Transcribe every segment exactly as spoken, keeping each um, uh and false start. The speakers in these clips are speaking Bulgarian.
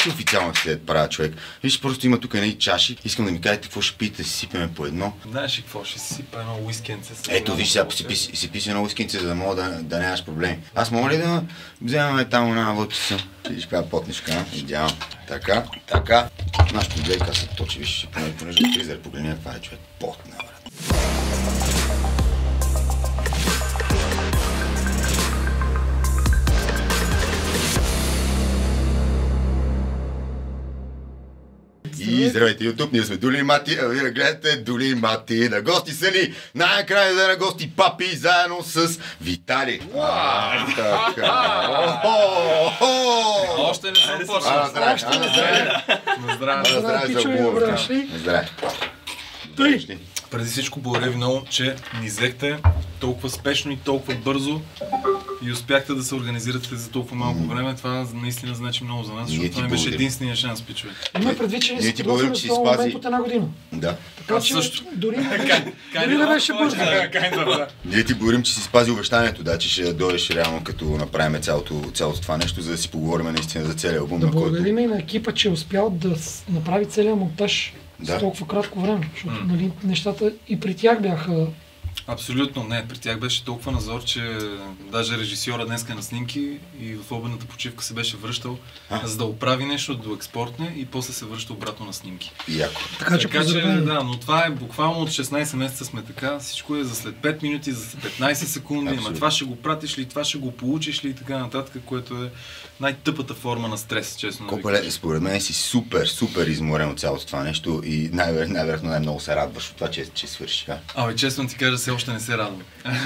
че официално след правя човек. Виж, просто има тук едни чаши. Искам да ми кажете какво ще пиете, си сипеме по едно. Знаеш ли какво? Ще си сипа едно уискенце. Ето, виж, сега си, си, си писи едно уискенце, за да мога да, да нямаш проблеми. Аз мога ли да вземаме там една вътрица? Виж, каква потничка, идеално. Така, така. Нашето гледка се точи, виж, понеже от фризер погледня, това е човек потна, брат. И здравейте, YouTube, ние сме Дули и Мати, а вие гледате Дули и Мати. На гости са ни най-накрая да на гости Папи, заедно с Витали. Още не съм почнал. Здраве, Здраве. здраве за обувка. Здраве. Той. Преди всичко благодаря ви много, че ни взехте толкова спешно и толкова бързо и успяхте да се организирате за толкова малко време. Това наистина значи много за нас, защото това беше единствения шанс, пичове. Има предвид, че не си подготвили за този момент от една година. Да. Така че дори не беше бързо. Ние ти благодарим, че си спази обещанието, да, че ще дойдеш реално, като направим цялото, цялото това нещо, за да си поговорим наистина за целия албум. Да благодарим и на екипа, че е успял да направи целият монтаж да. с толкова кратко време, защото mm. нали, нещата и при тях бяха... Абсолютно не, при тях беше толкова назор, че даже режисьора днеска на снимки и в обедната почивка се беше връщал, а? за да оправи нещо, да експортне и после се връща обратно на снимки. Яко. Така че, така, че да, но това е буквално от шестнайсет месеца сме така, всичко е за след пет минути, за петнайсет секунди, ама това ще го пратиш ли, това ще го получиш ли и така нататък, което е най-тъпата форма на стрес, честно. Колко е, според мен си супер, супер изморен от цялото това нещо и най-вероятно най- най-много се радваш от това, че, че свършиш. А? Абе, честно ти кажа, все още не се радвам.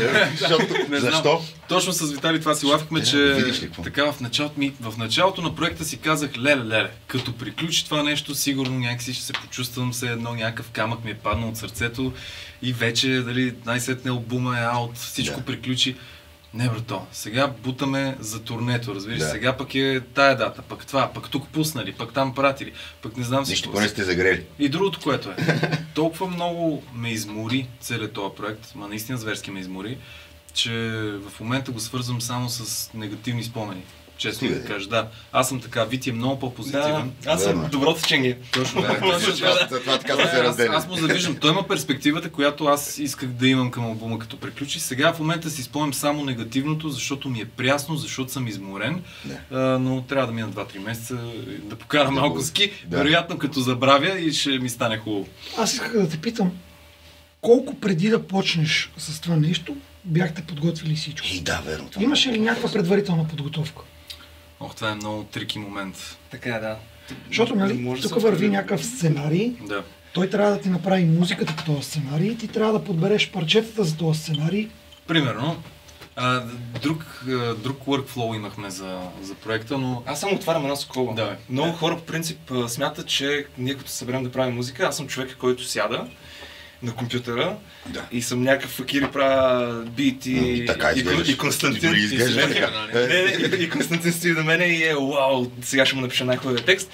не Защо? Точно с Витали това си лавихме, че така в началото, ми, в началото на проекта си казах, леле, леле, като приключи това нещо, сигурно някакси ще се почувствам все едно, някакъв камък ми е паднал от сърцето и вече, дали, най-сетне албума е аут, всичко да. приключи. Не, брато, сега бутаме за турнето, разбираш, да. сега пък е тая дата, пък това, пък тук пуснали, пък там пратили, пък не знам си. Нищо поне сте загрели. И другото, което е, толкова много ме измори целият този проект, ма наистина зверски ме измори, че в момента го свързвам само с негативни спомени. Честно да кажа, да. Аз съм така, Вити е много по-позитивен. Да, аз съм доброто течение. Точно, да. Това така да се разделя. Аз му завиждам. Той има перспективата, която аз исках да имам към албума като приключи. Сега в момента си спомням само негативното, защото ми е прясно, защото съм изморен. А, но трябва да мина два-три месеца, да покарам да, малко ски. Да. Вероятно като забравя и ще ми стане хубаво. Аз исках да те питам, колко преди да почнеш с това нещо, бяхте подготвили всичко? И да, верно. Имаше ли някаква предварителна подготовка? Ох, това е много трики момент. Така е, да. Защото, нали, тук върви някакъв сценарий, да. той трябва да ти направи музиката по този сценарий и ти трябва да подбереш парчетата за този сценарий. Примерно, а, друг, друг workflow имахме за, за проекта, но... Аз само отварям една скоба. Да. Много хора по принцип смятат, че ние като се съберем да правим музика, аз съм човек, който сяда на компютъра да. и съм някакъв факир и правя бити и, и, и Константин и, и, и, и Константин стои до мене и е вау, сега ще му напиша най-хубавия текст.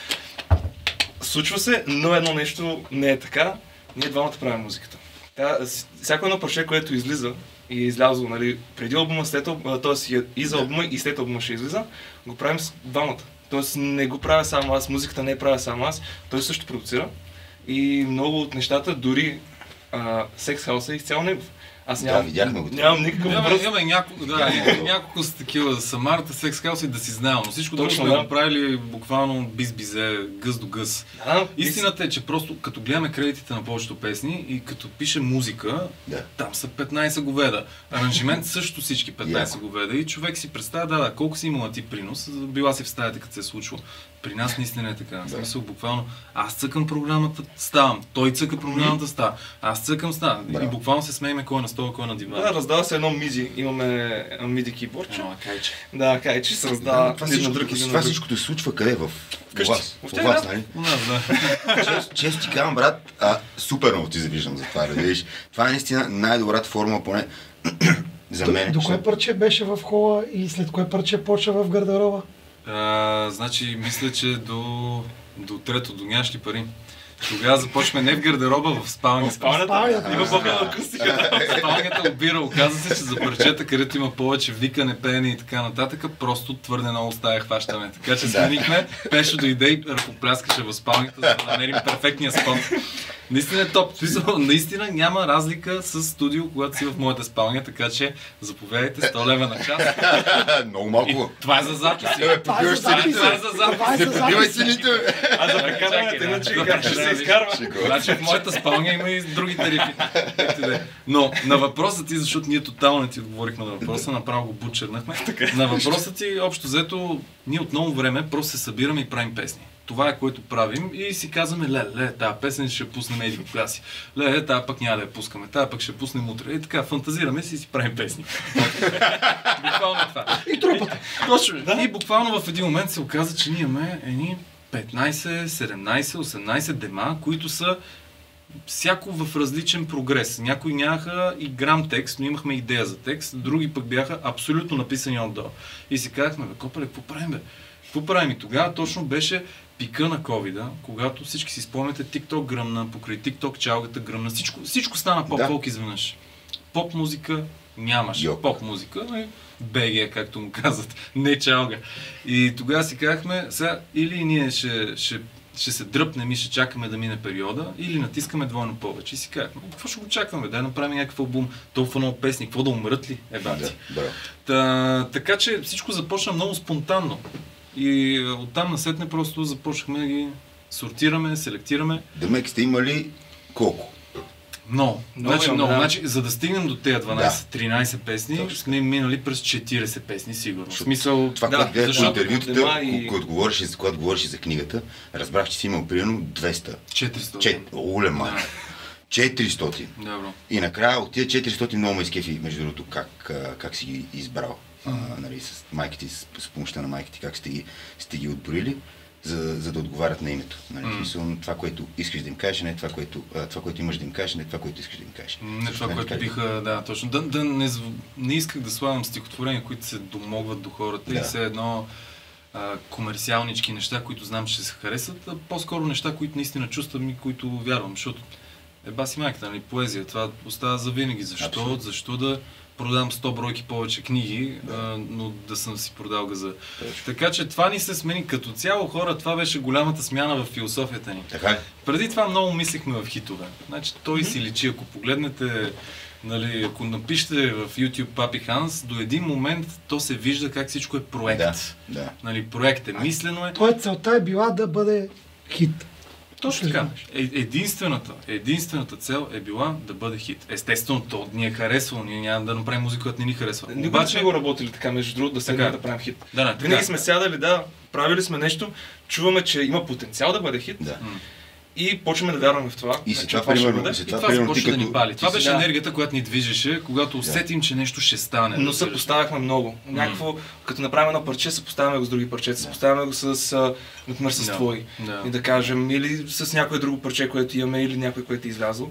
Случва се, но едно нещо не е така, ние двамата правим музиката. Та, всяко едно парче, което излиза и е излязло нали, преди албума, след албума, т.е. и за албума и след албума ще излиза, го правим с двамата. Тоест не го правя само аз, музиката не е правя само аз, той също продуцира и много от нещата, дори Секс Хауса е изцяло негов. Аз нямам, да, видяхме го. Нямам никакъв въпрос. Имаме няколко, да, няколко са такива самарата Секс Хауса и да си знаем, но всичко друго сме да. го правили буквално биз-бизе, гъс до гъс. Да, истината е, че просто като гледаме кредитите на повечето песни и като пише музика, да. там са петнайсет говеда. Аранжимент също всички петнайсет yeah. говеда и човек си представя, да, да, колко си имала ти принос, била си в стаята, като се е случило. При нас наистина е така. В смисъл, буквално, аз цъкам програмата, ставам. Той цъка програмата, става. Аз цъкам, става. И буквално се смееме кой е на стола, кой е на дивана. Да, раздава се едно миди. Имаме миди кейбордче. Едно кайче. Да, кайче се раздава. Да, това всичко, друг, това всичкото се случва къде? В вас? В вас, нали? У нас, да. Често, често ти казвам, брат, а, супер много ти завиждам за това, да видиш. Това е наистина най-добрата форма, поне за мен. До, до кое парче беше в хола и след кое парче почва в гардероба? А, значи, мисля, че до, до трето, до нямаш ли пари. Тогава започваме не в гардероба, в спалнята. В спалнята? Има по-хубава акустика. В спалнята обира. Оказва се, че за парчета, където има повече викане, пеене и така нататък, просто твърде много стая хващане. Така че сменихме, Пешо дойде и ръкопляскаше в спалнята, за да намерим перфектния спот. Наистина е топ. Наистина няма разлика с студио, когато си в моята спалня, така че заповядайте сто лева на час. Много малко. Това е за записи. Това е за записи. Това е за записи. Не покривай цените. А за прекарването, иначе как ще се изкарва? Значи в моята спалня има и други тарифи. Но на въпроса ти, защото ние тотално не ти отговорихме на въпроса, направо го бучернахме. На въпроса ти, общо взето, ние от много време просто се събираме и правим песни. Това е което правим и си казваме, ле, ле, тази песен ще пуснем еди в кляси. Ле, ле, тази пък няма да я пускаме, тази пък ще пуснем утре. И така, фантазираме си и си правим песни. Буквално това. И трупата. Точно. Да? И буквално в един момент се оказа, че ние имаме едни петнайсет, седемнайсет, осемнайсет дема, които са всяко в различен прогрес. Някои нямаха и грам текст, но имахме идея за текст, други пък бяха абсолютно написани отдолу. И си казахме, бе, Копеле, какво правим, бе? Какво правим? И тогава точно беше пика на ковида, когато всички си спомняте, TikTok гръмна, покрай TikTok чалгата гръмна, всичко, всичко стана поп-фолк да. Изведнъж. Поп музика нямаше. Йо. Поп музика, БГ, както му казват, не чалга. И тогава си казахме, сега или ние ще, ще, ще се дръпнем и ще чакаме да мине периода, или натискаме двойно повече. И си казахме, какво ще го чакаме? Дай направим някакъв албум, толкова много песни, какво да умрат ли? Е, бати. Да, Та, така че всичко започна много спонтанно. И оттам насетне просто започнахме да ги сортираме, селектираме. Демек сте имали колко? Много. Много значи, е, много. да. Значи, за да стигнем до тези дванайсет-тринайсет песни, точно. сме минали през четирийсет песни, сигурно. В смисъл... Това, да, когато гледаш по интервютата, и... когато говориш, когато говориш за книгата, разбрах, че си имал примерно двеста. четиристотин. Чет... Улема. Да. четиристотин. Добро. И накрая от тия четиристотин много ме изкефи, между другото, как, как си ги избрал. А, нали, с майките, с, с помощта на майките, как сте ги, сте ги отборили, за, за да отговарят на името. Нали, Mm. смисъл, това, което искаш да им кажеш, не това, което, а, това, което имаш да им кажеш, не това, което искаш да им кажеш. Не това, Нали, което така ли? биха, да, точно. Да, да не, зв- не исках да слагам стихотворения, които се домогват до хората Да. и все едно а, комерциалнички неща, които знам, че ще се харесат, а по-скоро неща, които наистина чувствам и които вярвам, защото е баси майката, нали, поезия, това остава за винаги. Защо? Абсолютно. Защо да продам сто бройки повече книги, да. а, но да съм си продал газа. Точно. Така че това ни се смени като цяло, хора, това беше голямата смяна в философията ни. Така ли? Преди това много мислихме в хитове. Значи той си личи, ако погледнете, нали, ако напишете в YouTube Папи Ханс, до един момент то се вижда как всичко е проект. Да, да. Нали, проект е, мислено е. Той целта е била да бъде хит. Точно така. Е, единствената, единствената цел е била да бъде хит. Естествено, то ни е харесвало, ние няма да направим музика, която не ни харесва. Никога Обаче... не сме го работили така, между другото, да седнем Така. да правим хит. Да, не, така. Винаги сме сядали, да, правили сме нещо, чуваме, че има потенциал да бъде хит Да. М. и почваме да вярваме в това. И след че това, ще примерно, бъде. след И това, това примерно, започна ти да ни като... пали. Това ти си- беше Да. енергията, която ни движеше, когато усетим, че нещо ще стане. Но разбираш. съпоставяхме много. Някакво, като направим едно парче, съпоставяме го с други парчета, съпоставяме го с, а, например, с Да. твои. Да. И да кажем, или с някое друго парче, което имаме, или някой, което е излязло.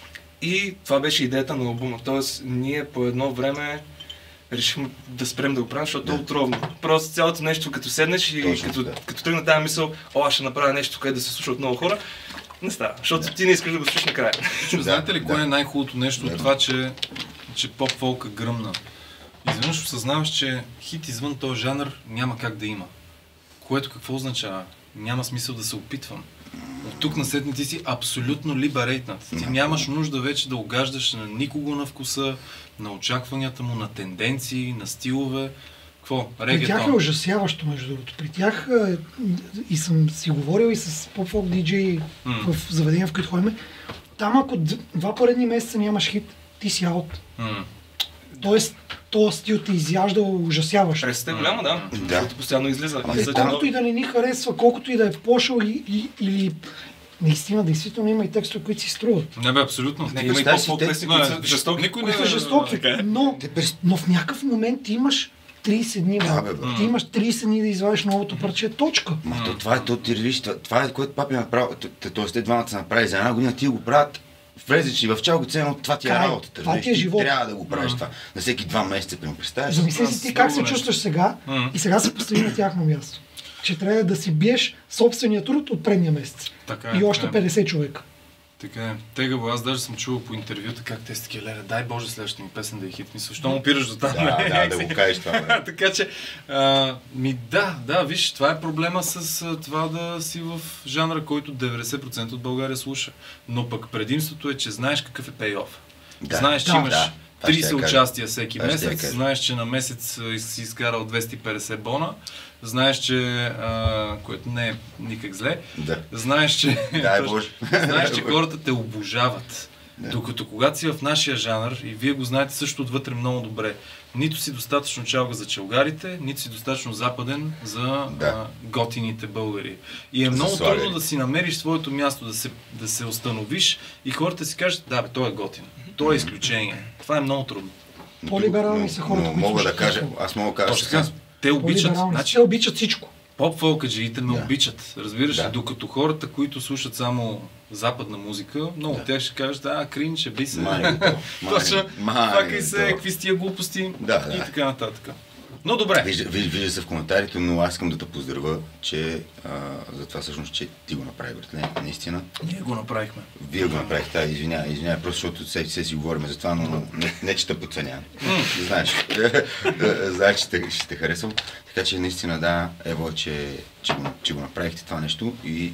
И това беше идеята на албума. Тоест, ние по едно време решихме да спрем да го правим, защото Да. е отровно. Просто цялото нещо, като седнеш и Точно, като, да. като тръгна тази мисъл, о, аз ще направя нещо, което да се слуша от много хора, не става. Защото ти не искаш да го слушаш накрая. Точно, знаете ли да. кое е най-хубавото нещо Да. от това, че, че поп-фолка гръмна? Изведнъж осъзнаваш, че хит извън този жанр няма как да има. Което какво означава? Няма смисъл да се опитвам. От тук насетне ти си абсолютно либерейтнат. Ти нямаш нужда вече да угаждаш на никого на вкуса, на очакванията му, на тенденции, на стилове. Какво? При тях е Регетон. ужасяващо, между другото. При тях е, и съм си говорил и с поп-фолк диджеи М. в заведения, в които ходим. Там ако д- два поредни месеца нямаш хит, ти си аут. М. Тоест, този стил те изяжда ужасяващо. Пресата е голяма, да. Да. Защото постоянно излиза. Ама излиза да. Колкото и да не ни харесва, колкото и да е пошъл и, и, или наистина, действително има и текстове, които си струват. Не бе, абсолютно. Не, има и Представи си по-фолк те- песни, които са Не, жестоки. никой не- Които са жестоки, така е. но, Те през- но в някакъв момент ти имаш трийсет дни, Да, бе. бе, бе. Ти имаш трийсет дни да извадиш новото парче, точка. Ма то, това е, то, ти виж, това, това е което папи направи, т.е. те двамата са направили за една година, ти го правят, влезеш и в чалго цено, това ти е Край. работата. Това разбираш, ти е живот. Трябва да го правиш М. това. На всеки два месеца, прямо представяш. Замисли аз си ти как се много нещо. чувстваш сега М. и сега се постави на тяхно място. че трябва да си биеш собствения труд от предния месец. Така и е, още така е. петдесет човека. Така е. Тегаво, аз даже съм чувал по интервюта как те са такива, леле, дай Боже следващата ми песен да е хит. Мисля, що му пираш до там? Да, да, да го кажеш това. Бе. Така че, а, ми да, да, виж, това е проблема с а, това да си в жанра, който деветдесет процента от България слуша. Но пък предимството е, че знаеш какъв е пей-оф. Да, знаеш, че да, имаш да. трийсет участия всеки Това ще я месец, кажа. знаеш, че на месец а, си изкарал двеста и петдесет бона, знаеш, че, а, което не е никак зле, Да. знаеш, че, Дай Боже. знаеш, че хората те обожават. Да. Докато когато си в нашия жанр, и вие го знаете също отвътре много добре, нито си достатъчно чалга за челгарите, нито си достатъчно западен за Да. а, готините българи. И е За много слагари. трудно да си намериш своето място, да се, да се установиш и хората си кажат, да бе, той е готин, той е изключение. Това е много трудно. По-либерални Но- са хората, но които мога да слушат кажа, хип-хоп. аз мога да кажа, Точно че така. съм- Те обичат, По-либерални са. значи Те обичат всичко. поп-фолкаджиите ме Да. обичат, разбираш ли, Да. докато хората, които слушат само западна музика, много от тях ще кажат, а, кринч, би се. Май не го то. Май Точно, не- май факай не се, го то. какви с тия глупости Да, да. и така нататък. Но добре. Вижда, вижда, вижда се в коментарите, но аз искам да те поздравя, че а, за това всъщност, че ти го направи, братле, наистина. Ние го направихме. Вие го направихте, да, извинявай, извинявай, просто защото все, все си говорим за това, но не, не че те подценявам. Знаеш, знаеш, че те, ще те харесвам. Така че наистина да, ево, че, че, го, че го направихте това нещо и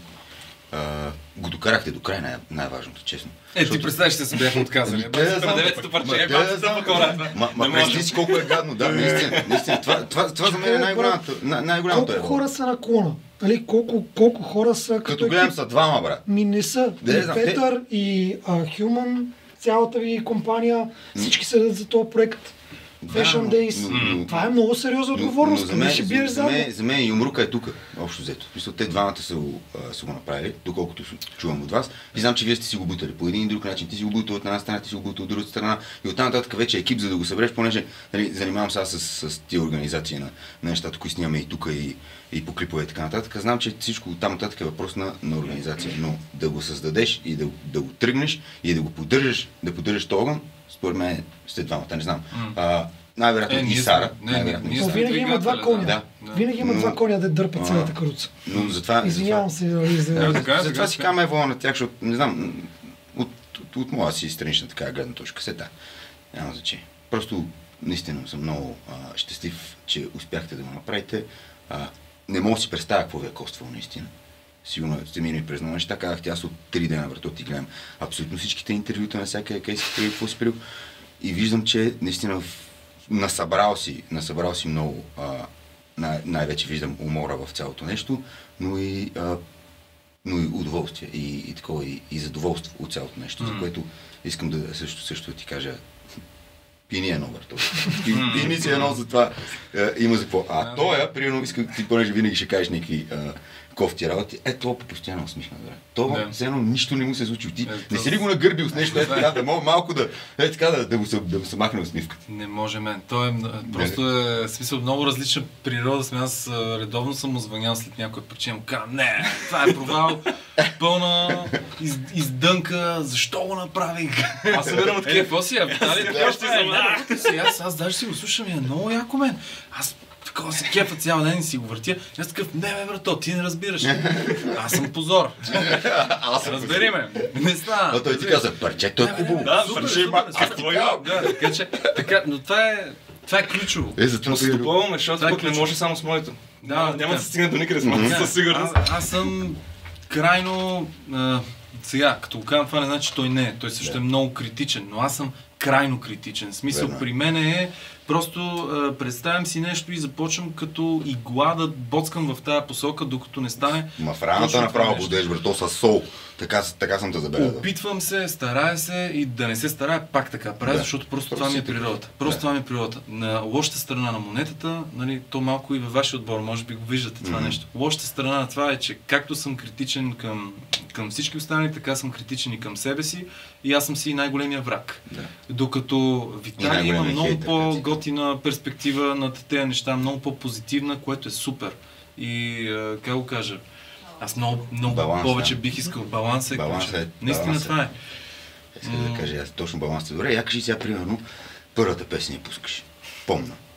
а, го докарахте до край, най- най-важното, честно. Е, ти представиш, че се бяхме отказали. Ами, те да знам. Деветото парче, Ма, е, те да бах, знам. тъпа кора. Ма, ма представи си колко е гадно, да, наистина, наистина. Това, това, това за мен е най-голямото, най- най-голямото Колко е. хора са на клона? Нали, колко, колко хора са като, Като гледам екип? са двама, брат. Ми не са. Да, не И знам, те- Петър и Хюман, цялата ви компания, всички седят за този проект. Fashion но- Days. но- но- Това е много сериозна Но- отговорност. но за Къде мен, ще за, биеш за, заедно? мен, за мен Юмрука е тук, общо взето. Мисля, те двамата са, го, а, са го направили, доколкото с- чувам от вас. И знам, че вие сте си го бутали по един и друг начин. Ти си го бутал от една страна, ти си го бутал от другата страна. И оттам нататък вече е екип, за да го събереш, понеже нали, занимавам се аз с, с тия организации на, на нещата, които снимаме и тук, и, и по клипове и така нататък. Знам, че всичко оттам нататък е въпрос на, на организация. Но да го създадеш и да, да го тръгнеш и да го поддържаш, да поддържаш този огън, според мен сте двамата, не знам. А, най-вероятно Е, и ние Сара. сме- не, най-вероятно ние и Но Сара. винаги има два двигателя, коня. да. Да. Винаги има Но- два коня да дърпат А, цялата каруца. Но затова... Извинявам се нали, Е, за... така, Затова, е, затова така, си така. каме ево на тях, защото не знам, от, от, от моя си странична така гледна точка, се да, няма значение. Просто наистина съм много а, щастлив, че успяхте да го направите. А, не мога да си представя какво ви е коствало наистина. Сигурно сте минали през много неща, казахте, аз от три дена върто ти гледам абсолютно всичките интервюта на всяка кейс, какво си прил. И виждам, че наистина в- насъбрал си, насъбрал си много, а, най- най-вече виждам умора в цялото нещо, но и, а, но и удоволствие и, и такова и, и задоволство от цялото нещо, за Мгм. което искам да също, също да ти кажа Пини е номер. Пи- Пини си едно за това. Е, има за какво. А Да, тоя, примерно, иска, ти понеже винаги ще кажеш някакви а, кофти работи, е, това постоянно усмихна, бре. Това, Да. все едно нищо не му се случи. Ти Е, не то- си ли го нагърбил с нещо, е така, да мога малко да, е така да, да, му се, да му се махне усмивката. Не може мен. Той е, м- просто е в смисъл много различна природа. Сме аз а, редовно съм му звънял след някоя причина. Му казвам, не, това е провал, пълна из, издънка, защо го направих? Аз събирам от Е, такива. какво си, а Виталий, Да, така ще ще за мен. да, сега, аз, аз даже си го слушам и е много яко мен. Аз такова се кефа цял ден и си го въртя. И аз такъв, не бе, брато, ти не разбираш. Аз съм позор. Аз Разбери ме. Не става. А той ти каза, парчето е хубаво. Да, Супер, парче, супер, ма- супер, аз супер. така, да, така че, така, но това е, това е ключово. Е, за това Но се допълваме, защото Това е пък не ключово. може само с моето. Да, Няма- няма така. да се стигне до никъде с моето, Да, със сигурност. Аз, аз съм крайно... А, сега, като го казвам това не значи, че той не е. Той също Да. е много критичен, но аз съм крайно критичен. В смисъл, Верно е. при мен е просто а, представям си нещо и започвам като игла да боцкам в тази посока, докато не стане. Ма в раната точно направо това нещо. будеш, брато, с сол. Така, така съм те забелязал. Опитвам се, старая се и да не се старая пак така правя, Да. защото просто Просто това ми си е така. природата. Просто Да. това ми е природата. На лошата страна на монетата, нали, то малко и във вашия отбор, може би го виждате това Мгм. нещо. Лошата страна на това е, че както съм критичен към, към всички останали, така съм критичен и към себе си и аз съм си най-големия враг. Да. Докато Виталий има най-големия много хейтър, по-готина перспектива на тези неща, много по-позитивна, което е супер. И а, как го кажа, аз много, много Баланс, повече да. бих искал. Баланс е Баланс ключов. е- Наистина баланс е. това е. Иска да кажа аз точно балансът. Добре, я кажи сега, примерно, първата песен я пускаш. Помна.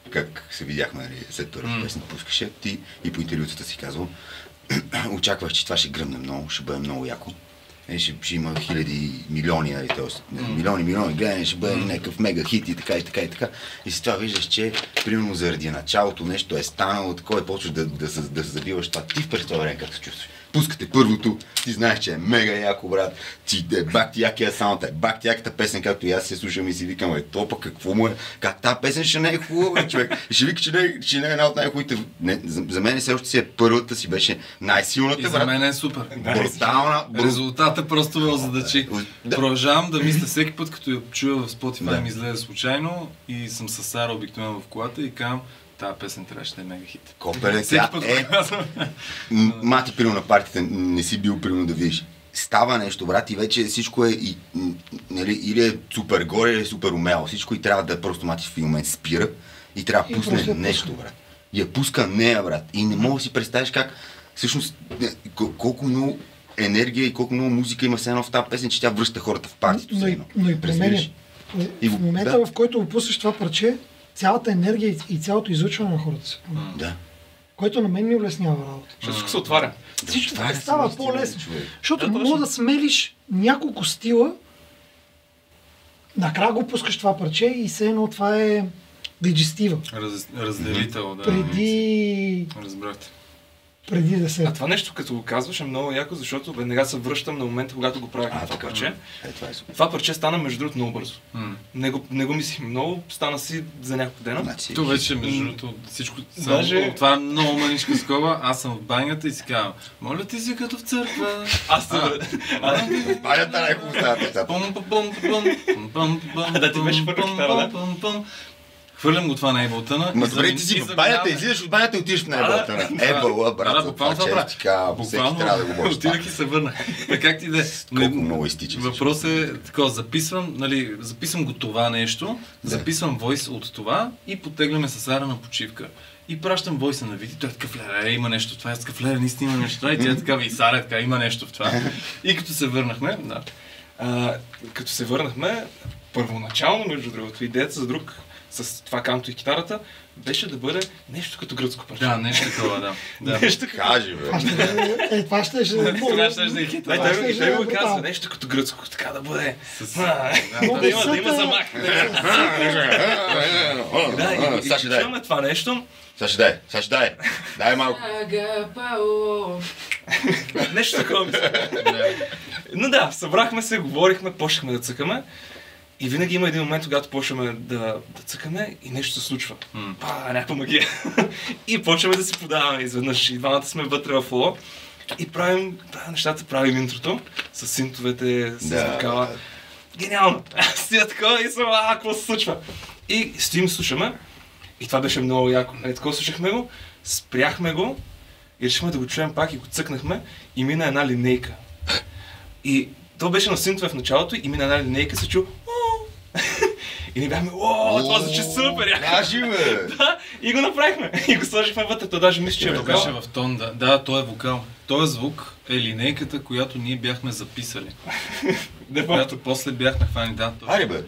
как се видяхме, нали, след първа mm. песен пускаше, ти и по интервютата си казвал, очаквах, че това ще гръмне много, ще бъде много яко. Е, ще, ще има хиляди, милиони, нали, т.е. милиони, милиони гледане, ще бъде някакъв мега хит и така и така и така. И с това виждаш, че примерно заради началото нещо е станало такова и почваш да, да, да, да се забиваш това. Ти в през това време как се чувстваш? Пускате първото, ти знаеш, че е мега яко, брат, ти е бак ти якия саунд, е бак ти яката песен, както и аз се слушам и си викам, е, то пък какво му е, как тази песен ще не е хубава, човек. И ще вика, че не, че не е една от най-хубавите. За, за мен все още си е първата си беше най-силната, брат. И за мен е супер. Брутална. Бру... Резултатът просто ме озадачи. Да. Продължавам да мисля всеки път, като я чуя в Spotify, да. Ми излезе случайно и съм с Сара обикновено в колата и казвам, тази песен трябваше да е мега хит. Копеле, тя е... Мати, примерно на партията не си бил примерно да видиш. Става нещо, брат, и вече всичко е и, нали, или е супер горе, или е супер умело. Всичко и трябва да е просто мати в един момент спира и трябва да пусне и нещо, брат. И я пуска нея, брат. И не мога да си представиш как, всъщност, колко много енергия и колко много музика има все едно в тази песен, че тя връща хората в партито. Но, но, но и при мен, в момента, да. В който опуснеш това парче, цялата енергия и цялото излъчване на хората се променя. Да. Което на мен ми улеснява работа. Всичко се отваря. Всичко да, става по-лесно. Защото да, мога да смелиш няколко стила, накрая го пускаш това парче и все едно това е диджестива. Раз, разделител, да. Преди... Разбрахте. Преди да се... А това нещо, като го казваш, е много яко, защото веднага се връщам на момента, когато го правихме това парче. Е, това, е това парче стана между другото много бързо. Mm. Не, го, не го мислих много, стана си за няколко дена. Значи, то вече между другото всичко... Даже... Това е много маничка скоба, аз съм в банята и си казвам, моля ти си като в църква. Аз съм... Банята не е хубаво става. Да, ти беше първо китара, да? Хвърлям го това на ейбълтъна. Ма добре, ти си в банята, излизаш от банята и отидеш на ейбълтъна. Ейбъла, брат, това чест, всеки трябва да го може. Отидах и се върнах. Така как ти да е. Колко много изтича. Въпрос е такова, записвам, нали, записвам го това нещо, записвам войс от това и потегляме с Сара на почивка. И пращам войса на Вити, той е такъв, леле, има нещо в това, аз такъв, леле, наистина има нещо в това, и тя е такава, и Сара е така, има нещо в това. И като се върнахме, да. А, като се върнахме, първоначално, между другото, идеята за друг, с това канто и китарата, беше да бъде нещо като гръцко парче. Да, нещо такова, да. да. Нещо кажи, бе. Е, това ще ще... Това ще ще хита. Той ще го казва, нещо като гръцко, така да бъде. Да има замах. Да, и чуваме това нещо. Саши, дай, Саши, дай. Дай малко. Нещо такова мисля. Но да, събрахме се, говорихме, почнахме да цъкаме. И винаги има един момент, когато почваме да, да цъкаме и нещо се случва. Mm. Па, някаква магия. И почваме да си подаваме изведнъж. И двамата сме вътре в фоло. И правим, правим нещата, правим интрото с синтовете, с да, вокала. Да. Гениално! Стига такова и съм, а, какво се случва? И стоим, слушаме. И това беше много яко. Е, такова слушахме го, спряхме го и решихме да го чуем пак и го цъкнахме и мина една линейка. И то беше на синтове в началото и мина една линейка се чу. И ни бяхме, о, това звучи супер! Кажи, бе! Да, и го направихме. И го сложихме вътре. То даже мисля, че е вокал. Беше в тон, да. Да, то е вокал. Този звук е линейката, която ние бяхме записали. Която после бяхме хвани. Да, Ари, бе!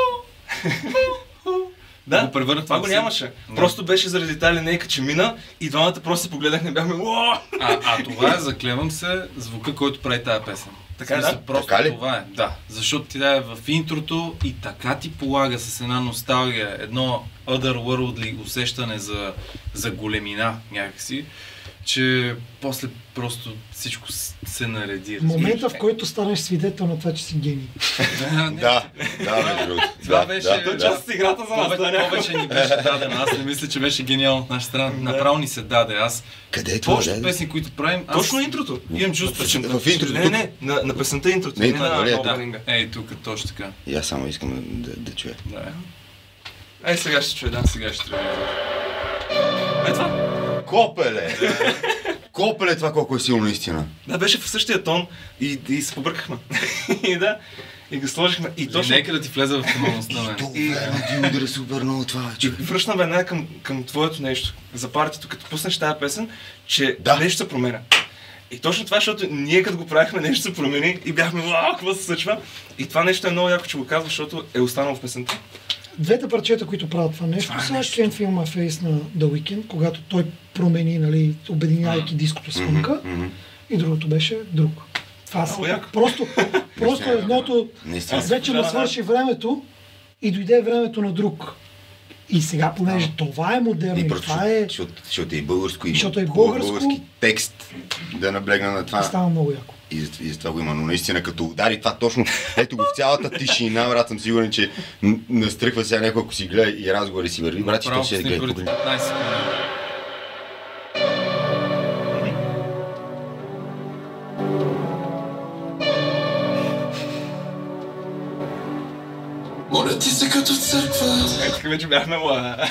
Да, го превърнах, това го нямаше. Да. Просто беше заради тази линейка, че мина и двамата просто се погледнахме и бяхме, о! А, а това е, заклевам се, звука, който прави тази песен. Така е, да? Просто така ли? Това е, да. Защото тя е в интрото и така ти полага с една носталгия, едно otherworldly усещане за, за големина някакси, че после просто всичко се нареди. Момента, в който станеш свидетел на това, че си гений. Да, да, между другото. Това беше... Това част с играта за нас, да, повече ни беше даден. Аз не мисля, че беше гениално от наша страна. Направо ни се даде. Аз... Къде е това? Точно песни, които правим... Точно интрото. Имам чувство, че... В интрото. Не, не, на песента интрото. Не, на Ей, тук точно така. И аз само искам да чуя. Да. Ей, сега ще чуя, да. Сега ще трябва. Е това. Копеле! Копеле това колко е силно истина. Да, беше в същия тон и, и се побъркахме. И да, и го сложихме. И точно... Нека да ти влезе в тонalността, не? И това ти удари супер много това. И връщам веднага към, към твоето нещо. За партито, като пуснеш тази песен, че да. Нещо се променя. И точно това, защото ние като го правихме, нещо се промени и бяхме, вау, какво се случва. И това нещо е много яко, че го казва, защото е останало в песента. двете парчета, които правят това нещо, са Can't Feel My Face на The Weeknd, когато той промени, нали, обединяйки диското с фънка, mm-hmm. и другото беше друг. Това са просто, просто едното, вече му свърши времето и дойде времето на друг. И сега, понеже това е модерно, и това е... Защото е българско и защото е българско, български текст да наблегна на това. И става много яко. И за, и за това го има, но наистина като удари това точно, ето го в цялата тишина, брат, съм сигурен, че настръхва сега някой, ако си гледа и разговори си върви, брат, и то ще е гледа. Моля ти се като в църква. Ето вече бяхме ла.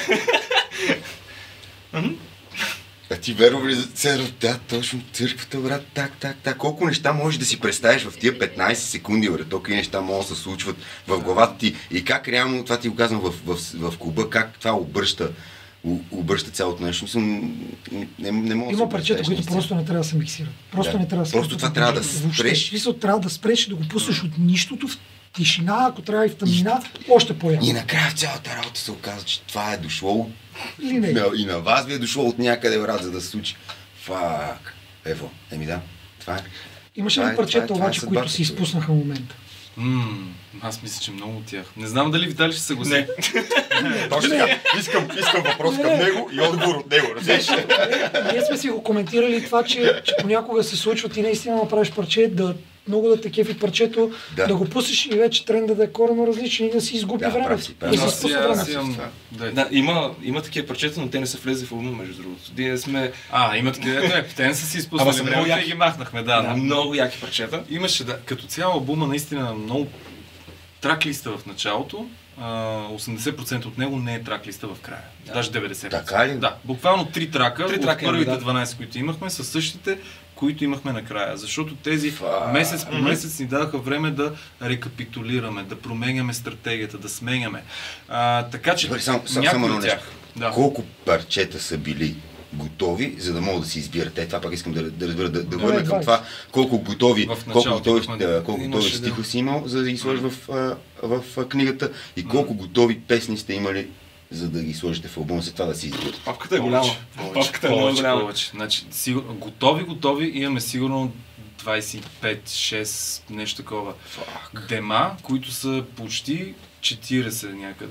А ти верно ли за църква? Да, точно църквата, брат, так, так, так. Колко неща можеш да си представиш в тия петнайсет секунди, брат, толкова неща могат да се случват в главата ти. И как реално, това ти го казвам в, в, в, в клуба, как това обръща, обръща цялото нещо. Мисля, не, не, не мога има парчета, които просто не трябва да се миксират. Просто да. не трябва да се Просто това трябва да спреш. Мисля, трябва да спреш и да го пуснеш от нищото в тишина, ако трябва и в тъмнина, и, още по-яко. И накрая в цялата работа се оказа, че това е дошло и, не. и на вас ви е дошло от някъде, брат, за да се случи. Фак. Ево, еми да, това е. Имаше ли парчета обаче, е които си изпуснаха момента? Ммм, аз мисля, че много от тях. Не знам дали Витали ще се съгласи. Не. Точно така. Искам, искам въпрос към него и отговор от него. Разбираш? Ние сме си го коментирали това, че, че понякога се случва ти наистина направиш парче, да много да те кефи парчето, да, да го пуснеш и вече тренда да е коренно различен и да си изгуби да, време. Да, да, си имам... да, да, има, има такива парчета, но те не са влезли в албума, между другото. Ние сме... А, има такива, ето е, те не са си изпуснали време и ги махнахме, да. Да, много яки парчета. Имаше, да, като цяло албума наистина много траклиста в началото, осемдесет процента от него не е траклиста в края. Да. Даже деветдесет процента. Така ли? Да, буквално три трака, три от трака първите да. дванайсет, които имахме, са същите, които имахме накрая. Защото тези Фа... месец по месец ни даваха време да рекапитулираме, да променяме стратегията, да сменяме. А, така че Добре, само, някои от тях... Да. Колко парчета са били готови, за да могат да си избират? Е, това пак искам да, да разбера, да, да върна към това, колко готови, колко готови, да, колко готови стихове си имал, за да ги сложиш в, в, в книгата и колко готови песни сте имали, за да ги сложите в албума, след това да си избирате. Папката е голяма. Папката е много голяма. Значи, сигур... готови, готови, имаме сигурно двайсет и пет шест, нещо такова. Fuck. Дема, които са почти четирийсет някъде.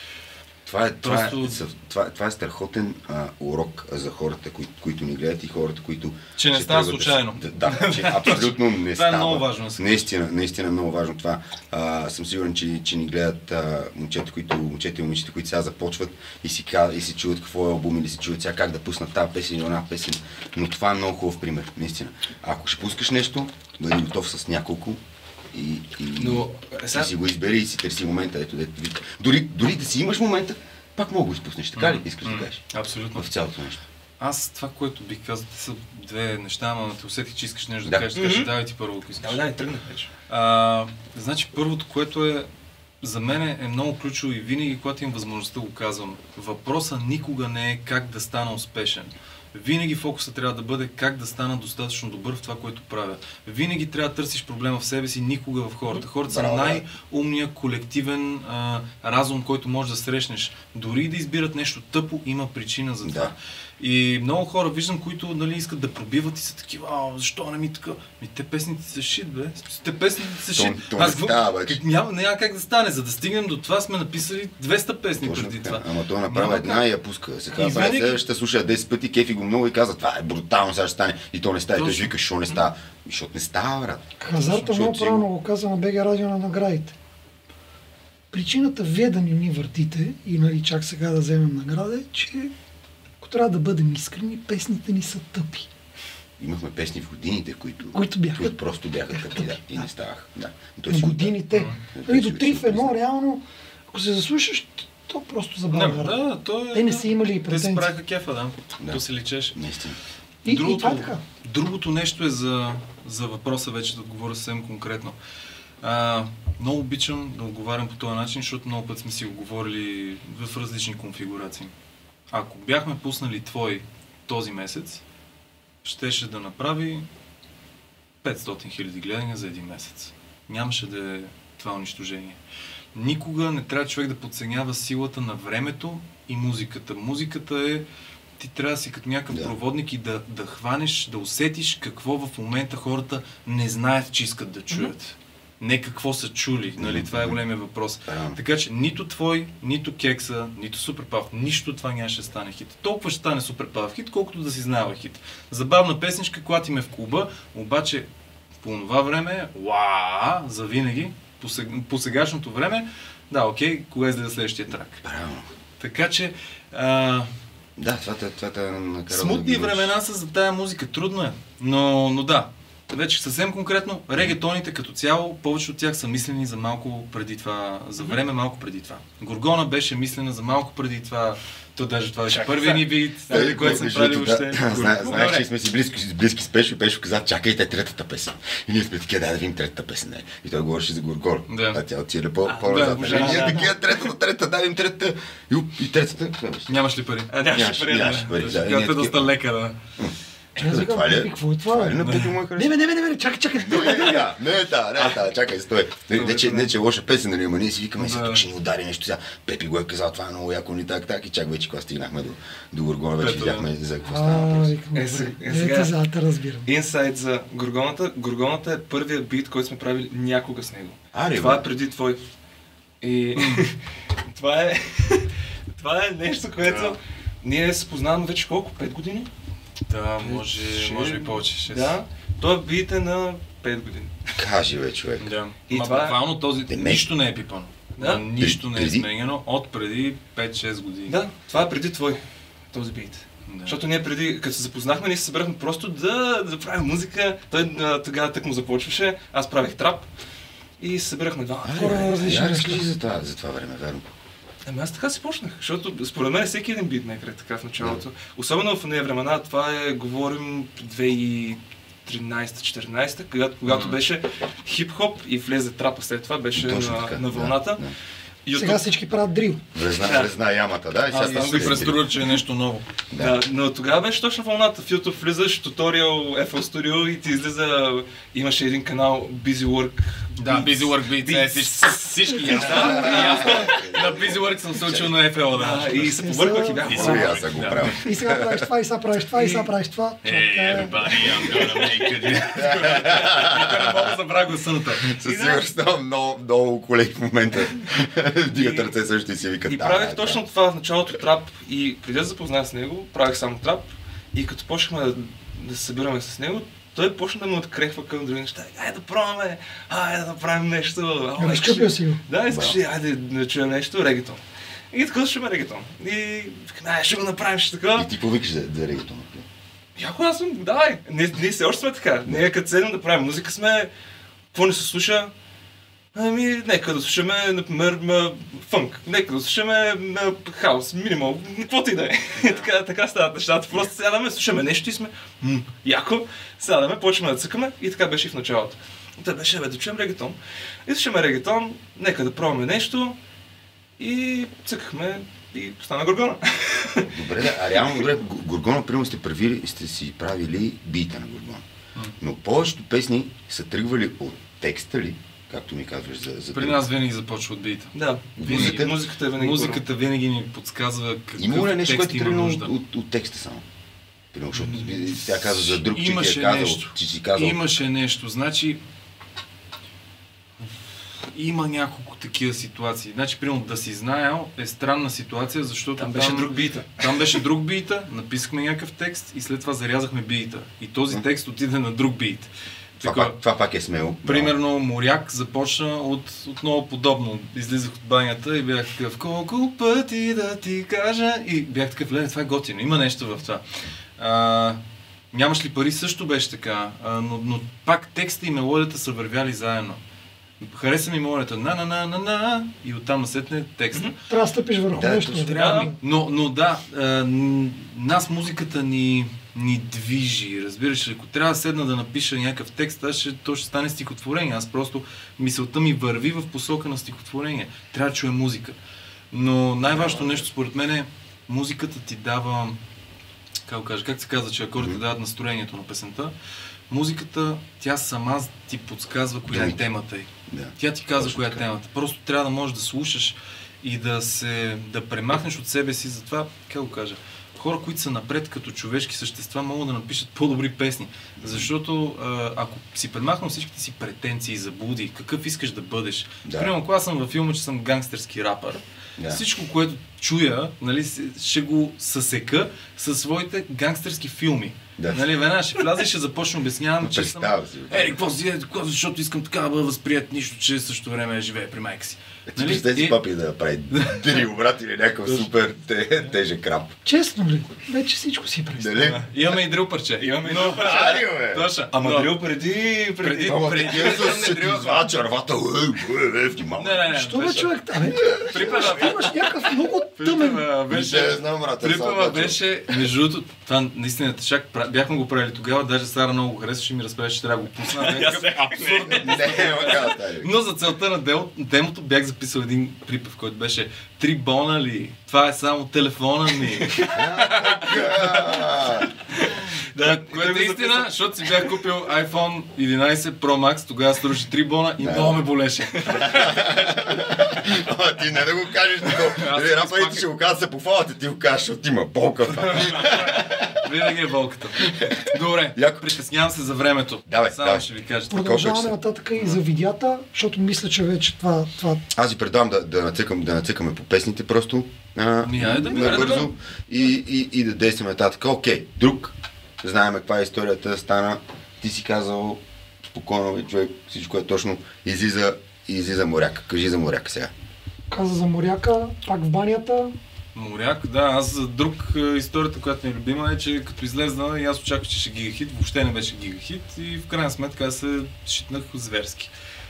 Това е, това, Просто... е, това, това е страхотен а, урок за хората, кои, които ни гледат и хората, които... Че не става случайно. Да, да, че абсолютно не това става. Това е много важно. Наистина, наистина много важно това. А, съм сигурен, че, че ни гледат а, момчета, които, момчета и момичета, които сега започват и си, и си чуват какво е албум или си чуват сега как да пуснат тази песен или една песен. Но това е много хубав пример, наистина. Ако ще пускаш нещо, бъди готов с няколко. И, и, Но, и сега... си го избери и си търси момента. Ето, дето, дори, дори да си имаш момента, пак мога го изпуснеш. Така ли искаш да кажеш? Абсолютно. В цялото нещо. Аз това, което бих казал, са две неща, ама те усетих, че искаш нещо да, да кажеш, така ще давай ти първо, ако искаш. Да, да, тръгнах вече. А, значи първото, което е за мен е много ключово и винаги, когато имам възможността го казвам. Въпросът никога не е как да стана успешен. Винаги фокусът трябва да бъде как да стана достатъчно добър в това, което правя. Винаги трябва да търсиш проблема в себе си, никога в хората. Хората са най-умният колективен а, разум, който можеш да срещнеш. Дори да избират нещо тъпо, има причина за това. Да. И много хора виждам, които нали, искат да пробиват и са такива, а, защо не ми така? Ми те песните са шит, бе. Те песните са шит. То, то Аз, става, как, няма, няма как да стане. За да стигнем до това сме написали двеста песни точно преди така. Това. Ама той направи една как... и я пуска. Сега винаги... следващата слуша десет пъти, кефи го много и каза, това е брутално, сега ще стане. И то не става. И той ще вика, що не става? Защото не става, брат. Хазарта много правилно го каза на БГ Радио на наградите. Причината вие да ни ни въртите и нали чак сега да вземем награда е, че ако трябва да бъдем искрени, песните ни са тъпи. Имахме песни в годините, които, които, бяха, които просто бяха тъпи, да, и не ставаха. Да. В годините. Да. До три в едно, реално, ако се заслушаш, то просто забавя. Да, да, то е... Те не са имали и претенции. Те си правиха кефа, да. да. То се личеше. Наистина. И, другото, и това е така. Другото нещо е за, за въпроса вече да отговоря съвсем конкретно. А, много обичам да отговарям по този начин, защото много път сме си го говорили в различни конфигурации. Ако бяхме пуснали твой този месец, щеше да направи петстотин хиляди гледания за един месец. Нямаше да е това унищожение. никога не трябва човек да подценява силата на времето и музиката. Музиката е, ти трябва да си като някакъв да. проводник и да, да хванеш, да усетиш какво в момента хората не знаят, че искат да чуят. Mm-hmm. Не какво са чули, нали? Това е големия въпрос. Mm-hmm. Така че нито твой, нито Кекса, нито Суперпав, нищо това нямаше да стане хит. Толкова ще стане Суперпав хит, колкото да си знаела хит. Забавна песничка, клати ме в клуба, обаче по това време, уаа, завинаги, по, сег... по сегашното време, да, окей, кога излезе следващия трак. Правилно. Така че, а... да, това те, това те накара. Смутни да времена са за тая музика, трудно е, но, но да. Вече съвсем конкретно, регетоните като цяло, повече от тях са мислени за малко преди това, за време малко преди това. Горгона беше мислена за малко преди това, то даже това беше първият ни бит, който съм правил още. Знаеш, че сме си близки, близки с Пешо и Пешо каза, чакайте третата песен. И ние сме такива, дай да видим третата песен. И той говореше за Горгона. А тя отиде по-назад. Ние такива, третата, третата, дай им третата. И третата. Нямаш ли пари? Нямаш пари. Нямаш пари. Тя е доста лека, да. Това ли е? Какво е това? Не, не, не, не, чакай, чакай. Не е та, не е та, чакай, стой. Не, че е лоша песен, нали, ама ние си викаме, си тук ще ни удари нещо сега. Пепи го е казал, това е много яко, ни так, так. И чак вече, когато стигнахме до Горгона, вече видяхме за какво става. Е, сега, те разбирам. Инсайд за Горгоната. Горгоната е първият бит, който сме правили някога с него. Това е преди твой. И това е това е нещо, което ние се познаваме вече колко? пет години? Да, може, може би повече. шест. Да, той бит е на пет години. Кажи бе, човек. Да. И Ма, това буквално този Деме... нищо не е пипано. Да? Нищо не е сменено от преди пет-шест години. Да, това е преди твой, този бит. Да. Защото ние преди, като се запознахме, ние се събрахме просто да, да правим музика. Той тогава тък му започваше, аз правих трап и се събрахме два. Я разкажи за това, за това време, верно. Ами аз така си почнах, защото според мен всеки един битмейкър е така в началото. Да. Особено в нея времена, това е, говорим, две хиляди и тринадесета-четиринадесета, когато, когато mm-hmm. беше хип-хоп и влезе трапа след това, беше на, на вълната. Да, да. YouTube... Сега всички правят дрил. Влезна, да. влезна ямата, да. И аз съм ги преструва, че е нещо ново. Да. да, но тогава беше точно вълната. В YouTube влизаш, туториал, Еф Ел Studio и ти излиза, имаше един канал Busy Work. Да, Busy Work Beats, всички ясно. На Busy Work съм се учил на Еф Ел, да. И се побърквах и бях. И сега са го правя. И сега правиш това, и сега правиш това, и сега правиш това. Ей, everybody, I'm gonna make it. Не мога да забравя гласа на това. Със сигурност много колеги в момента дигат ръце също и си викат. И правих точно това в началото трап и преди да запозная с него, правих само трап и като почнахме да се събираме с него, той почна да ме открехва към други неща. Айде да пробваме, айде да правим нещо. Разчупил си го. Да, искаш ли, айде да чуем нещо, регетон. И така слушаме регетон. И викаме, ще го направим, ще така. И ти повикаш за, за регетон? Яко аз съм, давай. Ние, ние се още сме така. Ние като седем да правим музика сме, какво не се слуша? Ами, нека да слушаме, например, фънк, нека да слушаме хаус, минимал, каквото и да е. така, така стават нещата. Просто сядаме, слушаме нещо и сме м- яко, сядаме, почваме да цъкаме и така беше и в началото. Та беше, бе, да чуем регетон. И слушаме регетон, нека да пробваме нещо и цъкахме и стана Горгона. Добре, да, а реално добре, Горгона, примерно сте правили, сте си правили бита на Горгона. Но повечето песни са тръгвали от текста ли? Както ми казваш за... за При нас винаги започва от бита. Да, винаги, музиката, винаги музиката винаги ни подсказва какъв ли нещо, текст има нужда. От, от, от текста само? Примерно, защото тя казва за друг, че имаше ти е казал, нещо. че си казал... Имаше нещо, значи... Има няколко такива ситуации. Значи, примерно, да си знаел е странна ситуация, защото там беше там, друг бита. Там беше друг бита, написахме някакъв текст и след това зарязахме бита. И този текст отиде на друг бит. Това, пак, това пак е смело. Примерно Моряк започна от отново подобно. Излизах от банята и бях такъв колко пъти да ти кажа и бях такъв, ле, това е готино, има нещо в това. А, нямаш ли пари също беше така, а, но, но пак текста и мелодията са вървяли заедно. Хареса ми мелодията на на на на на и оттам насетне текста. Трябва да стъпиш върху да, нещо. Трябва, но, но да, а, нас музиката ни ни движи, разбираш ли, ако трябва да седна да напиша някакъв текст, аз ще, то ще стане стихотворение. Аз просто, мисълта ми върви в посока на стихотворение. Трябва да чуя музика. Но най-важното нещо според мен е, музиката ти дава, как кажа, как се казва, че акордите дават настроението на песента. Музиката, тя сама ти подсказва коя е темата й. Да. Тя ти казва Точно коя е така. темата. Просто трябва да можеш да слушаш и да се да премахнеш от себе си. Затова, как го кажа, хора, които са напред като човешки същества, могат да напишат по-добри песни. Защото а, ако си премахнал всичките си претенции, заблуди, какъв искаш да бъдеш. Да. Примерно, когато аз съм във филма, че съм гангстерски рапър, Да. всичко, което чуя, нали, ще го съсека със своите гангстерски филми. Да. Нали, веднага ще вляза и ще започна обяснявам, че съм... Представя си. Ей, какво си е, защото искам така да бъда възприят, нищо, че също време живее при майка си. Ти представи си папи да прави дрил, брат, или някакъв супер те- тежък рап. Честно ли? Вече всичко си представя. Дали? Имаме и дрил парче. Имаме и Но- дрил парче. Ари, бе! Точно. Ама Но- дрил преди... преди... Преди- Ама преди такива да с не трябва- два червата, е, е, е, внимавай. Не, не, не. Що бе, беше- човек? Абе, Припева, имаш някакъв много тъмен... припева Не беше... знам, брат. Припева беше, между другото, това наистина тъшак, пра- бяхме го правили тогава, даже Сара много харесваше и ми разправяше, че трябва да го пусна. Някакъв абсурд. Не, ма каза, Но за целта на дел, демото бях записал един припев, който беше три бона ли? Това е само телефона ми. Да, което е истина, защото си бях купил iPhone единайсет Pro Max, тогава струваше три бона и Да. много ме болеше. Ама ти не да го кажеш такова. Аз Нали, съм рапърите изпак- ще го казват се по фалата, ти го кажеш, защото има болка. Винаги е болката. Добре, Яко. притеснявам се за времето. Давай, Само давай. ще ви кажа. Продължаваме Колко е нататък и за видеята, защото мисля, че вече това... това... Аз ви предавам да, да, нацъкам, да нацъкаме по песните просто. А, Ми, айде да ми, айде да набързо. ми. И, и, и да действаме нататък. Окей, друг. Знаем каква е историята. Стана. Ти си казал спокойно, бе, човек, всичко е точно. Излиза, излиза моряк. Кажи за моряк сега. Каза за моряка, пак в банята. Моряк, да, аз за друг е, историята, която ми е любима е, че като излезна и аз очаквах, че ще гигахит, въобще не беше гигахит и в крайна сметка аз се шитнах зверски.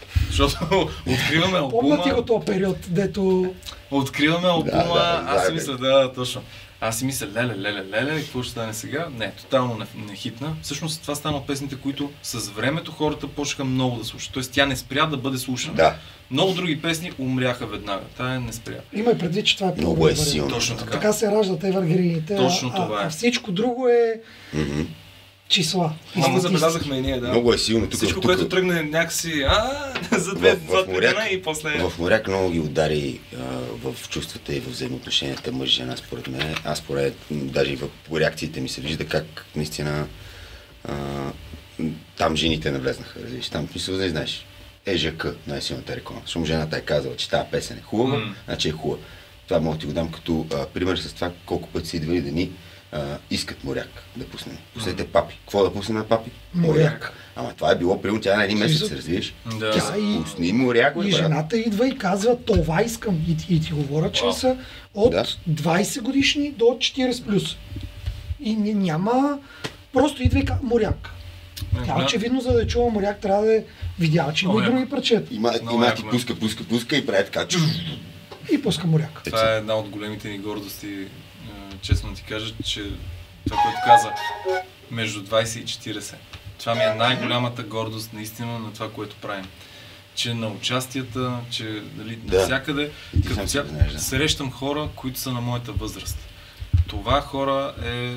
Защото откриваме Помня ти албума, го този период, дето... откриваме албума, да, аз си да, мисля, да, точно. Аз си мисля, леле, леле, леле, какво ще стане сега? Не, тотално не, не хитна. Всъщност това стана от песните, които с времето хората почнаха много да слушат. Тоест тя не спря да бъде слушана. Да. Много други песни умряха веднага. Тая не спря. Има и предвид, че това е Много по-добър е вариант. силно. Точно така. Така се раждат евъргрините, Точно а, това е. а всичко друго е Мгм. числа. и Много статистики. забелязахме и ние, да. Много е силно. Тук, Всичко, тук, което тръгне някакси, а, за две, В- в два, три моряк- дена и после... В моряк много ги удари а, в чувствата и в взаимоотношенията мъж-жена, според мен. Аз според, м, даже и в, по реакциите ми се вижда как наистина а, м, там жените навлезнаха, разбираш, там в смисъл, не знаеш. ЕЖК, най-силната реклама. Защото жената е казала, че тази песен е хубава, М. значи е хубава. Това мога да ти го дам като а, пример с това колко пъти са идвали да ни а, искат моряк да пуснем. Пуснете папи. Какво да пуснем папи? Моряк. Ама това е било примерно тя на един месец, Смисъл? разбираш. Да. Тя и, Пусни моряк, бе, и брат. жената идва и казва, това искам. И, и ти говоря, че Вау. са от Да. двайсет годишни до четирийсет плюс. И ня- няма... Просто идва и казва, моряк. Тя Да. очевидно, за да е чува моряк, трябва да е видяла, че има и Моряк. други парчета. Има, Много има яко, ти бе. пуска, пуска, пуска и прави така. чув. И пуска моряк. Това е една от големите ни гордости, е, честно да ти кажа, че това, което каза, между двайсет и четирийсет. Това ми е най-голямата гордост наистина на това, което правим. Че на участията, че дали, Да. навсякъде, И ти като сам си ця... го знаеш, да. срещам хора, които са на моята възраст. Това хора е, е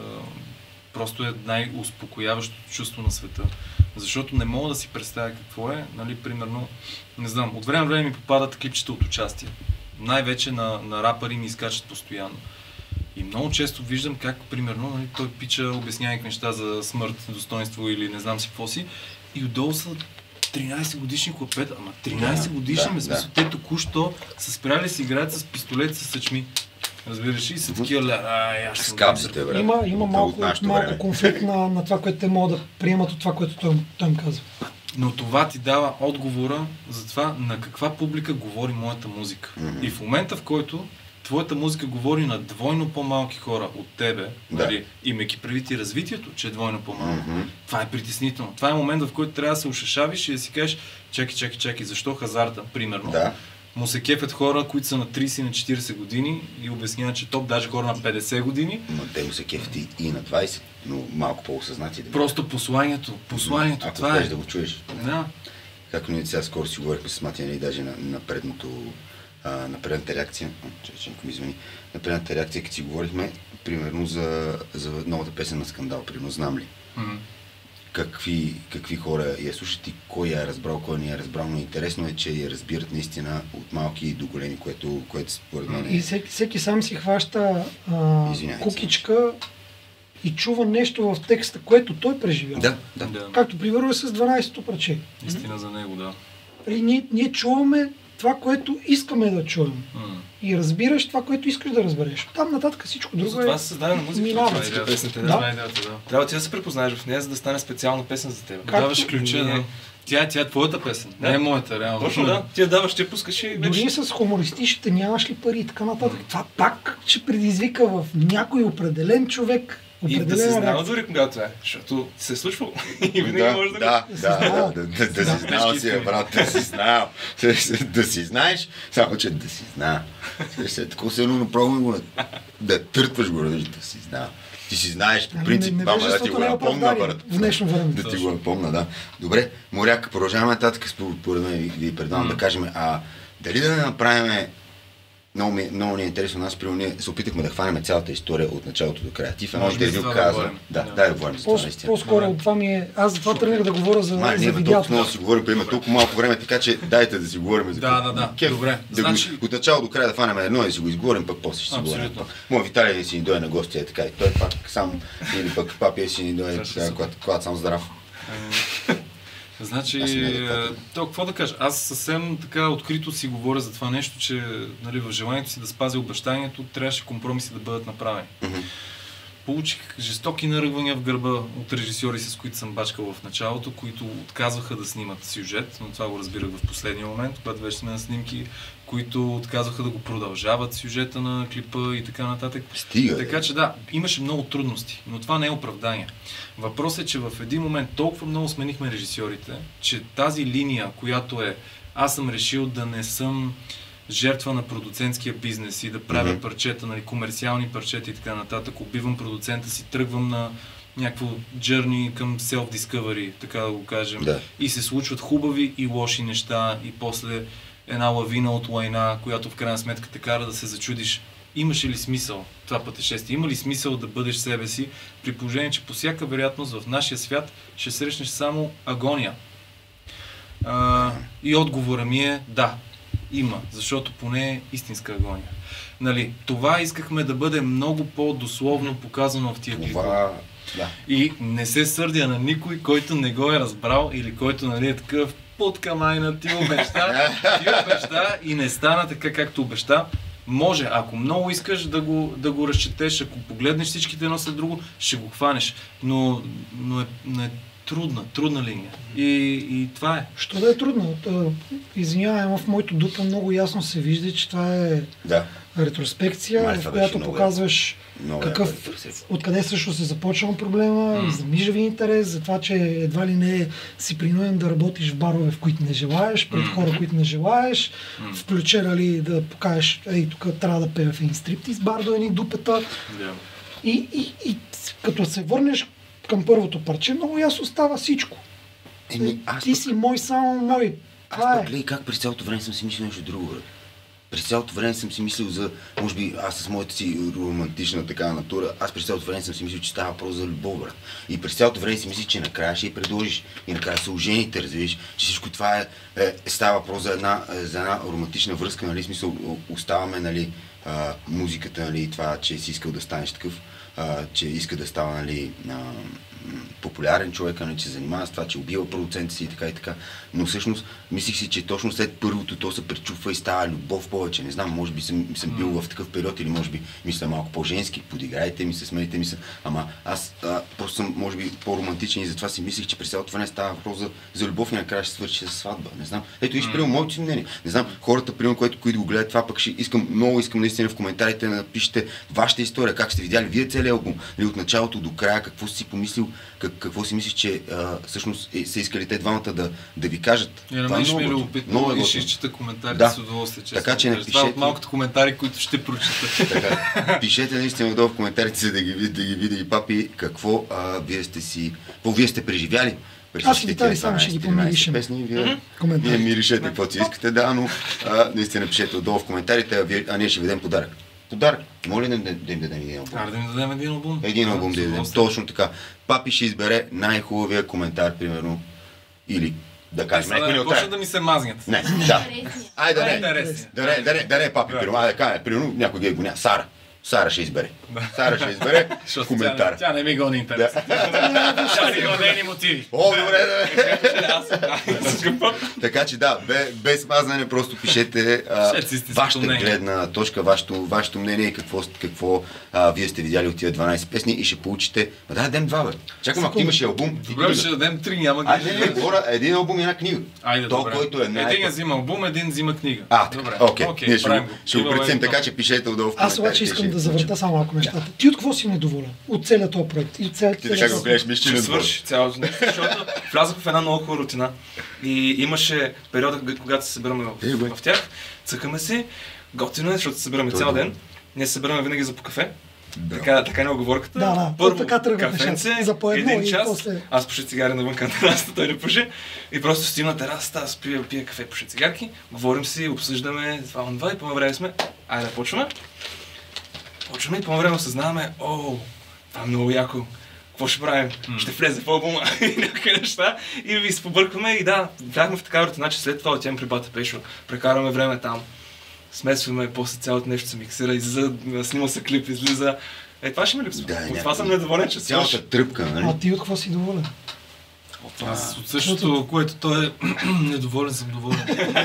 просто е най-успокояващото чувство на света. Защото не мога да си представя какво е, нали, примерно, не знам, от време на време ми попадат клипчета от участие. Най-вече на, на рапъри ми изкачат постоянно. И много често виждам как, примерно, нали, той пича, обяснява някакви неща за смърт, достоинство или не знам си какво си. И отдолу са тринайсет годишни клапета. Ама тринайсет годишни, да, ме смисъл, да. те току-що са спряли да си играят с пистолет с съчми. Разбираш ли? И са такива, ля, ай, аз С съм капсите, брат. Има, има От малко, нашето малко време. конфликт на, на това, което те могат да приемат от това, което той, той им казва. Но това ти дава отговора за това на каква публика говори моята музика. Мгм. И в момента, в който твоята музика говори на двойно по-малки хора от тебе, Да. нали, имайки предвид и развитието, че е двойно по-малко, Мгм. това е притеснително. Това е момент, в който трябва да се ушашавиш и да си кажеш, чакай, чакай, чакай, защо хазарта, примерно, Да. му се кефят хора, които са на трийсет и на четирийсет години и обясняват, че топ даже хора на петдесет години. Но те му се кефти и на двайсет, но малко по-осъзнати. Да. Просто посланието, посланието, Ако това успееш е. да го чуеш. Да. Както ние сега скоро си говорихме с Матина и даже на, на предното, а, на предната реакция, че, че ми извини, на предната реакция, като си говорихме, примерно за, за новата песен на Скандал, примерно Знам ли. М. какви, какви хора я слушат и кой я е разбрал, кой не е разбрал, но интересно е, че я разбират наистина от малки до големи, което, което според мен е... И всеки, всеки сам си хваща а, кукичка и чува нещо в текста, което той преживява. Да, да. да. Както примерно е с дванайсето парче. Истина за него, да. И ние, ние чуваме това, което искаме да чуем. Mm. И разбираш това, което искаш да разбереш. Там нататък всичко друго е... Това се създаде на музика. Минава. Това е песните, да. Да. Да. Трябва ти да се препознаеш в нея, за да стане специална песен за теб. Както... Даваш ключа, да. Тя, тя е твоята песен, да. Не е моята, реално. Точно, да. Ти я даваш, ти я пускаш и дори вече... с хумористичните нямаш ли пари и така нататък. Това пак ще предизвика в някой определен човек и да се знава дори когато е, защото се е случвало. И винаги да, може да да, да, да, да, да си знал си, брат, да си знал. Да си знаеш, само че да си знал. След такова се едно направо го да търтваш го, да си знал. Ти си знаеш, по принцип, мама да ти го напомна, брат. В днешно време. Да ти го напомна, да. Добре, Моряк, продължаваме нататък, според мен ви предавам да кажем, а дали да не направим. Много, ми, много ни е интересно, нас при ние се опитахме да хванем цялата история от началото до края. Ти в едно интервю каза... Да, да, да, говорим за това наистина. По-скоро това ми е... Аз за това тръгнах да говоря за, Май, за видеото. Толкова много си говорим, има толкова малко време, така че дайте да си говорим за да, да, да, кеф. Добре. Да значи... го, от начало до края да хванем едно и да си го изговорим, пък после ще си говорим. Моя Виталий си ни дойде на гости, е така и той пак сам, или пък папия си ни дойде, когато съм здрав. Значи, то, какво да кажа, аз съвсем така открито си говоря за това нещо, че нали, в желанието си да спазя обещанието, трябваше компромиси да бъдат направени. Mm-hmm. Получих жестоки наръгвания в гърба от режисьори, с които съм бачкал в началото, които отказваха да снимат сюжет, но това го разбирах в последния момент, когато вече сме на снимки, които отказваха да го продължават сюжета на клипа и така нататък. Стига, така че да, имаше много трудности, но това не е оправдание. Въпросът е, че в един момент толкова много сменихме режисьорите, че тази линия, която е аз съм решил да не съм жертва на продуцентския бизнес и да правя mm-hmm. парчета, нали, комерциални парчета и така нататък, убивам продуцента си, тръгвам на някакво джърни към self-discovery, така да го кажем, да. И се случват хубави и лоши неща и после една лавина от лайна, която в крайна сметка те кара да се зачудиш, имаше ли смисъл това пътешествие, има ли смисъл да бъдеш себе си, при положение, че по всяка вероятност в нашия свят ще срещнеш само агония. А, и отговора ми е да, има, защото поне е истинска агония. Нали, това искахме да бъде много по-дословно показано в тия клипове. Да. И не се сърдя на никой, който не го е разбрал или който нали, е такъв под камайна, ти обеща, ти обеща и не стана така както обеща. Може, ако много искаш да го, да го разчетеш, ако погледнеш всичките едно след друго, ще го хванеш. Но, но, е, но е трудна, трудна линия. И, и това е. Що да е трудно? Извинявай, в моето дупа много ясно се вижда, че това е да. ретроспекция, Май, в която показваш много какъв, много откъде също се започва проблема, mm. за мижави интерес, за това, че едва ли не си принуден да работиш в барове, в които не желаеш, пред mm. хора, които не желаеш, mm. включена ли да покажеш, ей, тук трябва да пея в един стриптиз бар до едни дупета. Yeah. И, и, и като се върнеш към първото парче, много ясно става всичко. Еми, аз Ти пък... си мой, само мой. Аз пък гледай как през цялото време съм си мислил нещо друго. През цялото време съм си мислил за, може би аз с моята си романтична така натура, аз през цялото време съм си мислил, че става въпрос за любов, брат. И през цялото време си мислиш, че накрая ще я предложиш и накрая се ожените, разбираш, че всичко това е, е става въпрос за една, за една романтична връзка, нали, смисъл, оставаме, нали, а, музиката, нали, това, че си искал да станеш такъв, а, че иска да става, нали, а, популярен човек, нали, че се занимава с това, че убива продуцента си и така и така. Но всъщност мислих си, че точно след първото то се пречупва и става любов повече. Не знам, може би съм, съм бил в такъв период или може би мисля малко по-женски, подиграйте ми се, смейте ми се. Ама аз а, просто съм, може би, по-романтичен и затова си мислих, че през цялото време става въпрос за, за любов и накрая ще свърши с сватба. Не знам. Ето виж, приема моето си мнение. Не знам, хората, приема, които, които го гледат това, пък ще искам, много искам наистина в коментарите да напишете вашата история, как сте видяли вие целият албум, или от началото до края, какво си помислил, как, какво си мислиш, че а, всъщност е, са искали те двамата да, да ви кажат. И на мен ще ми е любопитно и ще изчита коментарите да. С удоволствие. Честно. Така че напишете... Това от малкото коментари, които ще прочита. Така, пишете наистина долу в коментарите, за да ги види, да ги види и папи, какво а, вие сте си, какво вие сте преживяли. Аз ще ги само ще ги помиришем. Песни, вие, вие ми решете какво си искате, да, но а, наистина пишете отдолу в коментарите, а, вие, а ние ще видим подарък. подарък. Моля да, да, да им дадем един албум. Аре да им дадем един албум. Един албум да дадем. Точно така. Папи ще избере най-хубавия коментар, примерно. Или да кажем. Да не почва да ми се мазнят. Не, да. Айде да не. Да не, да не, да не, папи, примерно. Айде да кажем, примерно, някой ги го няма. Сара. Сара ще избере. Сара ще избере коментар. Тя не ми гони интерес. Тя ми гони нейни мотиви. О, добре, да. Така че да, без мазнане, просто пишете вашата гледна точка, вашето мнение, какво вие сте видяли от тия дванайсет песни и ще получите... Да, дадем два, бе. Чакам, ако имаш албум. Добре, ще дадем три, няма ги. Айде, не, хора, един албум и една книга. Айде, добре. Един взима албум, един взима книга. А, окей. Ние ще го преценим така, че пишете отдолу в коментарите. Аз обаче искам да завърта само малко нещата. Ти от какво си недоволен? От целият този проект? И от целият... Ти така го гледаш, мисля, че не свърши цялото нещо, защото влязах в една много хубава рутина и имаше периода, когато се събираме в, в тях, цъкаме си, готино е, защото се събираме цял ден, ние се събираме винаги за по кафе. Така, така не оговорката. Да, да. Първо така кафенце, за по едно един час, после... аз пуша цигари навън на терасата, той не пуши. И просто стоим на терасата, аз пия, пия кафе, пуша цигарки, говорим си, обсъждаме това, това и по време сме, айде да почваме. Почваме и по време осъзнаваме, о, това е много яко. Какво ще правим? Mm. Ще влезе в албума и някакви неща. И ви се побъркваме и да, бяхме в такава рутина, че след това отиваме при бата Пешо, прекарваме време там, смесваме, после цялото нещо се миксира, излиза, снима се клип, излиза. Е, това ще ме липсва. Да, от това съм недоволен, че свърши. Цялата тръпка, нали? А ти от какво си доволен? Аз от същото, което той е недоволен, съм доволен.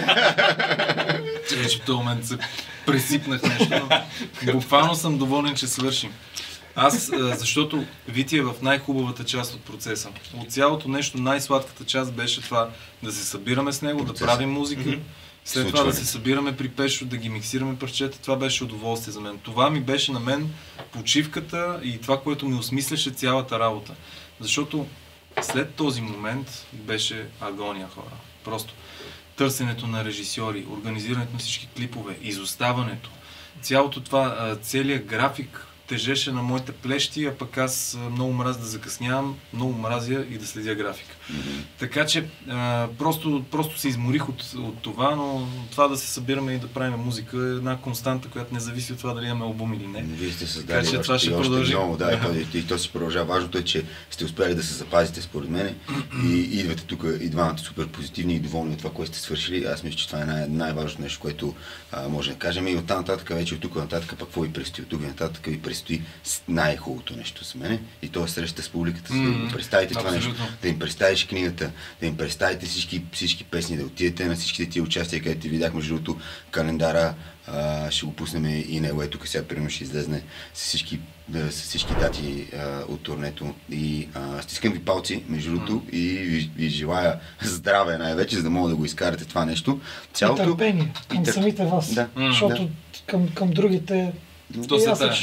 Че в този момент се пресипнах нещо, но буквално съм доволен, че свършим. Аз, защото Вити е в най-хубавата част от процеса. От цялото нещо, най-сладката част беше това да се събираме с него, Процес. да правим музика, mm-hmm. след Случване. това да се събираме при Пешо, да ги миксираме парчета. Това беше удоволствие за мен. Това ми беше на мен почивката и това, което ми осмисляше цялата работа. Защото след този момент беше агония, хора. Просто търсенето на режисьори, организирането на всички клипове, изоставането, цялото това, целият график тежеше на моите плещи, а пък аз много мразя да закъснявам, много мразя и да следя графика. Mm-hmm. Така че а, просто, просто се изморих от, от това, но това да се събираме и да правим музика е една константа, която не зависи от това дали имаме албум или не. Вие сте създали така че още, това ще продължи. Много, да, и, то, и то си продължава. Важното е, че сте успяли да се запазите според мен и, и идвате тук и двамата супер позитивни и доволни от това, което сте свършили. Аз мисля, че това е най- най-важното нещо, което а, може да кажем. И оттам нататък вече от тук нататък пък какво ви предстои? От тук нататък ви предстои най-хубавото нещо с мене и то е среща с публиката, mm, да им представите това нещо, да им представиш книгата, да им представите всички, всички песни, да отидете на всичките тия участия, където ти видяхме, между другото, календара, а, ще го пуснем и него, е тук сега примерно ще излезне с всички, да, с всички дати а, от турнето и а, стискам ви палци, между другото, mm. и ви, ви желая здраве най-вече, за да мога да го изкарате това нещо. Цялото... И търпение към и тър... самите вас, да. защото да. Към, към другите То се та.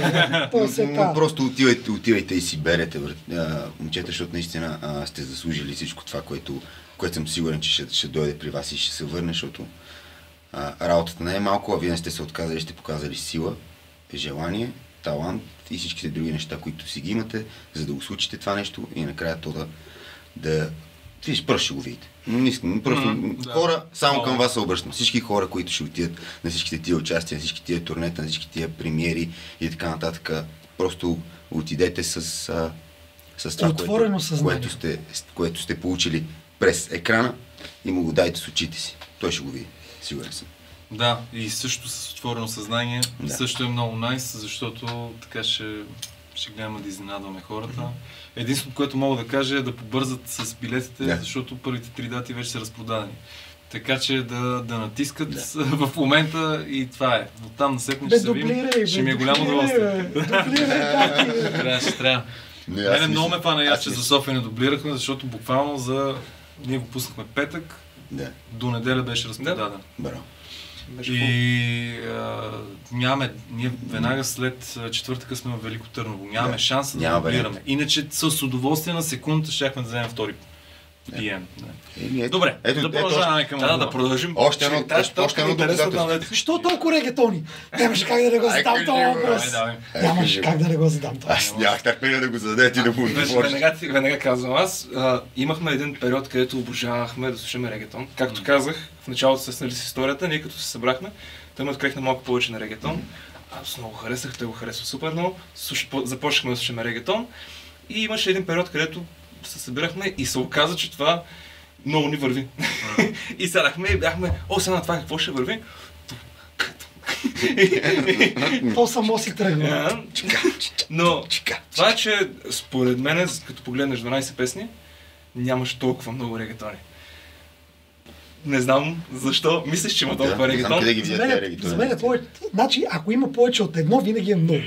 та. Просто отивайте, отивайте и си берете, момчета, защото наистина а, сте заслужили всичко това, което, което съм сигурен, че ще, ще дойде при вас и ще се върне, защото а, работата не е малко, а вие не сте се отказали, сте показали сила, желание, талант и всичките други неща, които си ги имате, за да го случите това нещо и накрая то да... да Виж, просто ще го видите. Не искам, просто mm-hmm, хора, да. само към вас се обръщам. Всички хора, които ще отидат на всичките тия участия, на всички тия турнета, на всички тия премиери и така нататък, просто отидете с, а, с това, което, което, сте, което сте получили през екрана и му го дайте с очите си. Той ще го види, сигурен съм. Да, и също с отворено съзнание, да. също е много найс, защото така ще, ще гледаме да изненадваме хората. Единството, което мога да кажа е да побързат с билетите, да. защото първите три дати вече са разпродадени. Така че да, да натискат да. в момента и това е. Оттам насетне ще се видим, ще ми е голямо удоволствие. Трябва, ще трябва. Мене много ме фана аз, че за София не дублирахме, защото буквално за... Ние го пуснахме петък, да. до неделя беше разпродаден. Да. И а, нямаме, ние веднага след четвъртъка сме в Велико Търново, нямаме да, шанс да дублираме. Иначе с удоволствие на секунда щяхме да вземем втори пием. Да. Добре, ето, да продължаваме към да, да продължим. Още едно, още едно доказателство. Що толкова регетони? Нямаше как да не го задам този въпрос. Нямаше как да не го задам този въпрос. Аз нямах търпение да го зададете и да го отговориш. Веднага казвам аз, имахме един период, където обожавахме да слушаме регетон. Както казах, в началото се снали с историята, ние като се събрахме, той ме открехна малко повече на регетон. аз много харесах, той го харесва супер много. Започнахме да слушаме регетон и имаше един период, където се събирахме и се оказа, че това много ни върви. И седахме и бяхме, о, сега на това какво ще върви? То само си тръгва. Но това е, че според мен, като погледнеш дванайсет песни, нямаш толкова много регетони. Не знам защо. Мислиш, че има толкова да, регетон? Ги за, мен, е, за мен е повече. Значи, ако има повече от едно, винаги е много.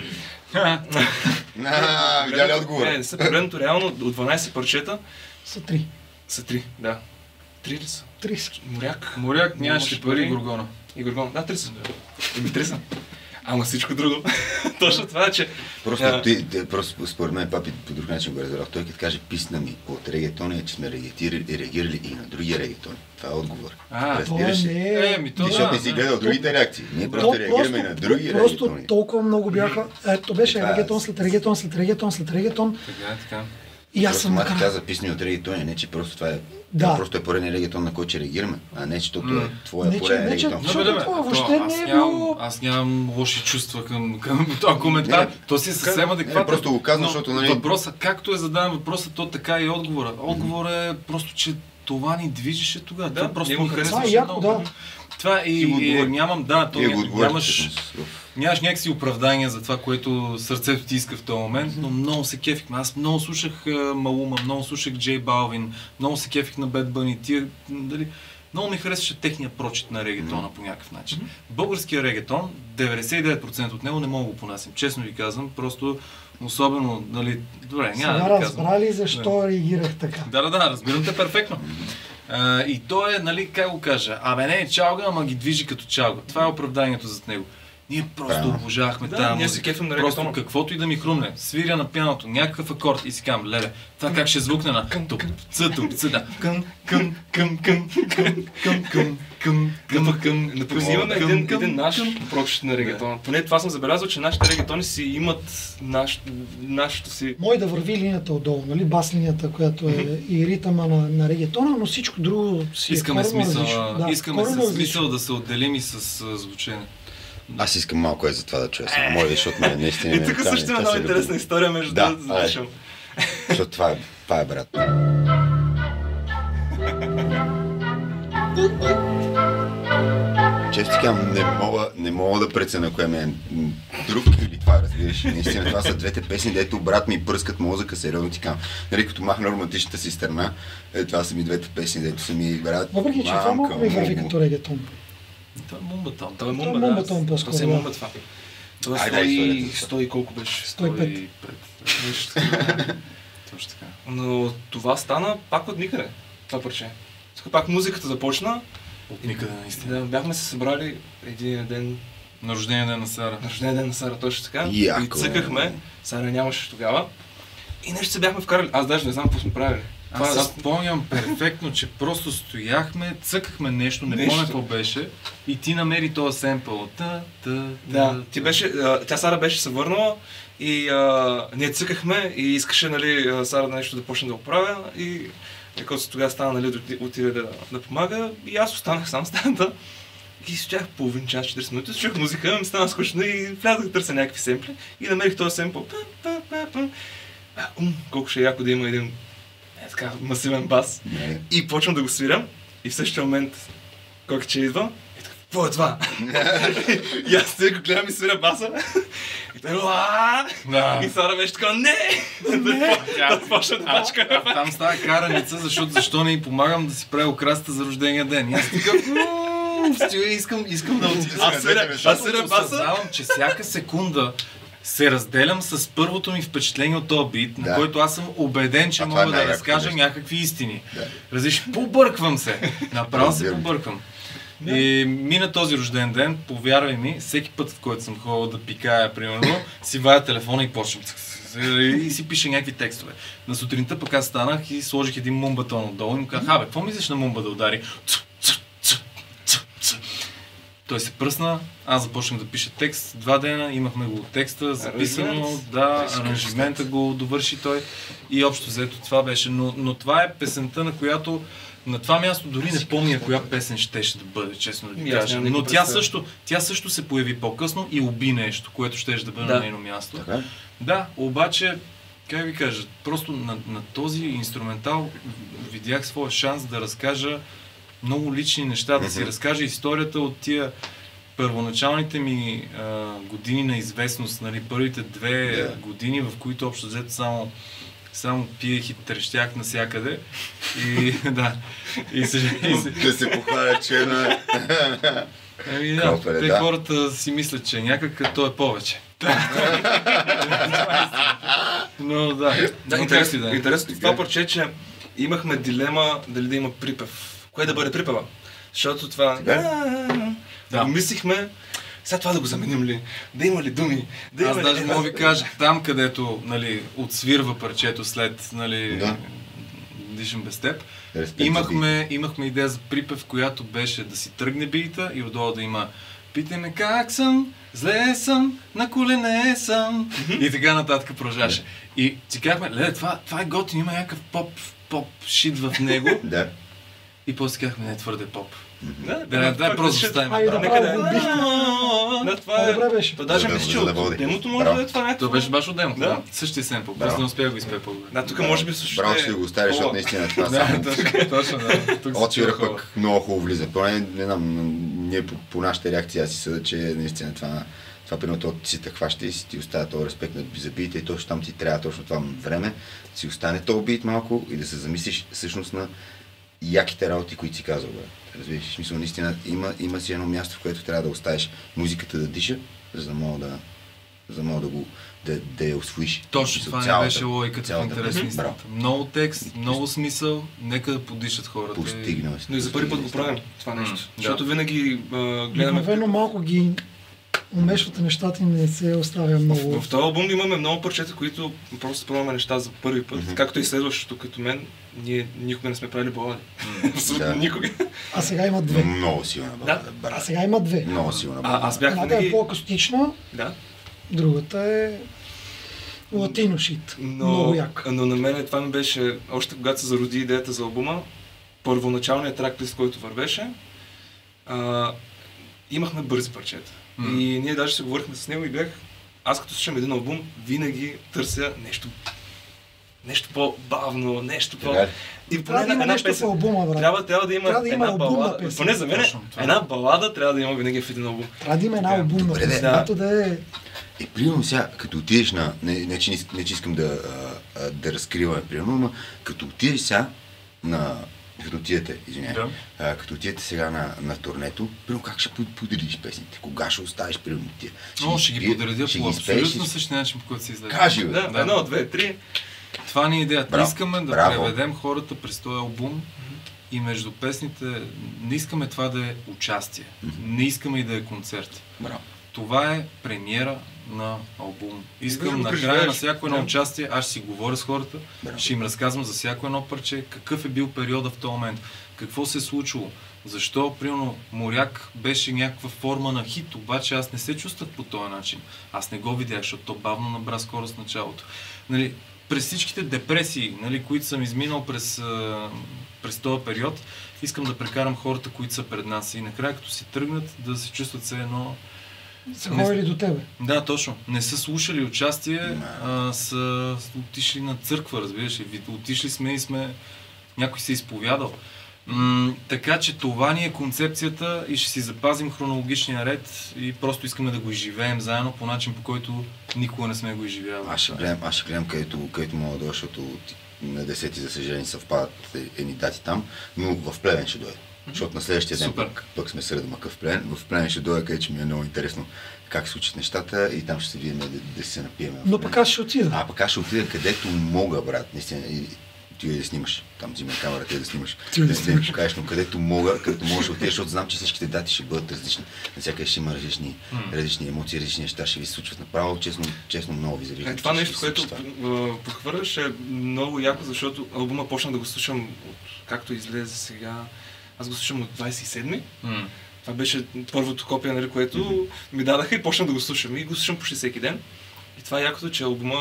Видя ли отговора? Не, са погледнато реално от дванайсет парчета. Са три. Са три, да. Три ли са? Три са. Моряк. Моряк, нямаше пари и Горгона. И Горгона. Да, три са. Еми три са. Ама всичко друго. Точно това е, че... Просто, а... ти, ти, просто според мен папи по друг начин го разбрах. Той като каже писна ми от регетони, е, че сме реагирали и на други регетони. Това е отговор. А, разбираш ли? Не е... Е, ми то защото да, не си гледал да. другите реакции. Ние просто То, реагираме просто, на други просто регетони. толкова много бяха. Ето беше Това е- регетон след регетон, след регетон, след регетон. Така, е, така. И аз Просто съм мати накрая. каза писни от регетони, не че просто това е... Да. Това просто е пореден регетон, на който ще реагираме, а не защото е твоя Не, че- пореден не, че- регетон. Защото бе, бе, това а въобще то, не аз е нямам, било- аз нямам лоши чувства към, към този коментар. Не, То си е съвсем адекватен. не, просто го казвам, Но защото, нали- Въпросът, както е зададен въпросът, то така и отговора. Отговорът е просто, че това ни движеше тогава. Да, това просто ние го ми харесваше Това е яко, много. да. Това и, Ти го и отговори. нямам, да, то Вие ня, го отговорите. нямаш, всъщност, в- нямаш някакси оправдание за това, което сърцето ти иска в този момент, но много се кефихме. Аз много слушах uh, Малума, много слушах Джей Балвин, много се кефих на Bad Bunny. Тия, дали, много ми харесваше техния прочит на регетона по някакъв начин. Българския регетон, деветдесет и девет процента от него не мога да го понасям. Честно ви казвам, просто особено, нали, добре, няма Сега да ви казвам. разбрали защо реагирах така. Да, да, да, разбирам те перфектно. А, и то е, нали, как го кажа, абе не е чалга, ама ги движи като чалга. Това е оправданието зад него. Ние просто Да. обожавахме Да, тази ние музика. се кефим на Просто регетона. каквото и да ми хрумне, свиря на пианото, някакъв акорд и си казвам, леле, това как ще звукне на туп-ца, туп-ца, да. Към, към, към, към, към, към, към, към, към, към, Да пък имаме към, един, към, един наш към. прочит на регетона. Поне това съм забелязал, че нашите регетони си имат наш, нашето си... Може да върви линията отдолу, нали? Бас линията, която е и ритъма на, на регетона, но всичко друго си е Искаме коренно смисъл, различно. Да, искаме коренно със различно. смисъл да се отделим и с а, звучене. Аз искам малко е за това да чуя сега. Моля, защото ме наистина... И ме- тук това ми- също има това много се интересна люби. история между Да, да, запишем. Защото това е, това е брат. Често ти казвам, не мога, не мога да преценя кое ми е м, друг или това, разбираш. Наистина, това са двете песни, дето брат ми пръскат мозъка, сериозно ти казвам. Нали, като махна романтичната си страна, е, това са ми двете песни, дето са ми брат. Въпреки, че това малко ми върви като регетон. Това е мумбатон. Това е Това е мумба, мумбатон да. по-скоро, Това си е да. мумба това. Това е Айде, сто и... историята. сто и колко беше? сто и пет. Нещо такова. Точно така. Но това стана пак от никъде. Това парче. Тук пак музиката започна. От никъде наистина. Да, бяхме се събрали един ден На рождения ден на Сара. на рождения ден на Сара, точно така. Яко. И цъкахме. Сара нямаше тогава. И нещо се бяхме вкарали. Аз даже не знам какво сме правили. Аз Това- се спомням перфектно, че просто стояхме, цъкахме нещо, не Нещо. помня какво беше, и ти намери този семпъл. Та, та, Да, ти беше, а, тя Сара беше се върнала и а, ние цъкахме и искаше, нали, а, Сара нещо да почне да оправя и като тогава стана, нали, да отиде- отиде да, да помага и аз останах сам в стаята и стоях половин час, четирийсет минути, слушах музика, ми стана скучно и влязах да търся някакви семпли и намерих този семпъл. Па, па, па, па. А, ум, колко ще е яко да има един е, така, масивен бас. Не. И почвам да го свирям и в същия момент Кокиче идва и така, какво е това? И аз сега го гледам и свиря баса. И той «Уаа!» Да. И Сара беше така «Не!» Да почна да бачка. А, там става караница, защото защо не й помагам да си прави украсата за рождения ден. И аз такъв, «М, стига, искам, искам да отида. Аз свиря, аз свиря баса. Осъзнавам, че всяка секунда се разделям с първото ми впечатление от този бит, на Да. който аз съм убеден, че А това мога е да най-якото разкажа нещо. някакви истини. Да. Разлиш, побърквам се. Направо се Разбирам. побърквам. И мина този рожден ден, повярвай ми, всеки път, в който съм ходил да пикая, примерно, си вая телефона и почвам и си пише някакви текстове. На сутринта пък аз станах и сложих един мумбатон отдолу и му казах, абе, какво мислиш на мумба да удари? Той се пръсна, аз започнах да пиша текст, два дена, имахме го текста, записано, Аранжимент. да, аранжимента го довърши той и общо взето това беше. Но, но това е песента, на която на това място дори не помня коя песен щеше да бъде, честно да ви кажа. Но тя също, тя също се появи по-късно и уби нещо, което щеше да бъде да. на нейно място. Така? Да, обаче, как ви кажа, просто на, на този инструментал видях своя шанс да разкажа много лични неща, да си разкажа историята от тия първоначалните ми а, години на известност, нали, първите две yeah. години, в които общо взето само Само пиех и трещях навсякъде. И да. И се, и се... Да се похваля, че е на... Ами да, Копеле, те да. Хората си мислят, че някак като е повече. Но да. Да, интересно, да. Интересно в това парче, че имахме дилема дали да има припев. Кое да бъде припева? Защото това... Да. Мислихме, сега това да го заменим ли? Да има ли думи? Да Аз даже мога ви кажа, там където, нали, отсвирва парчето след, нали, да. Дишам без теб, имахме, имахме идея за припев, която беше да си тръгне бита и отдолу да има "Питай ме как съм, зле съм, на колене съм" и така нататък продължаше. И си казахме, леле, това, това е готин, има някакъв поп, поп шит в него. Да. И после казахме, не, твърде поп. Да, да, да, да, просто ставим. Айде да правим убихте. Да, това е. Добре беше. То даже мисля, че от демото може да е това някакво. То беше баш от демото, да. Същия семпъл, просто не успях да го изпея по-добре. Да, тук може би също Браво ще го оставиш, защото наистина това само... Точно, да. Отвира пък много хубаво влиза. Поне, не знам, ние по нашата реакция аз си съда, че наистина това... Това примерно ти си те хваща и си ти оставя този респект за бита и точно там ти трябва точно това време, да си остане този бит малко и да се замислиш всъщност на яките работи, които си казал, бе. Разбираш, в смисъл, наистина има, има си едно място, в което трябва да оставиш музиката да диша, за да мога да, за да, мога да, го, да, да я усвоиш. Точно това цялата, не беше логиката в интересни истината. Много текст, много смисъл, нека да подишат хората. Постигнал. Но и за първи път го правим това нещо, mm, защото да. Винаги а, гледаме... Обикновено малко ги умешвате нещата и не се оставя много. В, в този албум имаме много парчета, които просто пробваме неща за първи път. Mm-hmm. Както и следващото като мен, ние никога не сме правили балади. Абсолютно да. Никога. А сега има две. Много силна балада, да. А сега има две. Много силна балада. А, аз бях Едната винаги... е по-акустична, да. Другата е латино шит. Но, много як. Но на мен това ми беше, още когато се зароди идеята за албума, първоначалният трак-лист, който вървеше, а, имахме бързи парчета. Mm. И ние даже се говорихме с него и бях, аз като слушам един албум, винаги търся нещо, нещо по-бавно, нещо по... И трябва да има нещо песен, в албума, брат. Трябва, трябва да има, трябва да има една балада. Поне за мен една балада трябва да има винаги в един албум. Трябва да има една албумна песен, която да е... И примерно сега, като отидеш на... Не, не, че, не че искам да, а, да разкриваме, примерно, но като отидеш сега на... Като отидете, извиняй, да. а, като отидете сега на, на турнето, примерно как ще подредиш песните? Кога ще оставиш примерно тия? Ще О, ще ги подредя по абсолютно същия начин, по който се излезе. Кажи, бе. Да, да. Едно, две, три. Това ни е идеята. Браво. Искаме да Браво. преведем хората през този албум mm-hmm. и между песните не искаме това да е участие. Mm-hmm. Не искаме и да е концерт. Браво. Това е премиера на албум. Искам на края на всяко едно участие, аз ще си говоря с хората, Браво. Ще им разказвам за всяко едно парче, какъв е бил периода в този момент, какво се е случило, защо, примерно, Моряк беше някаква форма на хит, обаче аз не се чувствах по този начин. Аз не го видях, защото то бавно набра скорост в началото. Нали, през всичките депресии, нали, които съм изминал през, през този период, искам да прекарам хората, които са пред нас и накрая, като си тръгнат, да се чувстват все едно... Са ходили до тебе. Да, точно. Не са слушали участие, а са отишли на църква, разбираш ли. Отишли сме и сме... Някой се изповядал. М- така че това ни е концепцията и ще си запазим хронологичния ред и просто искаме да го изживеем заедно по начин, по който никога не сме го изживявали. Аз ще гледам, аз ще гледам където, където мога да дойда, защото на десети, за съжаление, съвпадат едни дати там, но в Плевен ще дойде. Защото на следващия ден пък, пък сме сред Мака в Плевен. В Плевен ще дойда, където ми е много интересно как се случат нещата и там ще се видим да, да се напием. Но пък аз ще отида. А, пък аз ще отида където мога, брат, наистина. И, ти да снимаш. Там взима камерата и да снимаш. Ти да, да снимаш. Покажеш, но където мога, където можеш да отидеш, защото знам, че всичките дати ще бъдат различни. Навсякъде ще има различни, mm. различни емоции, различни неща, ще ви се случват направо. Честно, честно много ви завиждам. Е, това нещо, което подхвърляш е много яко, защото албума почна да го слушам, от, както излезе сега. Аз го слушам от двадесет и седми. Mm. Това беше първото копие, нали, което mm-hmm. ми дадаха и почна да го слушам. И го слушам почти всеки ден. И това е якото, че албума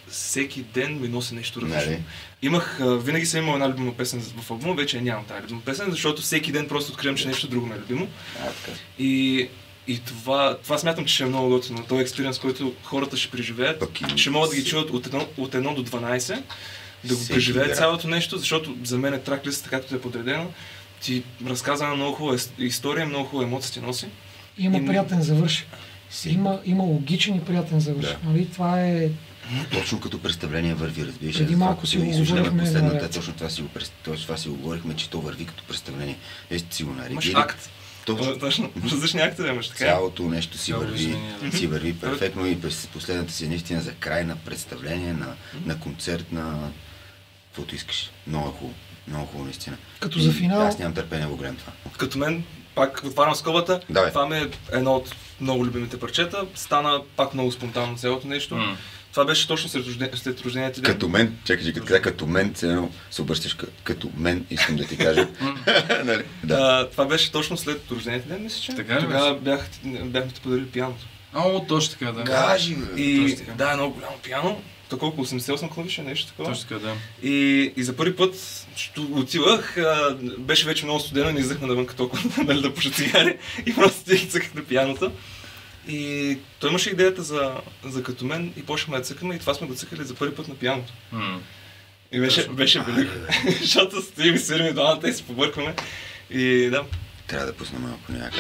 всеки ден ми носи нещо различно. Имах, винаги съм имал една любима песен в албума, вече нямам тази любима песен, защото всеки ден просто откривам, че нещо друго ме е любимо. И, и това, това смятам, че ще е много готино. Този експириенс, който хората ще преживеят, ще могат да ги чуят от едно, от едно до дванайсет, да го преживеят цялото нещо, защото за мен е трак-листата, както е подредено. Ти разказва на много хубава история, много хубава емоция ти носи. Има и... приятен завършек. Има, има логичен и приятен завършек. Да. Нали? Това е... Точно като представление върви, разбираш. Преди малко си го говорихме. Последната, точно това си го, това си го говорихме, че то върви като представление. Ести си го нарегили. Имаш акт. Точно. Точно. Различни актове имаш, така. Цялото нещо си върви, си върви перфектно и през последната си наистина за край на представление, на, на концерт, на... Каквото искаш. Много хубаво. Много хубаво, наистина. Като за финал... Аз нямам търпение да го гледам това. Като мен, пак отварям скобата, Давай. Това ми е едно от много любимите парчета. Стана пак много спонтанно цялото нещо. Mm. Това беше точно след, рожден... след рождения ти ден. Като мен, чакай, че като, като мен, се обръщаш като мен, искам да ти кажа. нали? Да. А, това беше точно след рождения ти ден, мисля, че. Така тогава бях, бяхме ти подарили пианото. О, точно така, да. Кажи, и да, е много голямо пиано. Толкова осемдесет и осем клавиша, нещо такова. Точно така, да. И, и за първи път, като отивах, а, беше вече много студено, не излезахме навънка толкова, нали, да пуша цигари и просто ти цъках на пианото. И той имаше идеята за, за като мен и почнахме да цъкаме и това сме го цъкали за първи път на пианото. Mm. И беше, беше велико, защото стоим и свирим и двамата и се побъркваме. И да. Трябва да пусна малко някъде.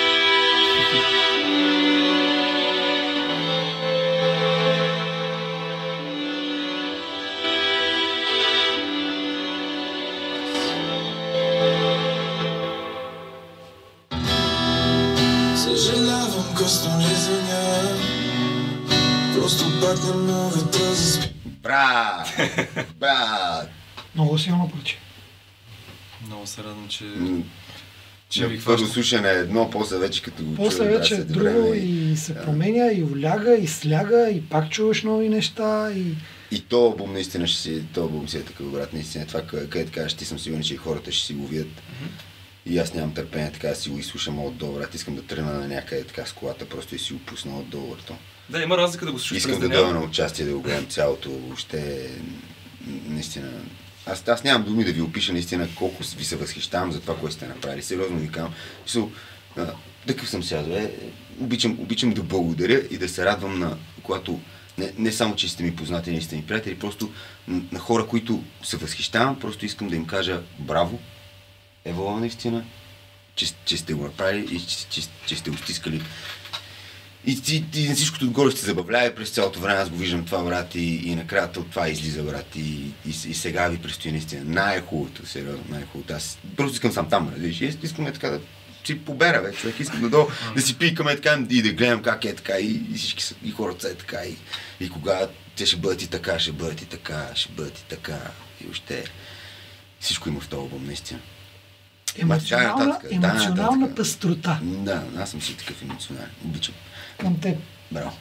Съжалявам, късно не звъня. Просто пак не мога да заспя. Брат! Брат! Много силно парче. Много се радвам, че... че ви първо слушане е едно, после вече като го после чуя, вече е друго и се да. променя, и уляга, и сляга, и пак чуваш нови неща. И, и то албум наистина ще си, то албум си е такъв, брат, наистина. Това, където кажеш, ти съм сигурен, че и хората ще си го видят. Mm-hmm. И аз нямам търпение така да си го изслушам отдолу, брат. Искам да тръгна на някъде така с колата, просто и си го пусна отдолу. То. Да, има разлика да го слушаш. Искам да дойда на участие, да го гледам цялото, въобще, наистина. Аз, аз нямам думи да ви опиша наистина колко ви се възхищавам за това, което сте направили. Сериозно ви казвам. Такъв съм сега, бе. Обичам, обичам да благодаря и да се радвам на, когато не, не само, че сте ми познати, не сте ми приятели, просто на, на хора, които се възхищавам, просто искам да им кажа браво, евола наистина, че, че сте го направили и че, че, че сте го стискали. И, и, и на всичкото отгоре ще се забавлява през цялото време, аз го виждам това, брат, и, и накрая от това излиза, брат, и, и, и сега ви предстои наистина най-хубавото, сериозно, най-хубавото. Аз просто искам сам там, разбираш, и искаме така да си побера, бе, човек, искам да долу, да си пикаме така и да гледам как е така, и, и всички са, и хората са е така, и, и кога те ще бъдат и така, ще бъдат и така, ще бъдат и така, и още всичко има в този албум, наистина. Емоционална, нататък, емоционална да, пъстрота. Да, аз съм си такъв емоционален, обичам. Към теб. Браво.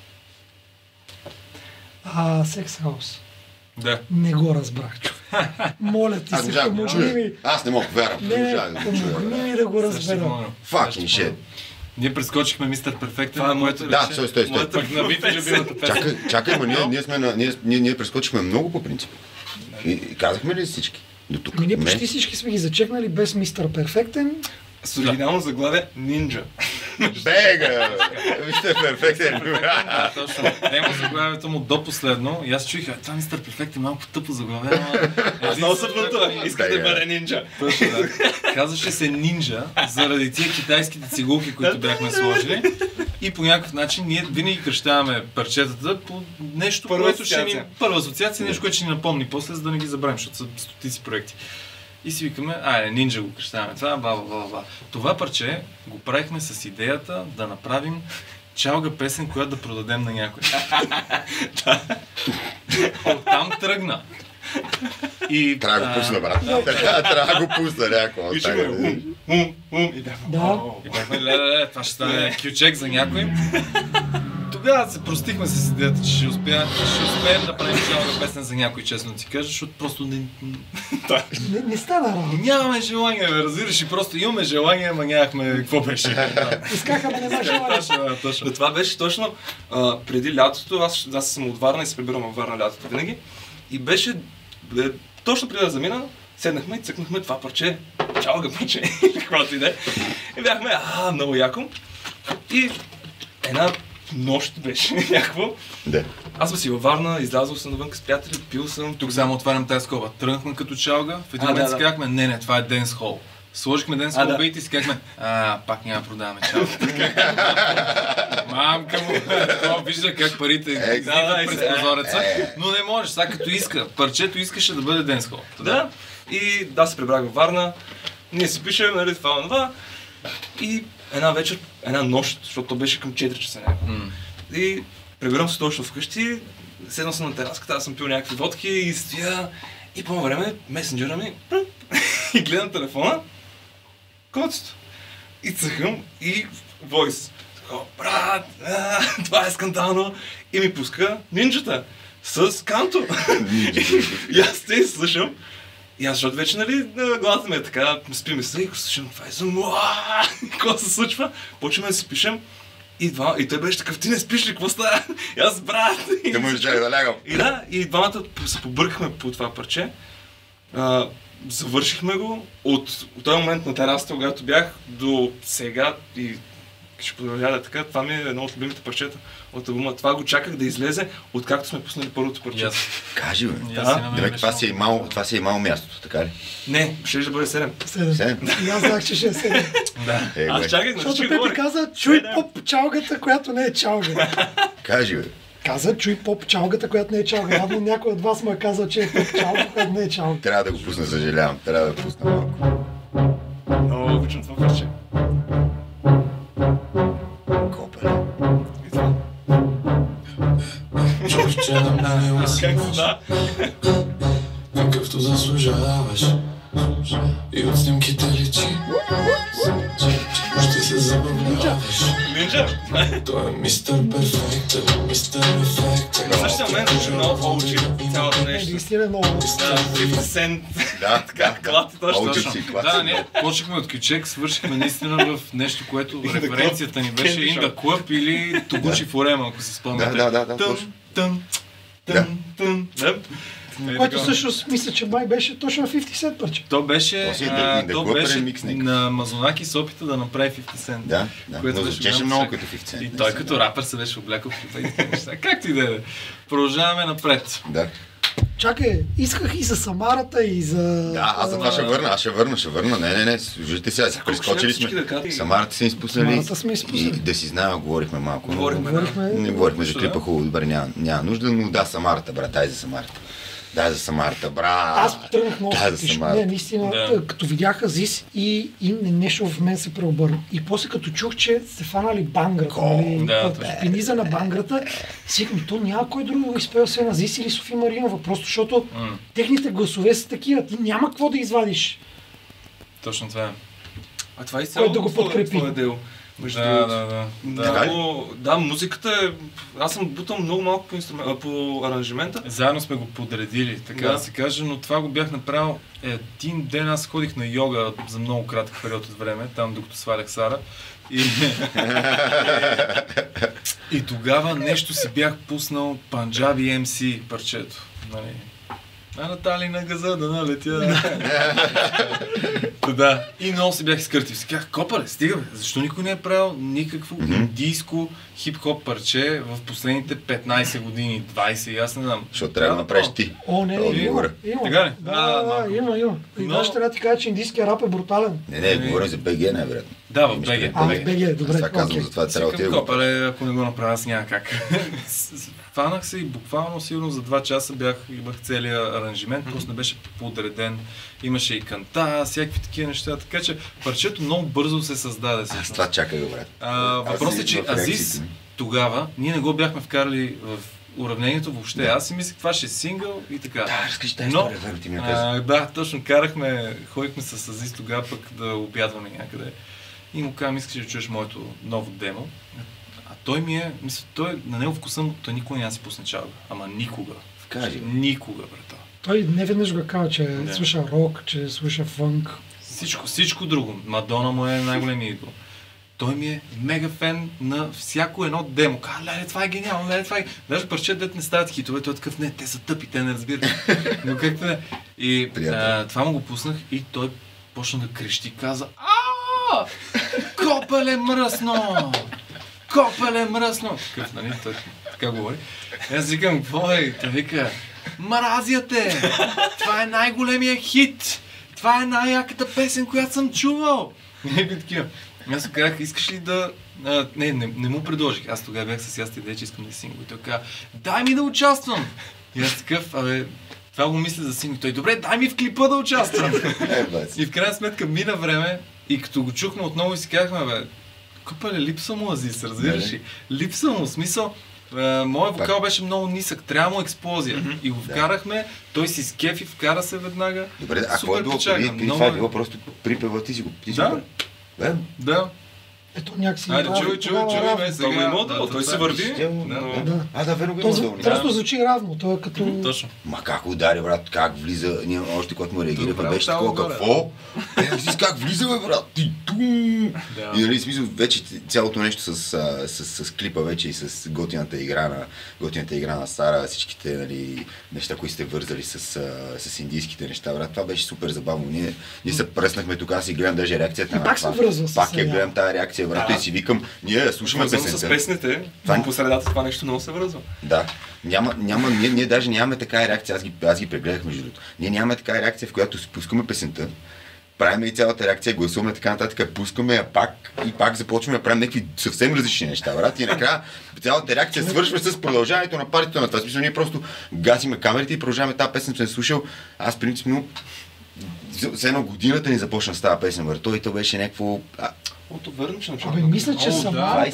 А, Секс Хаус. Да. Не го разбрах, човек. Моля ти се, помогни ми. Аз не мога вярвам. Не, помогни ми да го разбера. Fucking shit. Ние прескочихме Мистер Перфектен. Това е моето да, стой, стой, стой. Пък на Вите любимата песен. Чакай, чакай, ма ние, ние, сме на, ние, ние, ние прескочихме много по принцип. И, и казахме ли всички? До тук. Ние почти всички сме ги зачекнали без Мистер Перфектен. С оригинално заглавие Нинджа. Бега! Вижте, перфектен. Да, точно. Нема заглавието му до последно. И аз чуих, това Мистер Перфектен е малко тъпо заглавие. Аз много се пътува. Искам да бъде нинджа. Точно, да. Казваше се Нинджа, заради тия китайските цигулки, които бяхме сложили. И по някакъв начин ние винаги кръщаваме парчетата по нещо, първа което асоциация. ще ни... Първа асоциация, нещо, което ще ни напомни после, за да не ги забравим, защото са стотици проекти. И си викаме, айде, Нинджа го кръщаваме, това, бла, бла, бла. Това парче го правихме с идеята да направим чалга песен, която да продадем на някой. Оттам тръгна. И, трябва да го пусна, брат. Трябва да го пусна някакво. И ще ме ум, ум, и да. И бяхме, ле, ле, ле, това ще стане кючек за някой. да, се простихме с идеята, че ще успеем, ще успеем да правим цялата песен за някой, честно ти кажа, защото просто не... Да. не, не стана работа. Нямаме желание, бе, разбираш, и просто имаме желание, ама нямахме какво беше. Искаха, ама не желание. Точно, точно. Но това беше точно а, преди лятото, аз, аз съм от Варна и се прибирам във Варна лятото винаги. И беше, бе, точно преди да замина, седнахме и цъкнахме това парче, чалга парче, каквото и да е. И бяхме, а, много яко. И една нощ беше някакво. Да. Аз съм си във Варна, излязъл съм навънка с приятели, пил съм. Тук само отварям тази скоба. Тръгнахме като чалга, в един а, момент да, си да. казахме, не, не, това е Dance Hall. Сложихме Dance Hall да. бейт и си казахме, а, пак няма да продаваме чалга. Мамка му, това вижда как парите излизат през прозореца, но не можеш, сега като иска. Парчето искаше да бъде Dance Hall. Да. И да, се прибрах във Варна, ние си пишем, нали, това, това. И една вечер, една нощ, защото то беше към четири часа някакво. Mm. И прибирам се точно вкъщи, седнал съм на тераската, аз съм пил някакви водки и стоя. И по време месенджера ми и гледам телефона, коцето. И цъхам и войс. О, брат, а, това е скандално. И ми пуска нинджата с канто. И аз те слушам. И аз, защото вече, нали, главата ми е така, спи ми се и слушам, това е за муа, какво се случва? Почваме да си пишем и, два, и той беше такъв, ти не спиш ли, какво става? И аз, брат! Те му изчай да лягам. И да, и двамата се побъркахме по това парче. А, завършихме го от, от този момент на терасата, когато бях, до сега и ще продължава така, това ми е едно от любимите парчета от албума. Това го чаках да излезе, откакто сме пуснали първото парче. Yes. Кажи, бе. Да. Демек, това си е имало, това си е имало мястото, така ли? Не, ще да бъде седем. Седем. Седем? И аз знах, че ще е седем. Да. Е, Аз бе. чаках, на Защото всички Пепи говори. каза, чуй Седем. поп чалгата, която не е чалга. Кажи, бе. Каза, чуй поп чалгата, която не е чалга. Явно някой от вас му е казал, че е поп чалга, която не е чалга. Трябва да го пусна, съжалявам. Трябва да го пусна малко. Много обичам това парче. Копеле. И това. Човече на мене Как се усилваш, да? какъвто заслужаваш. И от снимките личи, ще се забавляваш. Нинджа? Той е мистер перфектен, мистер ефектен. В същия момент беше много по-учи цялото Не, нещо. наистина е много. Да, петдесет Cent. Да, така, Клати точно. Олчи Точно. си, клати Да, си. не, почнахме от Кючек, свършихме наистина в нещо, което референцията ни беше Candy In the Club или Тогучи Форема, ако се спомняте. Да, да, да, да, Тън, точно. тън, Да. тън, тън. Да. Е, Което така. всъщност мисля, че май беше точно на петдесет Cent парче. То беше, То си е а, In the то Club беше ремикс някакъв. на Мазонаки с опита да направи петдесет Cent. Да, да. Което Но беше звучеше голям много успех. като петдесет Cent. И той като рапър се беше облякал в тези неща. Както и да е. Продължаваме напред. Да. Чакай, исках и за Самарата, и за... Да, аз за това ще върна, аз ще върна, ще върна. Не, не, не, служите сега, си прескочили ще сме. да кажа? Самарата сме изпуснали. Самарата сме изпуснали. И да си знаем, говорихме малко. но- Говорихме, Говорихме... Не говорихме за Защо, клипа да? хубаво, добре, няма, няма нужда, но да, Самарата, брат, дай за Самарата. Дай за Самарата, брат. Аз тръгнах много Дай за скептично. Самарата. Не, наистина, Да. като видях Азис и, и нещо в мен се преобърна. И после като чух, че се фанали банграта, Ко? нали, Да, от точно. пениза на банграта, си викам, то няма кой друг да го изпее освен Азис или Софи Маринова, просто защото М, техните гласове са такива, ти няма какво да извадиш. Точно това е. А това е изцяло Който да го твое- подкрепи. твое дело. Между Да, другото. да, да. да. Така ли? Много, да, музиката е... Аз съм бутал много малко по, инструмент, а, по аранжимента. Заедно сме го подредили, така Да. да се каже, но това го бях направил един ден. Аз ходих на йога за много кратък период от време, там докато свалях Сара. И, и тогава нещо си бях пуснал Панджаби Ем Си парчето. Нали? А Натали на газа да налетя. Да. И много се бях изкъртив. Си казах, копале, стига бе, защо никой не е правил никакво индийско хип-хоп парче в последните петнайсет години, двайсет, и аз не знам. Защото трябва да направиш ти. О, не, не, Отговора. има, има. Така ли? Да, А, да, да, малко. има, има. И Но- даже трябва да ти кажа, че индийския рап е брутален. Не, не, говорим за БГ, най-вероятно. Да, в Имаш БГ. предвид А, в БГ. БГ, добре, Аз това казвам, окей. затова трябва да Викам, отида. копале, ако не го направя, аз няма как. Фанах се и буквално сигурно за два часа бях, имах целият аранжимент, просто не беше подреден. Имаше и канта, всякакви такива неща, така че парчето много бързо се създаде. Аз всъщност. това чакай, брат. А, Аз въпросът е, и че в реакциите Азис ми. тогава, ние не го бяхме вкарали в уравнението въобще. Да. Аз си мислех, това ще е сингъл и така. Да, разкажи тази Но, история, верно ти ми я каза. а, да, точно карахме, ходихме с Азис тогава пък да обядваме някъде. И му казвам, искаш да чуеш моето ново демо. А той ми е, мисля, той на него вкуса му, той никога няма си пусне чалга. Ама никога. Кажи. Никога, брата. Той не веднъж го казва, че yeah. слуша рок, че слуша фънк. Всичко, всичко друго. Мадона му е най-големият идол. Той ми е мега фен на всяко едно демо. Каза, леле, това е гениално, леле, това е... Даже парчета, дет не стават хитове, той е такъв, не, те са тъпи, те не разбират. Но как не... И а, това му го пуснах и той почна да крещи, каза, ааа, копеле мръсно! Копеле мръсно! Такъв, нали, той така говори. Аз викам, какво е? Той вика, мразя те! Това е най-големия хит! Това е най-яката песен, която съм чувал! И такива. Аз му казах, искаш ли да... А, не, не, не му предложих. Аз тогава бях с ясна идея, че искам да е сингъл. И той каза, дай ми да участвам! И аз такъв, абе, това го мисля за сингъл. Той, добре, дай ми в клипа да участвам! И в крайна сметка мина време и като го чухме отново и си казахме, бе, копале, липса му Азис, разбираш ли? Липса му, смисъл. Моят вокал беше много нисък, трябва му експлозия. Mm-hmm. И го вкарахме, той си скефи, вкара се веднага. Добре, а какво е било преди? Преди това е било просто припева, ти си го... Ти си да? Го... Да. Да. Ето някакси... Айде, чуй, чуй, чуй, ме сега. Той има да, той се върви. А, да, верно го има долу. Просто звучи равно, той е като... Точно. Ма как удари, брат, как влиза, ние още когато му реагирахме, беше такова, какво? Е, си как влиза, бе, брат, ти тум! И нали, смисъл, вече цялото нещо с, с, с клипа вече и с готината игра на, готината игра на Сара, всичките, нали, неща, които сте вързали с, с индийските неща, брат, това беше супер забавно. Ние, ние се преснахме тук, аз и гледам даже реакцията на пак се връзва с пак я гледам тази реакция, брат, и си викам, ние слушаме песента. С песните, това по средата това нещо много се връзва. Да. Няма, няма, ние, ние даже нямаме такава реакция, аз ги, аз ги прегледах между другото. Ние нямаме такава реакция, в която спускаме песента, правим и цялата реакция, гласуваме така нататък, пускаме я пак и пак започваме да правим някакви съвсем различни неща, брат. И накрая цялата реакция свършва с продължаването на партито на това. Смисъл, ние просто гасиме камерите и продължаваме тази песен, съм слушал. Аз принципно с една годината ни започна с тази песен, брат. Той то беше някакво... Ото върнем, че Абе, мисля, че Самара...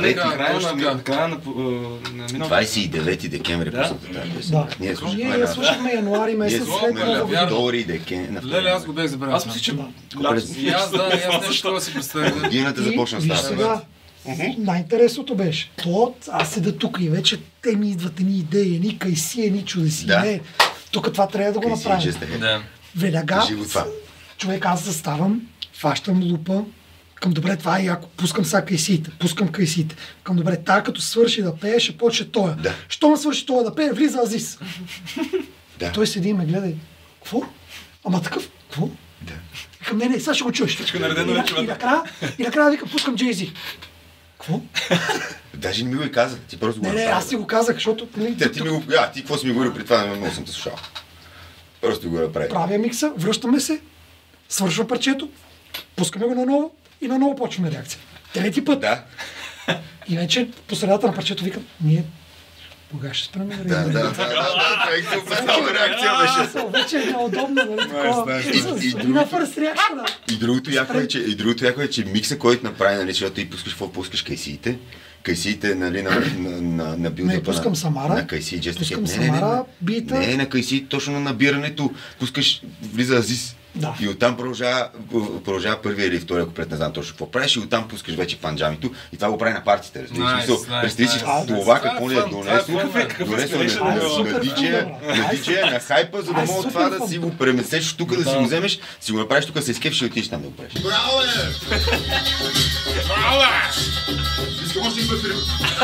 двадесет и девети декември пуснахте тази песен. Да. Ние я слушахме януари месец след Нова година. втори декември. Леле, аз го бях забравил. Аз мисля, че... И аз, да, и аз нещо да си представя. Годината започна с тази песен. Най-интересното беше, то аз седа тук и вече те ми идват едни идеи, едни кайси, едни чудеси. Да. Не, тук това трябва да го направим. Да. Веднага, човек, аз заставам, фащам лупа, към добре, това е яко, пускам сега кайсиите, пускам кайсиите. Към добре, тая като свърши да пее, ще почне тоя. Да. Щом свърши тоя да пее, влиза Азис. Да. Той седи и ме гледа и, какво? Ама такъв, какво? Да. Викам, не, не, сега ще го чуеш. Всичко наредено и, вече. и, накрая, и накрая викам, пускам Джейзи. Какво? Даже не ми го и каза, ти просто го Не, не, аз си го казах, защото... Те, ти ми го... А, ти какво си ми говорил при това, не съм те слушал. Просто го направи. Правя микса, връщаме се, свършва парчето, пускаме го наново и наново почваме реакция. Трети път. Да. И вече по средата на парчето викам, ние кога ще спрем да Да, да, да, да, човек супер реакция беше. Вече е неудобно, нали такова. На фърст реакция. И другото яко е, че, и другото яко е, че микса, който направи, нали, защото ти пускаш, какво пускаш кайсиите, кайсиите, нали, на, на, на, на билдъпа. Не, пускам Самара, на кайси, Just пускам не, не, Самара, бита. Не, на кайси, точно на набирането, пускаш, влиза Азис. Да. И оттам продължава, продължава първия или втория куплет, не знам точно какво правиш, и оттам пускаш вече панджамито и това го прави на партите, разбираш. Nice, Представи си nice, това nice. какво ли е донесло, донесло на диджея, на диджея, на хайпа, за да мога това да си го премесеш тук, да си го вземеш, си го направиш тук, се изкефиш и отидеш там да го правиш. Браво, е! Браво, е! Искам още един път пример.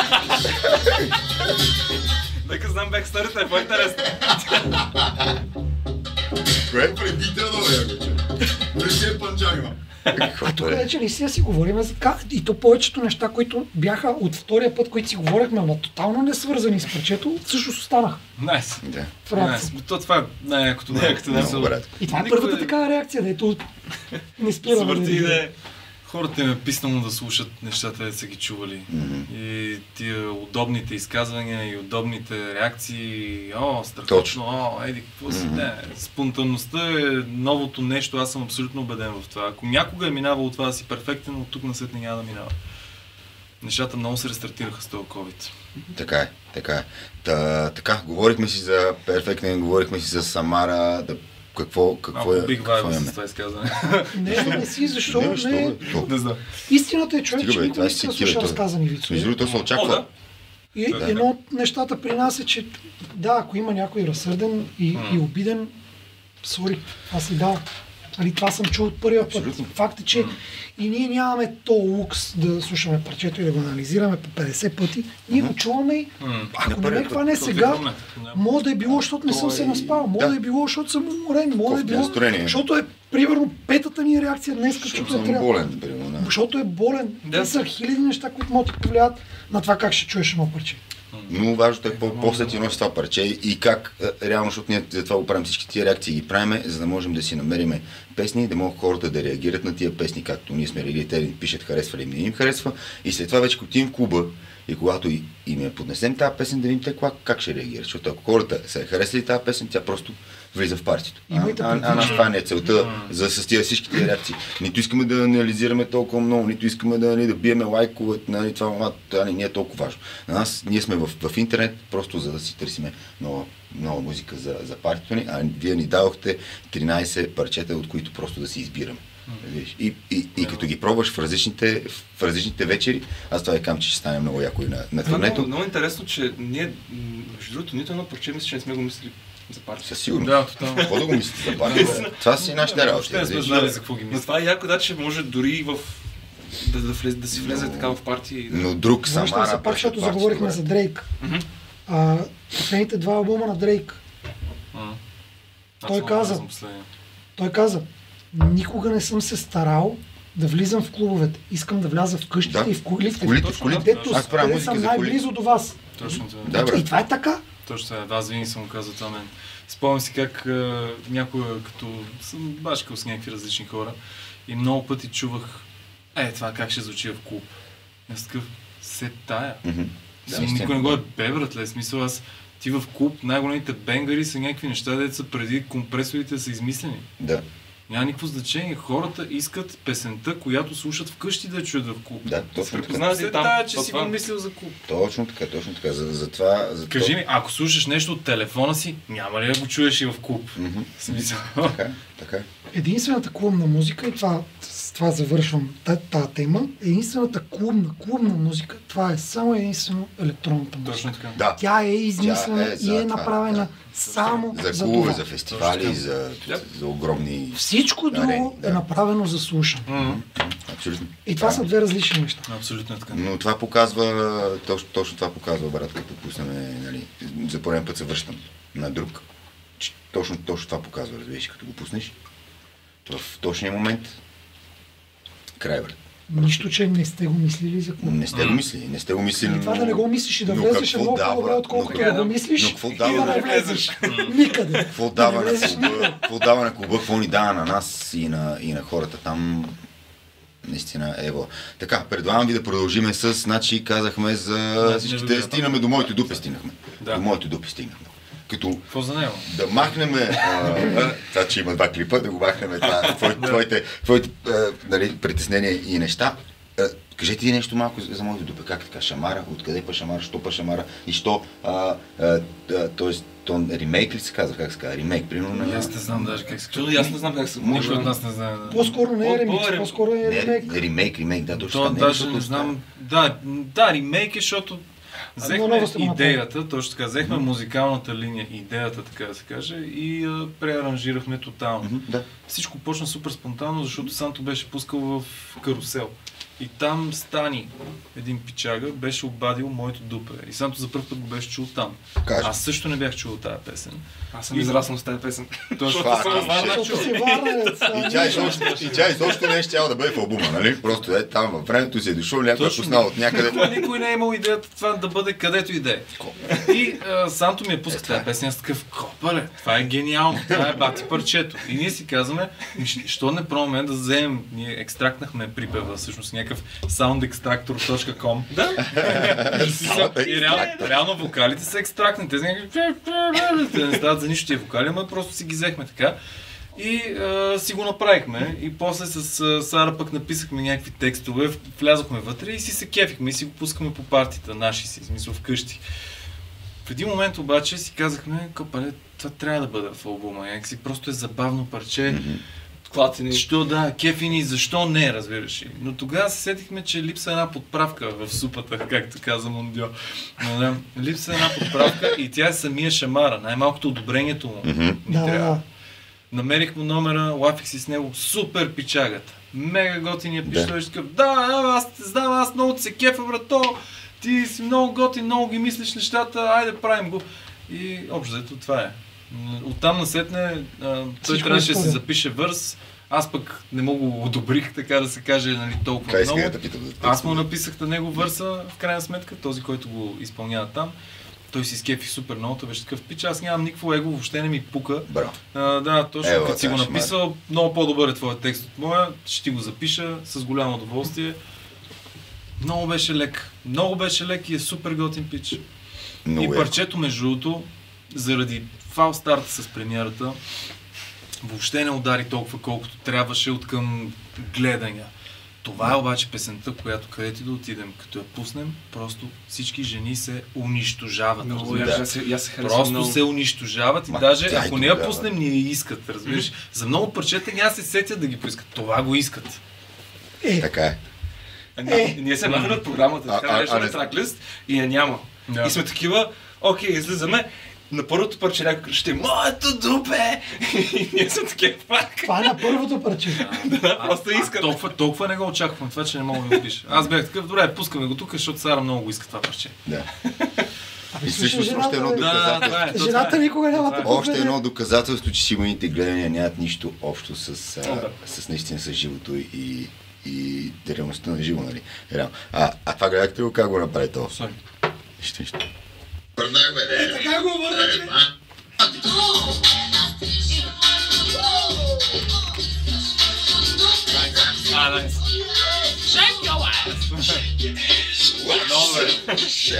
Нека знам бексторите, е по-интересно. Кое е предително, бе, Пресе е панджанима. А тук вече ли си си говорим за така, и то повечето неща, които бяха от втория път, които си говорихме, но тотално не свързани с парчето, всъщност останаха. Найс. Да. Найс. То това е най-якото. Най-якото, да. И това е първата такава реакция, дето не спира. Свърти да. Хората им е писнало да слушат нещата, да са ги чували. Mm-hmm. И тия удобните изказвания и удобните реакции, о, страхотно, Точно. о, еди, какво си, Mm-hmm. не. Спонтанността е новото нещо, аз съм абсолютно убеден в това. Ако някога е минавало това да си перфектен, от тук насетне няма да минава. Нещата много се рестартираха с този COVID. Така е, така е. Та, така, говорихме си за перфектен, говорихме си за Самара, да какво, какво е... Малко биг вайб с това изказване. Не, не, не си, защо не? Не, не знам. Истината е, човек, че никой не иска да слуша разказани вицове. Между другото се очаква. И да. Едно от нещата при нас е, че да, ако има някой разсърден и, mm. и обиден, сори, аз си дал. Али, това съм чул от първия път. Факт е, че mm. и ние нямаме то лукс да слушаме парчето и да го анализираме по петдесет пъти. Ние mm. го чуваме и mm. ако не ме хване сега, може да е било, защото не съм се наспал, може да. да е било, защото съм уморен, може да е било, защото е примерно петата ни реакция днес, защото съм трябва. болен, примерно, да. Защото е болен. Да. Те са хиляди неща, които могат да повлият на това как ще чуеш едно парче. Но важното е после ти носи това парче и как реално, защото ние за това го правим всички тия реакции ги правиме, за да можем да си намерим песни, да могат хората да реагират на тия песни, както ние сме реагирали, те ни пишат харесва ли, не им харесва и след това вече отидем в клуба и когато и, и ми поднесем тази песен, да видим те как, как ще реагират, защото ако хората са харесали тази песен, тя просто влиза в партито. А, а, а на това не е целта за с тия всички тия реакции. Нито искаме да анализираме толкова много, нито искаме да, нали, да биеме лайкове, нали, това, това не е толкова важно. На нас ние сме в, в интернет, просто за да си търсиме нова, нова музика за, за партито ни, а вие ни дадохте тринайсет парчета, от които просто да си избираме. И, и, и като ги пробваш в различните, в различните вечери, аз това викам, че ще стане много яко и на, на турнето. Много, много интересно, че ние, между другото, нито едно парче, мисля, че не сме го мислили за партия. Със сигурност. Да, тотално. Какво да го мислите за партия? Това си нашите работи. Не сме знали за какво ги мислим. Но това е яко, да, че може дори в... да, да, влез, да си влезе но, така в партия. Да... Но друг Самара... Защо се пак, защото заговорихме за Дрейк. Mm-hmm. А, последните два албума на Дрейк. Mm. Той каза... Той каза, никога не съм се старал да влизам в клубовете. Искам да вляза в къщите да. и в колите. В колите, в колите. Дето съм най-близо до вас. Точно това. Да, и това е така. Точно това. Аз винаги съм го казал това мен. Спомням си как а, някога, като съм башкал с някакви различни хора и много пъти чувах, е, това как ще звучи в клуб. Аз такъв, се тая. Mm-hmm. Да, никой не го е бебрат, ле. Смисъл, аз ти в клуб, най-големите бенгари са някакви неща, деца преди компресорите са измислени. Да. Няма никакво значение. Хората искат песента, която слушат вкъщи да чуят в клуб. Да, точно така. Се тая, че си го мислил за клуб. Точно така, точно така. За, за това, за Кажи това... ми, ако слушаш нещо от телефона си, няма ли да го чуеш и в клуб? Mm-hmm. Смисъл. Така, така. Единствената клубна музика, и това, с това завършвам тази тема, единствената клубна, клубна музика, това е само единствено електронната музика. Точно така. Да. Тя е измислена е и е направена да. само за, за клубове, това. За фестивали, за, за, за огромни... Всичко друго да. е направено за слушане. Mm-hmm. Абсолютно. И това да. са две различни неща. Абсолютно така. Но това показва, точно, точно това показва, брат, като пуснем, нали, за пореден път се връщам на друг. Точно, точно това показва, разбираш, като го пуснеш. В точния момент, край, брат. Нищо, че не сте го мислили за клуб. Не сте го мислили, не сте го мислили. И това да не го мислиш и да влезеш е много по-добре, отколкото да го мислиш и да не влезеш. Никъде. Какво дава на клуба, какво дава на клуба, какво ни дава на нас и на, и на хората там. Наистина, ево. Така, предлагам ви да продължиме с, значи казахме за всичките, стигнаме до моите дупе, стигнахме. До моите дупе стигнахме. Като какво за него? Да махнем това, че има два клипа, да го махнем твоите, твоите нали, притеснения и неща. Кажете ви нещо малко за моите дупе. Как така? Шамара? Откъде па Шамара? Що па Шамара? И що? Т.е. то ремейк ли се казва? Как се казва? Ремейк, примерно. Аз не знам даже как се казва. Аз не знам как се казва. Никой от нас не знае. По-скоро не е ремейк, по-скоро е ремейк. Ремейк, ремейк, да, точно. То даже не знам. Да, да, ремейк е, защото взехме идеята, точно така, взехме mm-hmm. музикалната линия, идеята, така да се каже, и а, преаранжирахме тотално. Mm-hmm, да. Всичко почна супер спонтанно, защото Санто беше пускал в Карусел. И там Стани, един пичага, беше обадил моето дупе. И Санто за първ път го беше чул там. Кажи. Аз също не бях чул тази песен. Аз съм израснал с тази песен. Точно И тя изобщо не е щяла да бъде в албума, нали? Просто е там във времето си е дошъл, някой е пуснал от някъде. Никой не е имал идеята това да бъде където и да е. И Санто ми е пуска тази песен, аз такъв, копале, това е гениално, това е бати парчето. И ние си казваме, що не пробваме да вземем, ние екстрактнахме припева, всъщност някакъв soundextractor точка com. Да. И реално вокалите са екстрактни, те не стават за нищо тия вокали, ама просто си ги взехме така. И а, си го направихме и после с а, Сара пък написахме някакви текстове, влязохме вътре и си се кефихме и си го пускаме по партията, наши си, в смисъл вкъщи. В един момент обаче си казахме, копале, това трябва да бъде в албума. Някакси просто е забавно парче. Mm-hmm. Клатини. Защо да, кефини, защо не, разбираш ли. Но тогава се сетихме, че липса една подправка в супата, както каза Мондио. Но, да, липса една подправка и тя е самия Шамара. Най-малкото одобрението му mm-hmm. ни да, трябва. Да. Намерих му номера, лафих си с него, супер пичагата. Мега готиния пич, той ще такъв, да, аз те знам, аз много ти се кефа, брато, ти си много готин, много ги мислиш нещата, айде правим го. И общо взето това е. Оттам насетне той Всичко трябваше да си запише върс, аз пък не мога одобрих, така да се каже, нали, толкова Кай много. Да питам, да аз му написах на него върса, в крайна сметка, този, който го изпълнява там. Той си скефи супер много, той беше такъв пич, аз нямам никакво его, въобще не ми пука. А, да, точно Ева, като си го написал, ма... много по-добър е твоят текст от моя, ще ти го запиша с голямо удоволствие. Много беше лек, много беше лек и е супер готин пич. Много и парчето между другото, заради фал старта с премиерата, въобще не удари толкова колкото трябваше от към гледания. Това е обаче песента, която където да отидем, като я пуснем, просто всички жени се унищожават. No, да. се, я се просто много. се унищожават и Ма, даже ако не я пуснем, ние я искат, разбираш. За много парчета няма се сетят да ги поискат. Това го искат. Е. Така е. А, е. Ние се махнем от програмата, така наречена траклист и я няма. Yeah. И сме такива, окей, излизаме. На първото парче някой ще е моето дупе! И ние сме такива пак. Това е на първото парче. Да, просто искат. Толкова, толкова не го очаквам това, че не мога да го пиша. Аз бях такъв, добре, пускаме го тук, защото Сара много го иска това парче. Да. Абе, и всъщност още едно доказателство. Да, да, жената никога няма да Още едно доказателство, че сигурните гледания нямат нищо общо с, а, с наистина с живото и, и реалността на живо, нали? Реално. А, а това гледахте ли как го направи това? Сори. Нищо, нищо. Е, така го върна, че... А, найс. Shake your ass! Добре.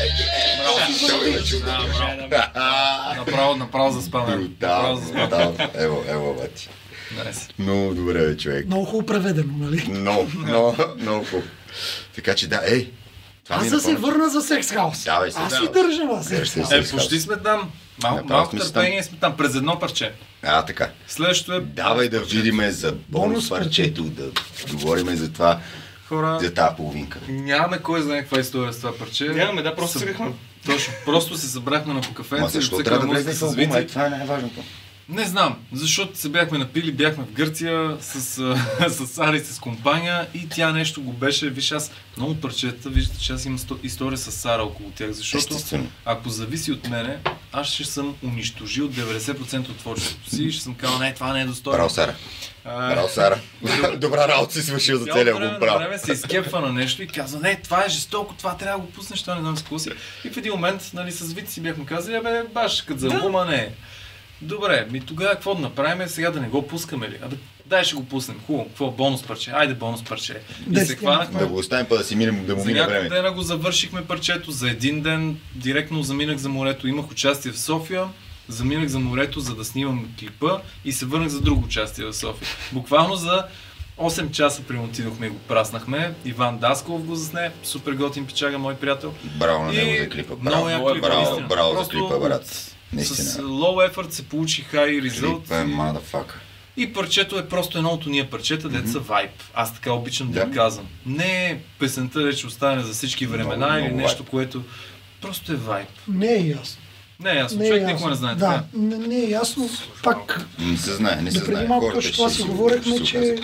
Направо, направо заспаме. Брутално, брутално. Ево, ево, бати. Много добре, бе, човек. Много хубаво преведено, нали? Много, много, много хубаво. Така че да, ей. Аз да се върна за Секс Хаус. Давай се. Аз си държа на Секс Хаус. Е, почти сме там. Мал, малко търпение сме там, през едно парче. А, така. Следващото е... Давай да видиме за бонус парчето, да говорим за това, хора, за тази половинка. Нямаме кой знае каква история с това парче. Нямаме, да, просто се бяхме. Точно, просто се събрахме на покафенце. Ма защо трябва да влезе в албума? Е, това е най-важното. Не знам, защото се бяхме напили, бяхме в Гърция с, с Сара и с компания и тя нещо го беше, виж аз много парчета, виждате, че аз имам история с Сара около тях, защото естествено, ако зависи от мене, аз ще съм унищожил деветдесет процента от творчеството си и ще съм казал, не, това не е достойно. Браво, Сара. Браво, Сара. Добра работа си свършил за целия албум, браво. Време се изкепва на нещо и казва, не, това е жестоко, това трябва да го пуснеш, това не знам с какво си. И в един момент, нали, с Вити си бяхме казали, абе, баш, като за албума не е. Добре, ми тогава какво да направим, сега да не го пускаме ли? Абе, дай ще го пуснем. Хубаво, какво бонус парче? Айде бонус парче. И се хванахме. Да го оставим, па да си минем, да му мине време. За няколко дена го завършихме парчето, за един ден директно заминах за морето. Имах участие в София, заминах за морето, за да снимам клипа и се върнах за друго участие в София. Буквално за осем часа примотидохме и го праснахме. Иван Дасков го засне, супер готин пичага, мой приятел. Браво на него за клипа. Много я клипа, браво, браво за клипа, брат. Наистина. С low effort се получи high result. Клипа е motherfucker. И парчето е просто едно от уния парчета, mm-hmm. деца вайб. Аз така обичам да, да казвам. Не е песента, де ще остане за всички времена много, или много нещо, vibe. Което просто е вайб. Не е ясно. Не е ясно, човек никога не знае. Да, така. Не, не е ясно, пак... Не се знае, не се знае. Преди малко точно това си говорихме, че...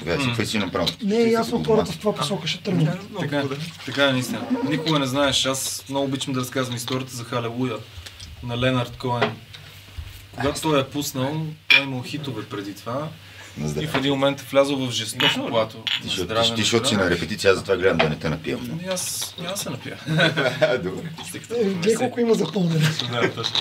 Не е ясно хората в това посока ще тръгнат. Така, така е наистина. Никога не знаеш. Аз много обичам да разказвам историята за Халелуя на Ленард Коен. Когато той е пуснал, той имал хитове преди това. И в един момент е влязъл в жестоко плато. Ти защото си на репетиция, аз затова гледам да не те напивам. Ами аз няма се напия. Добре. Гледай колко има за пълнене. Да, точно.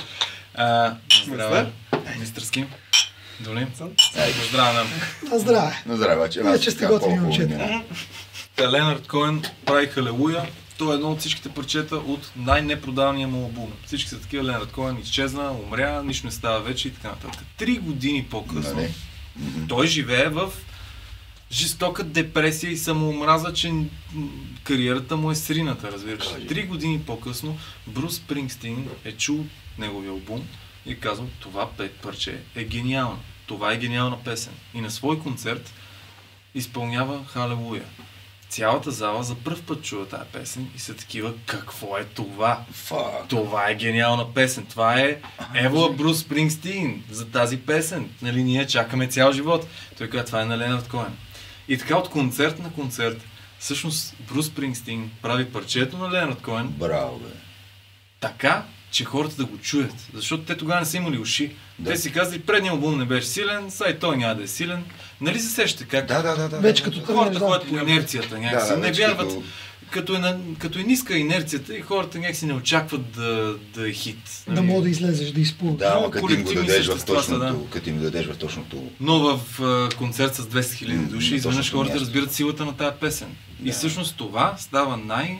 Здраве, мистер Ским. Доли? Здраве нам. Здраве. Здраве, че аз че сте готини момчета. Ленард Коен прави Халелуя. Той е едно от всичките парчета от най-непродавания му албум. Всички са такива, Ленард Коен изчезна, умря, нищо не става вече и така нататък. Три години по-късно mm-hmm. той живее в жестока депресия и самоомраза, че кариерата му е срината, разбираш. Три години по-късно Брус Спрингстин е чул неговия албум и казвам, това парче е гениално. Това е гениална песен. И на свой концерт изпълнява Халелуя. Цялата зала за пръв път чува тази песен и са такива, какво е това? Fuck. Това е гениална песен. Това е Ева Брус Спрингстин за тази песен. Нали, ние чакаме цял живот. Той казва, това е на Ленард Коен. И така от концерт на концерт, всъщност Брус Спрингстин прави парчето на Ленард Коен. Браво, бе. Така, че хората да го чуят. Защото те тогава не са имали уши. Да. Те си казали, предният албум не беше силен, сега и той няма да е силен. Нали се сещате как? Да, да, да, да. Вече като хората ходят по инерцията някакси. Да, да, не вярват, като... Като, е на, като е ниска инерцията и хората някакси не очакват да, да е хит. Нали? Да мога да излезеш, да изплуваш. Да, ама като им го дадеш в точното, да. Като им дадеш в точното... Но в uh, концерт с двеста хиляди души, изведнъж хората място. Разбират силата на тая песен. Да. И всъщност това става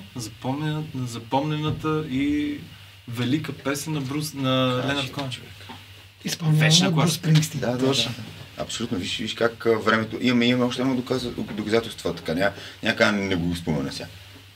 най-запомнената и велика песен на, Брус, на Ленард Коен. Изпълняваме на Брус Спрингстин. Да, точно. Абсолютно. Виж, виж как времето... Имаме, имаме още едно доказателство. Така, ня, някак не го спомена сега.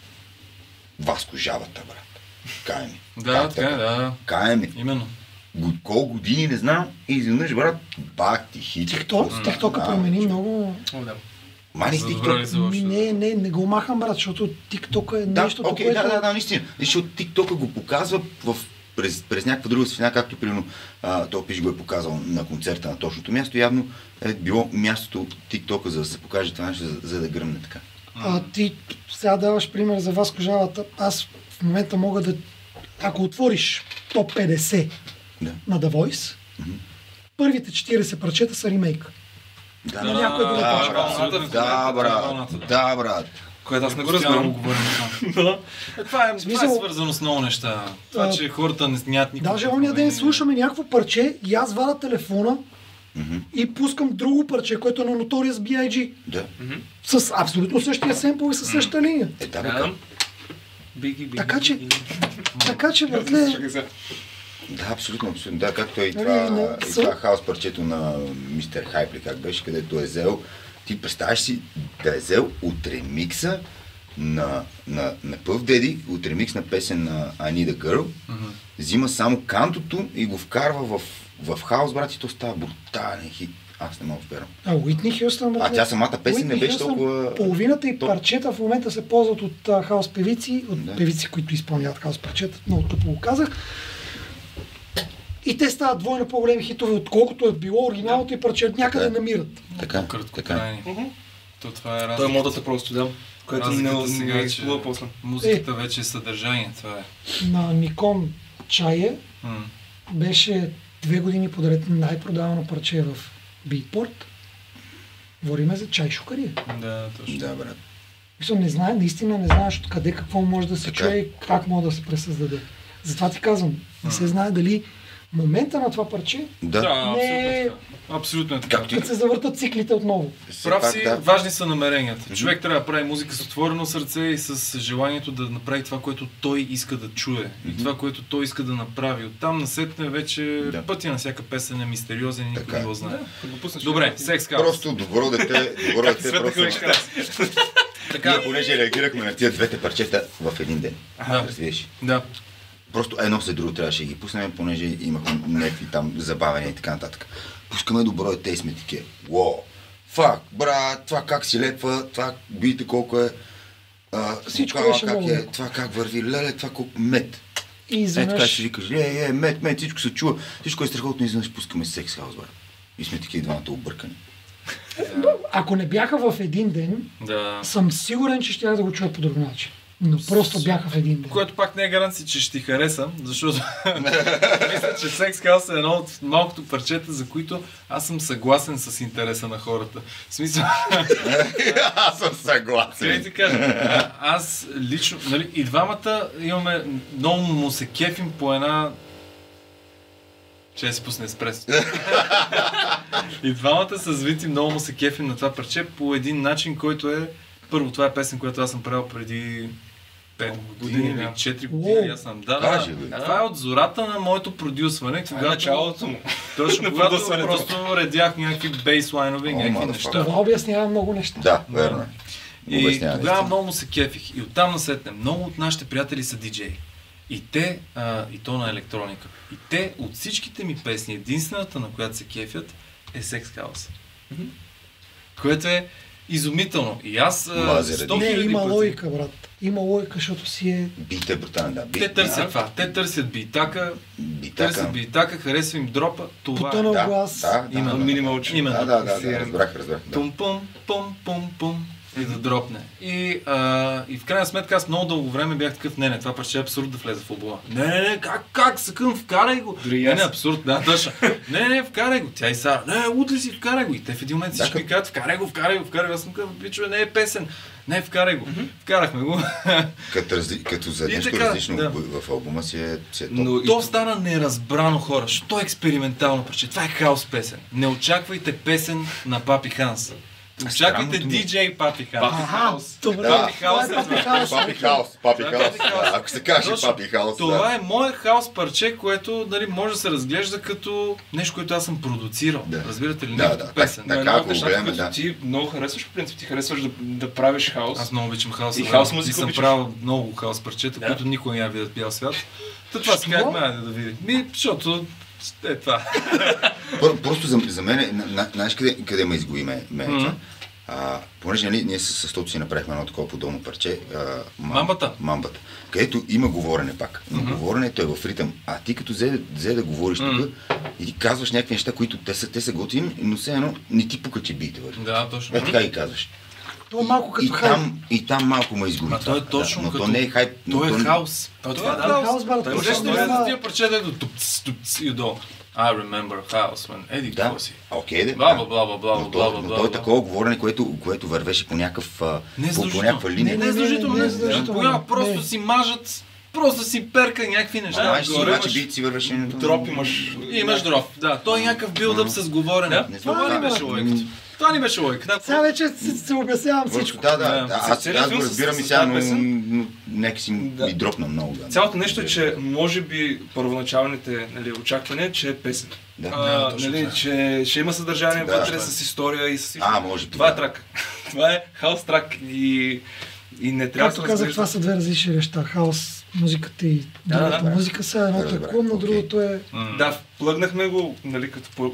Васко Жабата, брат. Кай ми. Да, така е, да. Кай ми. Именно. Колко години не знам и изведнъж, брат, бах ти хит. Тикток, тиктока промени много... Мани с тикток? Не, не, не го махам, брат, защото тиктока е да, нещо... Okay, което... Да, да, да, наистина. Защото тиктока го показва в През, през някаква друга светлина, както примерно този пиш го е показал на концерта на точното място, явно е било мястото тиктока, за да се покаже това нещо, за, за да гръмне така. А ти сега даваш пример за Васко Жабата. Аз в момента мога да... Ако отвориш топ петдесет да. На The Voice, mm-hmm. първите четиридесет парчета са ремейк. Да, на някой друг да, брат. Да, брат. Да, брат. Което аз не го разбирам. Да. Е, това, е, това е свързано с много неща. Това, че хората не нямат никакво... Даже ония ден слушаме някакво парче и аз вада телефона mm-hmm. и пускам друго парче, което е на Notorious би ай джи. Да. Mm-hmm. С абсолютно същия семпъл и със същата линия. Е, да, бе, биги, биги, така че, така че, братле... Да, абсолютно, абсолютно. Да, както е и това, и това хаос парчето на мистер Хайпли, как беше, където е взел. Ти представяш си да е взел от ремикса на, на, на Puff Daddy, от ремикс на песен на I Need a Girl, mm-hmm. взима само кантото и го вкарва в, в хаос, брат, и то става брутален хит. Аз не мога да вперам. А Уитни Хюстън, брат. А тя самата песен Уитни не беше Хюстън, толкова... Половината и парчета в момента се ползват от а, хаос певици, от да. Певици, които изпълняват хаос парчета, много тъпо го казах. И те стават двойно по-големи хитове, отколкото е било оригиналното и парче някъде така, намират. Така, така. Uh-huh. То това е разликата. Той е модата просто, да. Което не, сега, не е изплува после. Музиката е. Вече е съдържание, това е. На Никон Чае mm. беше две години подред най-продавано парче в Битпорт. Говориме за чай шукария. Да, точно. Да, брат. Мисля, не знае, наистина не знаеш откъде какво може да се така. Чуе и как може да се пресъздаде. Затова ти казвам, не се знае дали момента на това парче да, да не абсолютно е така. Като се завъртат циклите отново. Прав си, да. Важни са намеренията. Mm-hmm. Човек трябва да прави музика с отворено сърце и с желанието да направи това, което той иска да чуе. Mm-hmm. И това, което той иска да направи. Оттам насетне вече да. Пътя на всяка песен е мистериозен и никой не го знае. Да. Добре, секс хаус. Просто добро дете, добро дете, просто... Така, понеже реагирахме на тия двете парчета в един ден. Да. Разбираш? Да. Просто едно след друго трябваше да ги пуснем, понеже имахме някакви там забавения и така нататък. Пускаме добро дете и сме такива. Уоу, фак, брат, това как си лепва, това биите колко е, а, всичко вокала, беше как много. Е, това как върви, леле, това колко мед. И изведнъж... Е, така ще ви кажа, е, е, мед, мед, всичко се чува, всичко е страхотно, изведнъж пускаме секс хаус, брат. И сме такива двамата объркани. Ако не бяха в един ден, да. Съм сигурен, че ще да го чуя по друг начин. Но просто бяха в един ден. Което пак не е гаранция, че ще ти хареса, защото мисля, че Sex House е едно от малкото парчета, за които аз съм съгласен с интереса на хората. В смисъл... аз съм съгласен. Как ти кажа, а, аз лично, нали, и двамата имаме, много му се кефим по една... Че си пусне еспресо. И двамата с Вити много му се кефим на това парче по един начин, който е... Първо, това е песен, която аз съм правил преди пет години или четири години. Аз съм. Да, да, да. Това е от зората на моето продюсване. Това е началото му. Точно, когато просто редях някакви бейслайнове и някакви неща. Това обяснява много неща. Да, верно. И тогава много му се кефих. И оттам насетне много от нашите приятели са диджеи. И те, а, и то на електроника. И те от всичките ми песни, единствената на която се кефят е Sex House. Mm-hmm. Което е изумително. И аз... Не, има логика, брат. Има логика, защото си е... Бит е брутален, да. Бит, те търсят да. това. Те търсят битака, битака. търсят битака, харесва им дропа. Това Потънал да, глас. Да, да, има да, минимал да, да, да, да, да, разбрах, разбрах. Да. Пум, пум, пум, пум, пум. И да дропне. И, а, и в крайна сметка аз много дълго време бях такъв, не, не, това парче е абсурд да влезе в албума. Не, не, не, как, как, съкъм, вкарай го. Дори не, не, абсурд, да, точно. Не, не, вкарай го. Тя и Сара, не, утре си, вкарай го. И те в един момент всички ми казват, вкарай го, вкарай го, вкарай го. Аз съм казвам, пичове, не е песен. Не, вкарай го. Mm-hmm. Вкарахме го. Като, разли... като за нещо така, различно да. в албума си е, си е топ. Но то стана неразбрано, хора. Що е експериментално парче? Това е хаос песен. Не очаквайте песен на Папи Ханс. Очаквайте диджей Папи Хаус. Папи Хаус. Папи Хаус. Папи Хаус. Папи Хаус. Ако се каже Папи Хаус. Това е моят хаус парче, което дали, може да се разглежда като нещо, което аз съм продуцирал. Да. Разбирате ли? Да, да. Песен. Така, ако го гледаме, да. Ти много харесваш, в принцип, ти харесваш да, да правиш хаус. Аз много обичам хаус. И хаус музика съм обичаш. правил много хаус парчета, да. които никой не я видят бял свят. Та това си казахме, айде да видим. Ми, защото е това. Просто за, за мен, знаеш къде, къде ме изгои ме, ме mm-hmm. А, понеже нали, ние с Тото си направихме едно такова подобно парче. А, мам, мамбата. Мамбата. Където има говорене пак. Но mm-hmm. говоренето е в ритъм. А ти като взе, взе да говориш mm-hmm. тук и ти казваш някакви неща, които те са, те са готини, но все едно не ти пука, че биите върви. Да, точно. Е, така ги казваш. То е малко като и хайп. Там, и там малко ме изгуби. А той е точно да, но като... то не е хайп. Той но е хаус. Той Това е хаус, брат. Той ще не за тия парче да е до тупц, тупц и до I remember house when Еди да. какво си. Окей, да. Бла, бла, бла, бла, бла, но бла, то, бла, но то е такова говорене, което, което вървеше по някакъв по, по някаква линия. Не, не, задължително, не, задължително. Тогава просто си мажат, просто си перка някакви неща. Знаеш си, обаче бит си вървеше. Дроп имаш. Имаш дроп, да. Той е някакъв билдъп с говорене. Това не беше логиката. Това ни беше логика. Сега вече се обяснявам всичко. Да, да, да. Аз го разбирам и сега, но нека си ми дропна много. Цялото нещо е, че може би първоначалните очаквания, че е песен. Че ще има съдържание вътре с история и с всичко. А, може би. Това е трак. Това е хаус трак и не трябва да се Както казах, това са две различни неща. Хаус, музиката и другата музика са едното е клуб, но другото е... Да, плъгнахме го, нали, като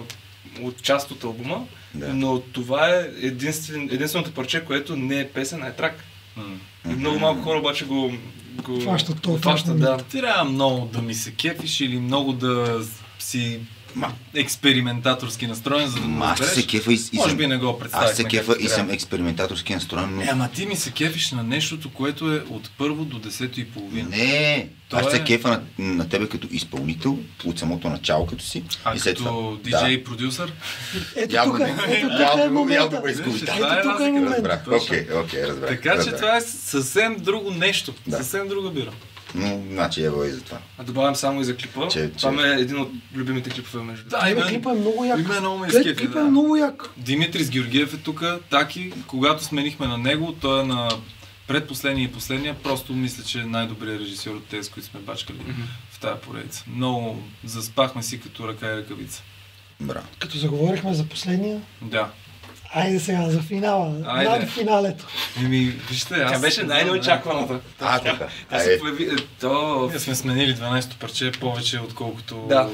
от част от албума, да. Но това е единствен, единственото парче, което не е песен, а е трак. Mm. И много малко хора обаче го, го фащат това. Фащат, да. Ти трябва много да ми се кефиш или много да си Ма. експериментаторски настроен, за да го разбереш. Се кефа и, и може съм, би не го представих. Аз се кефа и съм експериментаторски настроен. Но... Не, ама ти ми се кефиш на нещото, което е от първо до десето и половина. Не, То аз е... се кефа на, на тебе като изпълнител, от самото начало като си. А и след като това, диджей да. продюсър? Ето тук е момента. Ето тук е момента. Окей, окей, разбрах. Така че това е съвсем друго нещо. Съвсем друга бира. Но, значи ево и за това. А добавям само и за клипа. Че, това че... е един от любимите клипове между. Да, име, клипа е много як. Име много ме изкефи, клипа да. е много як. Димитрис Георгиев е тук, Таки, когато сменихме на него, той е на предпоследния и последния, просто мисля, че е най-добрият режисьор от тези, които сме бачкали mm-hmm. в тази поредица. Много заспахме си като ръка и ръкавица. Браво. Като заговорихме за последния. Да. Айде сега за финала, над финалето. Еми, вижте, аз... Тя беше най-неочакваната. А, така. Тя се появи... То... Ние сме сменили дванайсето парче повече, отколкото... Да.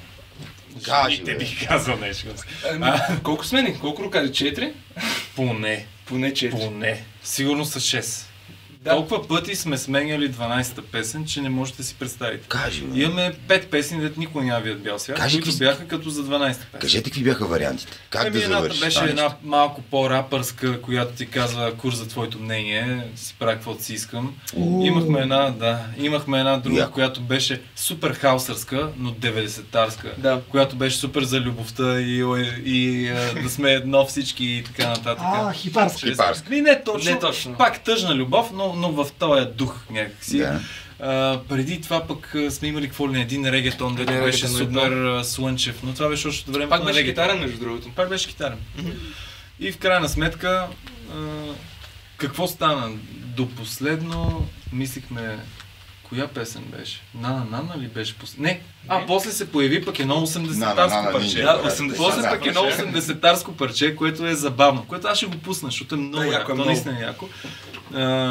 Кажи, те бих казал нещо. Колко смени? Колко рукади? Четири? Поне. Поне четири. Поне. Сигурно са шест. Да. Толкова пъти сме сменяли дванайсета песен, че не можете да си представите. Кажи, бе. Имаме пет песни, дето никой няма видят бял свят, Кажи, които какви... бяха като за дванайсета песен. Кажете какви бяха вариантите. Как Еми, да завършиш? Беше една нещо? Малко по-рапърска, която ти казва курс за твоето мнение, си правя каквото си искам. Уу. Имахме една, да, имахме една друга, Яко. която беше супер хаусърска, но деветдесетарска, да. която беше супер за любовта и, и, и да сме едно всички и така нататък. А, хипарска. Хипарска. Ми, не точно, не точно. Пак тъжна любов, но, но в този дух някакси. Да. А, преди това пък сме имали какво ли не, един регетон, дето не, беше регетон, супер едно. слънчев, но това беше още времето пак на беше регетон. китарен, между другото. Пак беше китарен. Mm-hmm. И в крайна сметка, а, какво стана? До последно мислихме, коя песен беше? Нана Нана ли беше? Пос... Не, а не. После се появи пък едно осемдесетарско парче. Да, осемдесет, после да, пък едно осемдесетарско парче, което е забавно, което аз ще го пусна, защото е много да, яко, яко, то наистина е яко. А,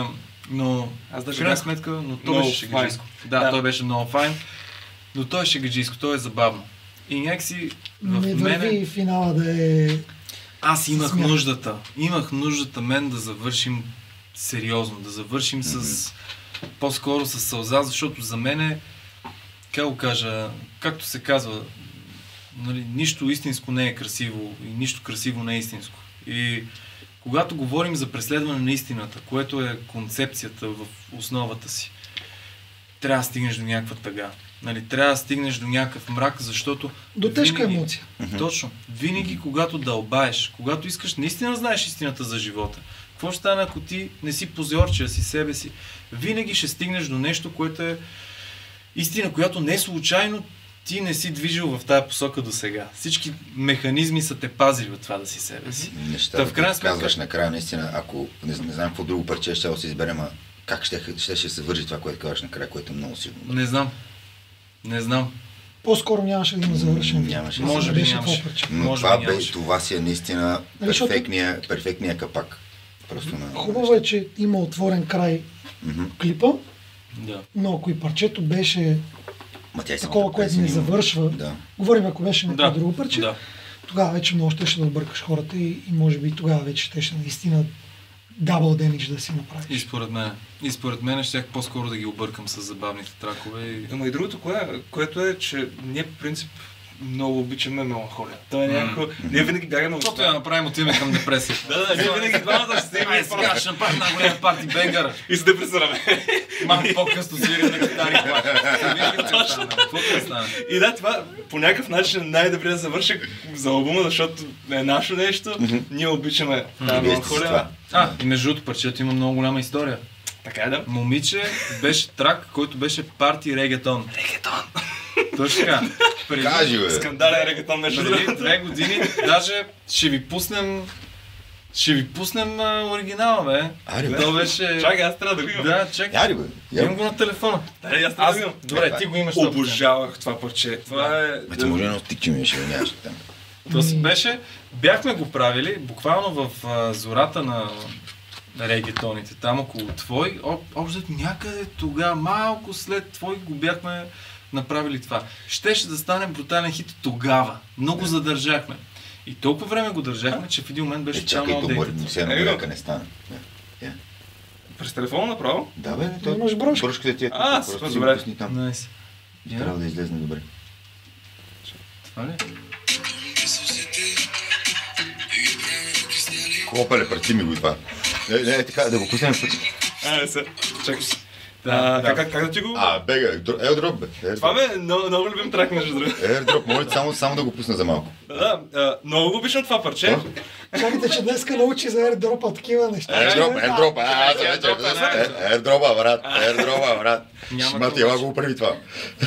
Но, аз в крайна сметка, но той беше шегаджийско. Да, да, той беше много файн, но той е шегаджийско, той е забавно. И някакси в не мене... върви финала да е... Аз имах Смях. нуждата, имах нуждата мен да завършим сериозно, да завършим mm-hmm. с по-скоро с сълза, защото за мен е, как го кажа, както се казва, нали, нищо истинско не е красиво и нищо красиво не е истинско. И когато говорим за преследване на истината, което е концепцията в основата си, трябва да стигнеш до някаква тъга. Нали, трябва да стигнеш до някакъв мрак, защото... До тежка винаги, емоция. Точно. Винаги, когато дълбаеш, когато искаш наистина да знаеш истината за живота, какво ще стане, ако ти не си позорче, си себе си, винаги ще стигнеш до нещо, което е истина, която не случайно ти не си движил в тази посока до сега. Всички механизми са те пазили от това да си себе си. Нещата, в крайна сметка... казваш накрая, наистина, ако не, не знам какво друго парче ще да се изберем, а как ще, ще, ще се вържи това, което казваш накрая, което е много силно. Не знам. Не знам. По-скоро нямаше да има завършен. Нямаше. Може би нямаше. Но Може това, би бе, нямаше. това си е наистина перфектния, перфектния капак. Просто на... Хубаво е, че има отворен край mm-hmm. клипа, да. Но ако и парчето беше Ма тя такова, което не завършва, да. Говорим, ако беше някакво да. друго парче, да. тогава вече много ще да объркаш хората и, и може би тогава вече ще ще наистина дабъл демидж да си направиш. И според мен. И според мен щях по-скоро да ги объркам с забавните тракове. И... Ама и другото, кое, което е, че ние по принцип много обичаме меланхолия. Това е някакво... Mm. Ние винаги бягаме... Каквото я направим, отиваме към депресия. Да, да, ние винаги двамата ще стигаме. Ай, сега ще направим една голяма парти бенгър. И се депресираме. Малко по-късно свирим на китари. Какво ще стане? И да, това по някакъв начин е най-добре да завърши за албума, защото е наше нещо. Ние обичаме тази меланхолия. А, и между другото, парчето има много голяма история. Така е, да. Момиче беше трак, който беше парти регетон. Регетон! Точно така. Кажи, бе. Скандален регетон между преди две години. Даже ще ви пуснем... Ще ви пуснем а, оригинала, бе. Ари, бе. То беше... Чакай, аз трябва да го имам. Да, чакай. Ари, бе. Имам го на телефона. Да, аз трябва да го имам. Добре, ти го имаш. Обожавах това парче. Това е... Ме ти може едно стикче ми ще нямаш там. То си беше... Бяхме го правили буквално в а, зората на... на регетоните, там около твой, общо някъде тогава, малко след твой го бяхме направили това. Щеше да стане брутален хит тогава. Много задържахме. И толкова време го държахме, че в един момент беше е, чакай, цяло апдейтът. Сега на бляка не стане. Yeah. През телефона направо? Да, бе, той имаш брошка. Брошката ти е тук. А, супер, добре. Найс. Трябва да излезне добре. Това ли? Копеле, прати ми го това. Не, не, така, да го пуснем в пъти. А, не се. Чакай. Да, а, да. Как, как да ти го... А, бега, Airdrop, бе. Airdrop. Това бе, много, много любим трак, между другото. Airdrop, може само, само да го пусна за малко. Да, да, много го обичам това парче. Чакайте, че днеска научи за airdrop такива неща. Airdrop, Airdrop, а, Airdrop, брат, Airdrop, брат. Шмати, ела го прави това.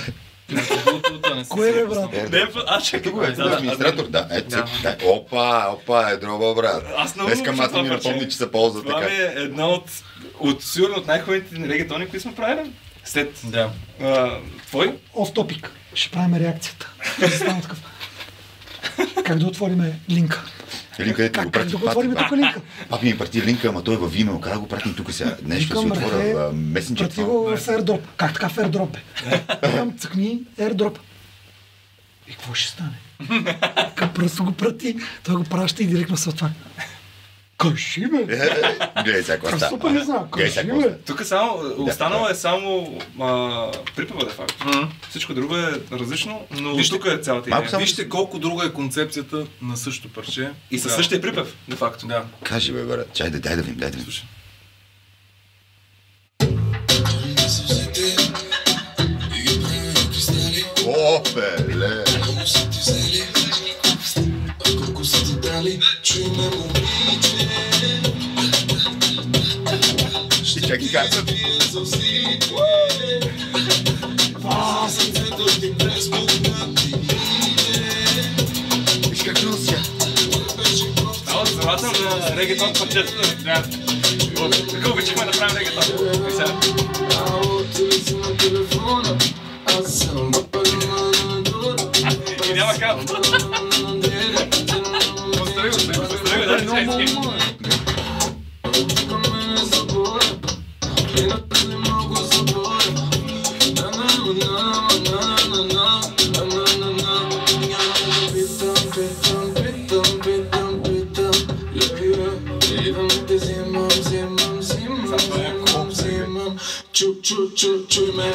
Кое бе, брат? Не, а, чакай го. Администратор, да, ето си. Опа, опа, Airdrop, брат. Аз много Днеска обичам мати това ми парче. напомни, че се ползва Това така. ми е едно от, от сигурно от най-хубавите регетони, които сме правили. След Да. а, твой. Оф топик. Ще правим реакцията. Да стане такъв. Как да отворим линка? Линка, ето го Как, как да прати. го отворим тук линка? Папи ми прати линка, ама той е във Vimeo. Как да го пратим тук сега? Нещо да си Викам, отворя бре, в месенчер. прати го в airdrop. Как така в airdrop бе? Викам, цъкни airdrop. И какво ще стане? Как просто го прати, той го праща и директно се отваря. Кажи бе! Гледай сега какво става. Супер не знам, Гледай сега кажи какво става. бе! Тук само, останало е само а, припева, де факто. Всичко друго е различно, но Вижте, тук е цялата малко идея. само- Вижте колко друга е концепцията на същото парче. И със Да. същия припев, де факто. Да. Кажи бе, брат. Чай, дай да видим, дай да видим. Слушай. О, беле! И чакай как. Виж как нося. Става вземател на регетон парчето. Да. Така обичахме да правим регетон. И сега. И няма как. Постави го, постави го, да, чай, чай. Чуй, чуй, чуй ме.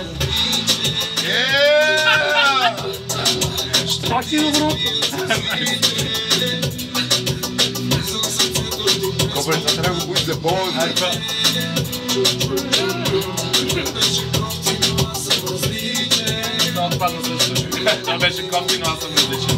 Пак си добро. Копре, това трябва да го будиш за болност. Ай, това. Това отпадна също. Това беше кофтино, аз съм различен.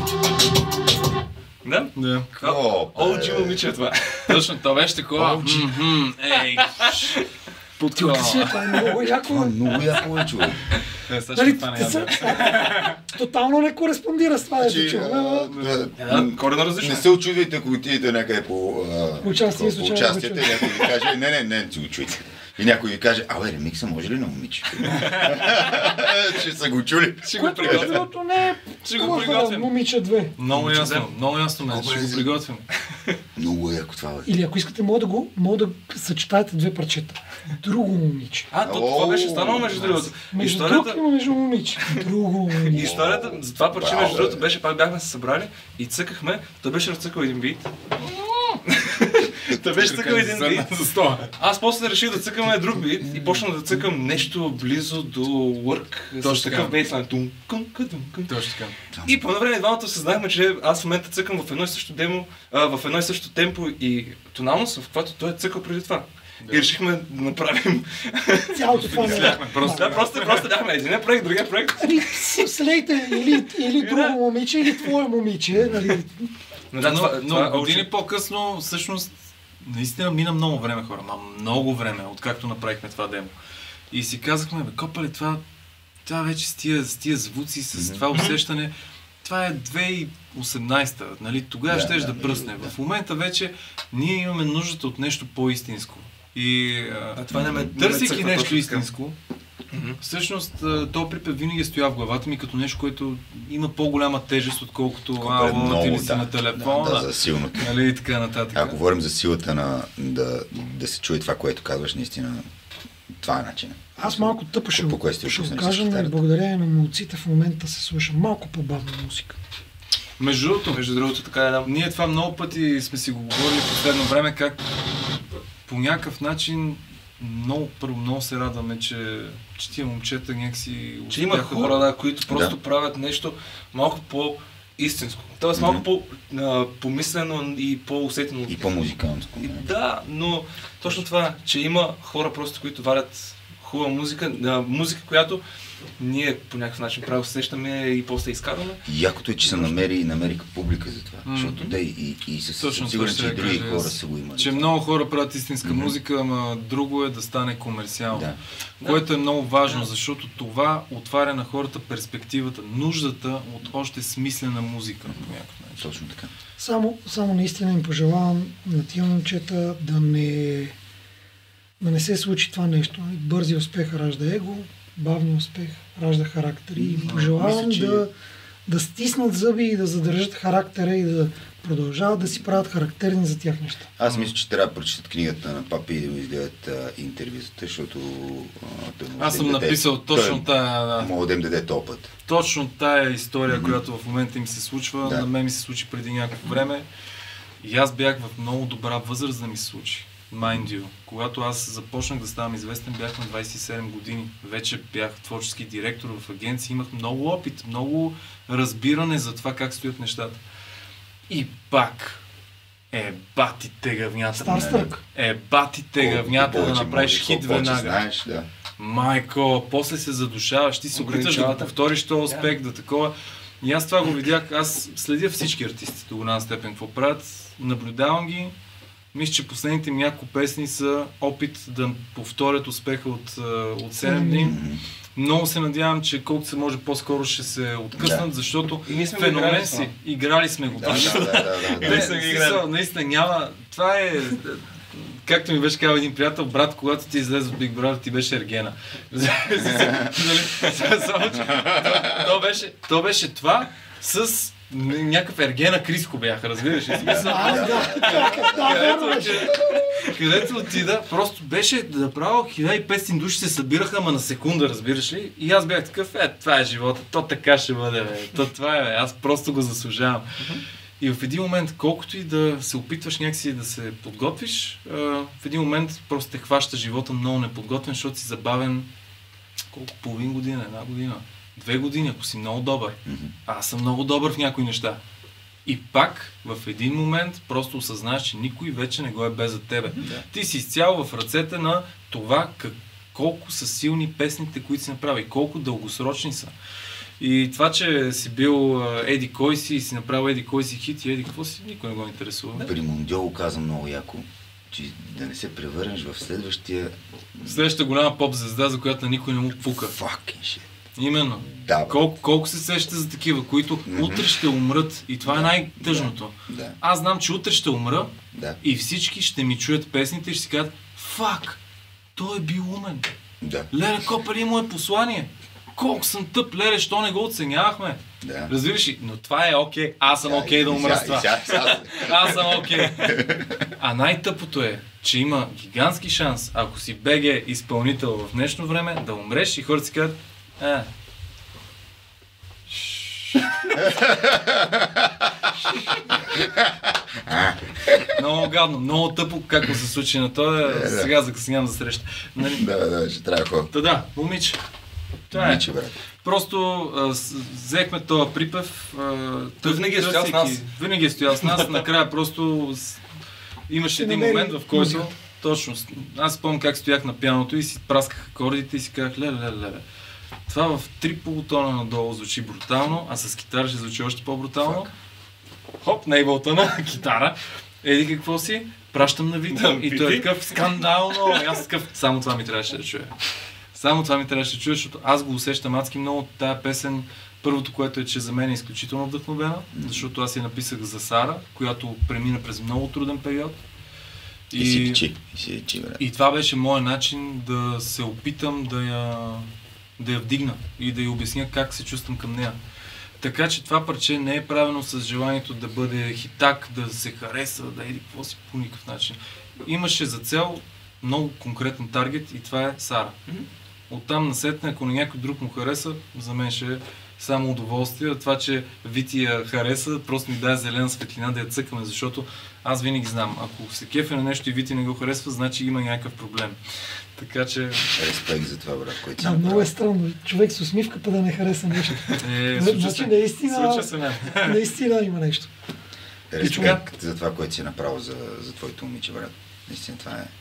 Да? Да. О джи момиче това. Точно, това беше такова. Ей, Подкласи, това е много яко. Това е много яко е, човек. Е, сега Нали, ще стане ясно. тотално не кореспондира с това, да се чува. Да, коренно различно. Не се очудвайте, ако отидете някъде по а, Участие, по случайно участието и го някой ви каже, не, не, не, не се очудите. И някой ви каже, абе, ремикса може ли на момиче? Ще са го чули. Ще го Което между приготвим. другото не е Ще го хубав приготвим. момиче две. Много ясно, много ясно мен, ще го приготвим. Много е яко това, бе. Или ако искате, мога да го, мога да съчетаете две парчета. Друго момиче. А, то, това беше станало между другото. Между Историята, друг има между момиче. Друго момиче. историята за това парче, Браво, между бе. другото, беше, пак бяхме се събрали и цъкахме, той беше разцъкал един бит. Той беше цъкал един бит. За стола. Аз после реших да цъкаме друг бит и почнах да цъкам нещо близо до work. Точно С така. такъв бейслайн. Тум, кум, кум, кум. Точно така. И по едно време двамата съзнахме, че аз в момента цъкам в едно и също демо, а, в едно и също темпо и тоналност, в което той е цъкал преди това. И решихме да направим... Цялото това не е. Просто, да, просто, просто бяхме един проект, другия проект. Ами, слейте или, или друго момиче, или твое момиче. Нали. Но, да, Но, това, но това, години учи- по-късно, всъщност, наистина мина много време, хора, ма много време, откакто направихме това демо. И си казахме, бе, копале, това, това вече с тия, с тия звуци, с това усещане, това е две хиляди и осемнадесета, нали, тогава Да, щеш да, да, пръсне. да. В момента вече ние имаме нуждата от нещо по-истинско. И А това не ме- не ме търсейки цъква нещо точно така. истинско, всъщност а, то припев винаги е стоя в главата ми като нещо, което има по-голяма тежест, отколкото Колко е а, много, лоти ли си да. на телефона, Да, да, за силното. нали, и така нататък. А говорим за силата на да, да се чуе това, което казваш, наистина. Това е начинът. Аз малко тъпо ще, По кое го- сте ще го пуснали с кажа, но и китарата? благодарение на молците в момента се слуша малко по-бавна музика. Между другото, Между другото, така е, да. ние това много пъти сме си го говорили в последно време, как по някакъв начин много, първо много се радваме, че, че тия момчета някакси Че има успяха хора, да, които просто Да. правят нещо малко по-истинско. Тоест малко по-помислено и по-усетено. И по-музикално. И да, но точно това, че има хора просто, които варят хубава музика, а, музика, която ние по някакъв начин право усещаме и после изкарваме. Якото е, че се намери, намери публика за това. Мгм. Защото да, и, и със Точно съм сигурен, това че и ще други кажа хора аз. са го имали. Че много хора правят истинска Мгм. музика, ама друго е да стане комерциално. Да. Което е много важно, защото това отваря на хората перспективата, нуждата от още смислена музика по някакъв начин. Точно така. Само, само наистина им пожелавам на тия момчета да не, да не се случи това нещо. Бързи успех ражда его, бавни успех ражда характер. И им пожелавам мисля, че- да, да стиснат зъби и да задържат характера и да продължават да си правят характерни за тях неща. Аз мисля, че трябва да прочитат книгата на Папи и да му изделят интервюзата, защото а, той може Аз да съм им даде- написал точно той тая, да, Мога да им даде този път. точно тая история, Мгм. която в момента им се случва. Да. На мен ми се случи преди някакво време. И аз бях в много добра възраст да ми се случи. Mind you. Когато аз започнах да ставам известен, бях на двадесет и седем години. Вече бях творчески директор в агенция, имах много опит, много разбиране за това как стоят нещата. И пак е бати тегавнята. Старстърк. Е бати тегавнята да Колкото направиш повече, хит колко повече веднага. Знаеш, да. Майко, после се задушаваш, ти се опиташ да го Ограничавате. повториш този успех, да такова. И аз това го видях, аз следя всички артисти до голяма степен какво правят, наблюдавам ги. Мисля, че последните ми няколко песни са опит да повторят успеха от, а, от седем дни. Много се надявам, че колкото се може по-скоро ще се откъснат, Да. защото И ние сме го играли феномен това. си. Играли сме го. Да, да, да, да, да. Не, са ги смисъл, играли. наистина няма. Това е. Както ми беше казал един приятел, брат, когато ти излезе от Big Brother, ти беше ергена. Нали? Само, че то- то беше- То беше това с някакъв ергена Криско бяха, разбираш ли? Смисъл, А, да, да, да, вярно където, беше. където отида, просто беше да направо хиляда и петстотин души се събираха, ама на секунда, разбираш ли? И аз бях такъв, е, това е живота, то така ще бъде, бе. То това е, бе. Аз просто го заслужавам. И в един момент, колкото и да се опитваш някакси да се подготвиш, а, в един момент просто те хваща живота много неподготвен, защото си забавен колко, половин година, една година, две години, ако си много добър. Аз съм много добър в някои неща. И пак в един момент просто осъзнаеш, че никой вече не го е без за тебе. Да. Ти си изцяло в ръцете на това как, колко са силни песните, които си направи, колко дългосрочни са. И това, че си бил еди кой си и си направил еди кой си хит и еди какво си, никой не го интересува. При Мондио каза много яко, че да не се превърнеш в следващия... Следващата голяма поп-звезда, за която на никой не му пука. Fucking shit. Именно. Да, колко, колко се сещате за такива, които mm-hmm. утре ще умрат и това да, е най-тъжното. Да, да. Аз знам, че утре ще умра да. И всички ще ми чуят песните и ще си кажат фак, той е бил умен. Да. Леле, Копали му е послание. Колко съм тъп, леле, що не го оценявахме. Да. Разбираш ли? Но това е окей. Okay. Аз съм окей okay да умра с това. Аз съм окей. Okay. А най-тъпото е, че има гигантски шанс, ако си БГ изпълнител в днешно време, да умреш и хората си казват е. Много гадно, много тъпо, както се случи на това, е, сега закъснявам за среща. Нали? Да, да, ще трябва хора. Та да, момиче. Това момиче, е. брат. Просто а, взехме този припев. А, той винаги е стоял с нас. Винаги е стоял с нас. Накрая просто с... имаше един момент, в който точно, аз спомням как стоях на пианото и си прасках акордите и си казах леле, леле, леле. Това в три полутона надолу звучи брутално, а с китара ще звучи още по-брутално. Хоп, нейбълтъна, китара. Еди какво си? Пращам на Вити да, и той е такъв скандално. Аз такъв, само това ми трябваше да чуя. Само това ми трябваше да чуя, защото аз го усещам адски много от тая песен. Първото, което е, че за мен е изключително вдъхновена, защото аз я написах за Сара, която премина през много труден период. И, и си кичи, и си кичи, брат. И това беше моят начин да се опитам да я, да я вдигна и да я обясня как се чувствам към нея. Така че това парче не е правено с желанието да бъде хитак, да се хареса, да еди какво си по никакъв начин. Имаше за цел много конкретен таргет и това е Сара. Mm-hmm. Оттам насетне, ако на някой друг му хареса, за мен ще е само удоволствие. Това, че Вити я хареса, просто ми даде зелена светлина да я цъкаме, защото аз винаги знам, ако се кефе на нещо и Вити не го харесва, значи има някакъв проблем. Така че... Респект за това, брат, който да, много е странно. Човек с усмивката да не хареса нещо. Е, значи се, наистина, се не. наистина има нещо. Респект за това, което си направил за, за твоето момиче, брат. Наистина това е...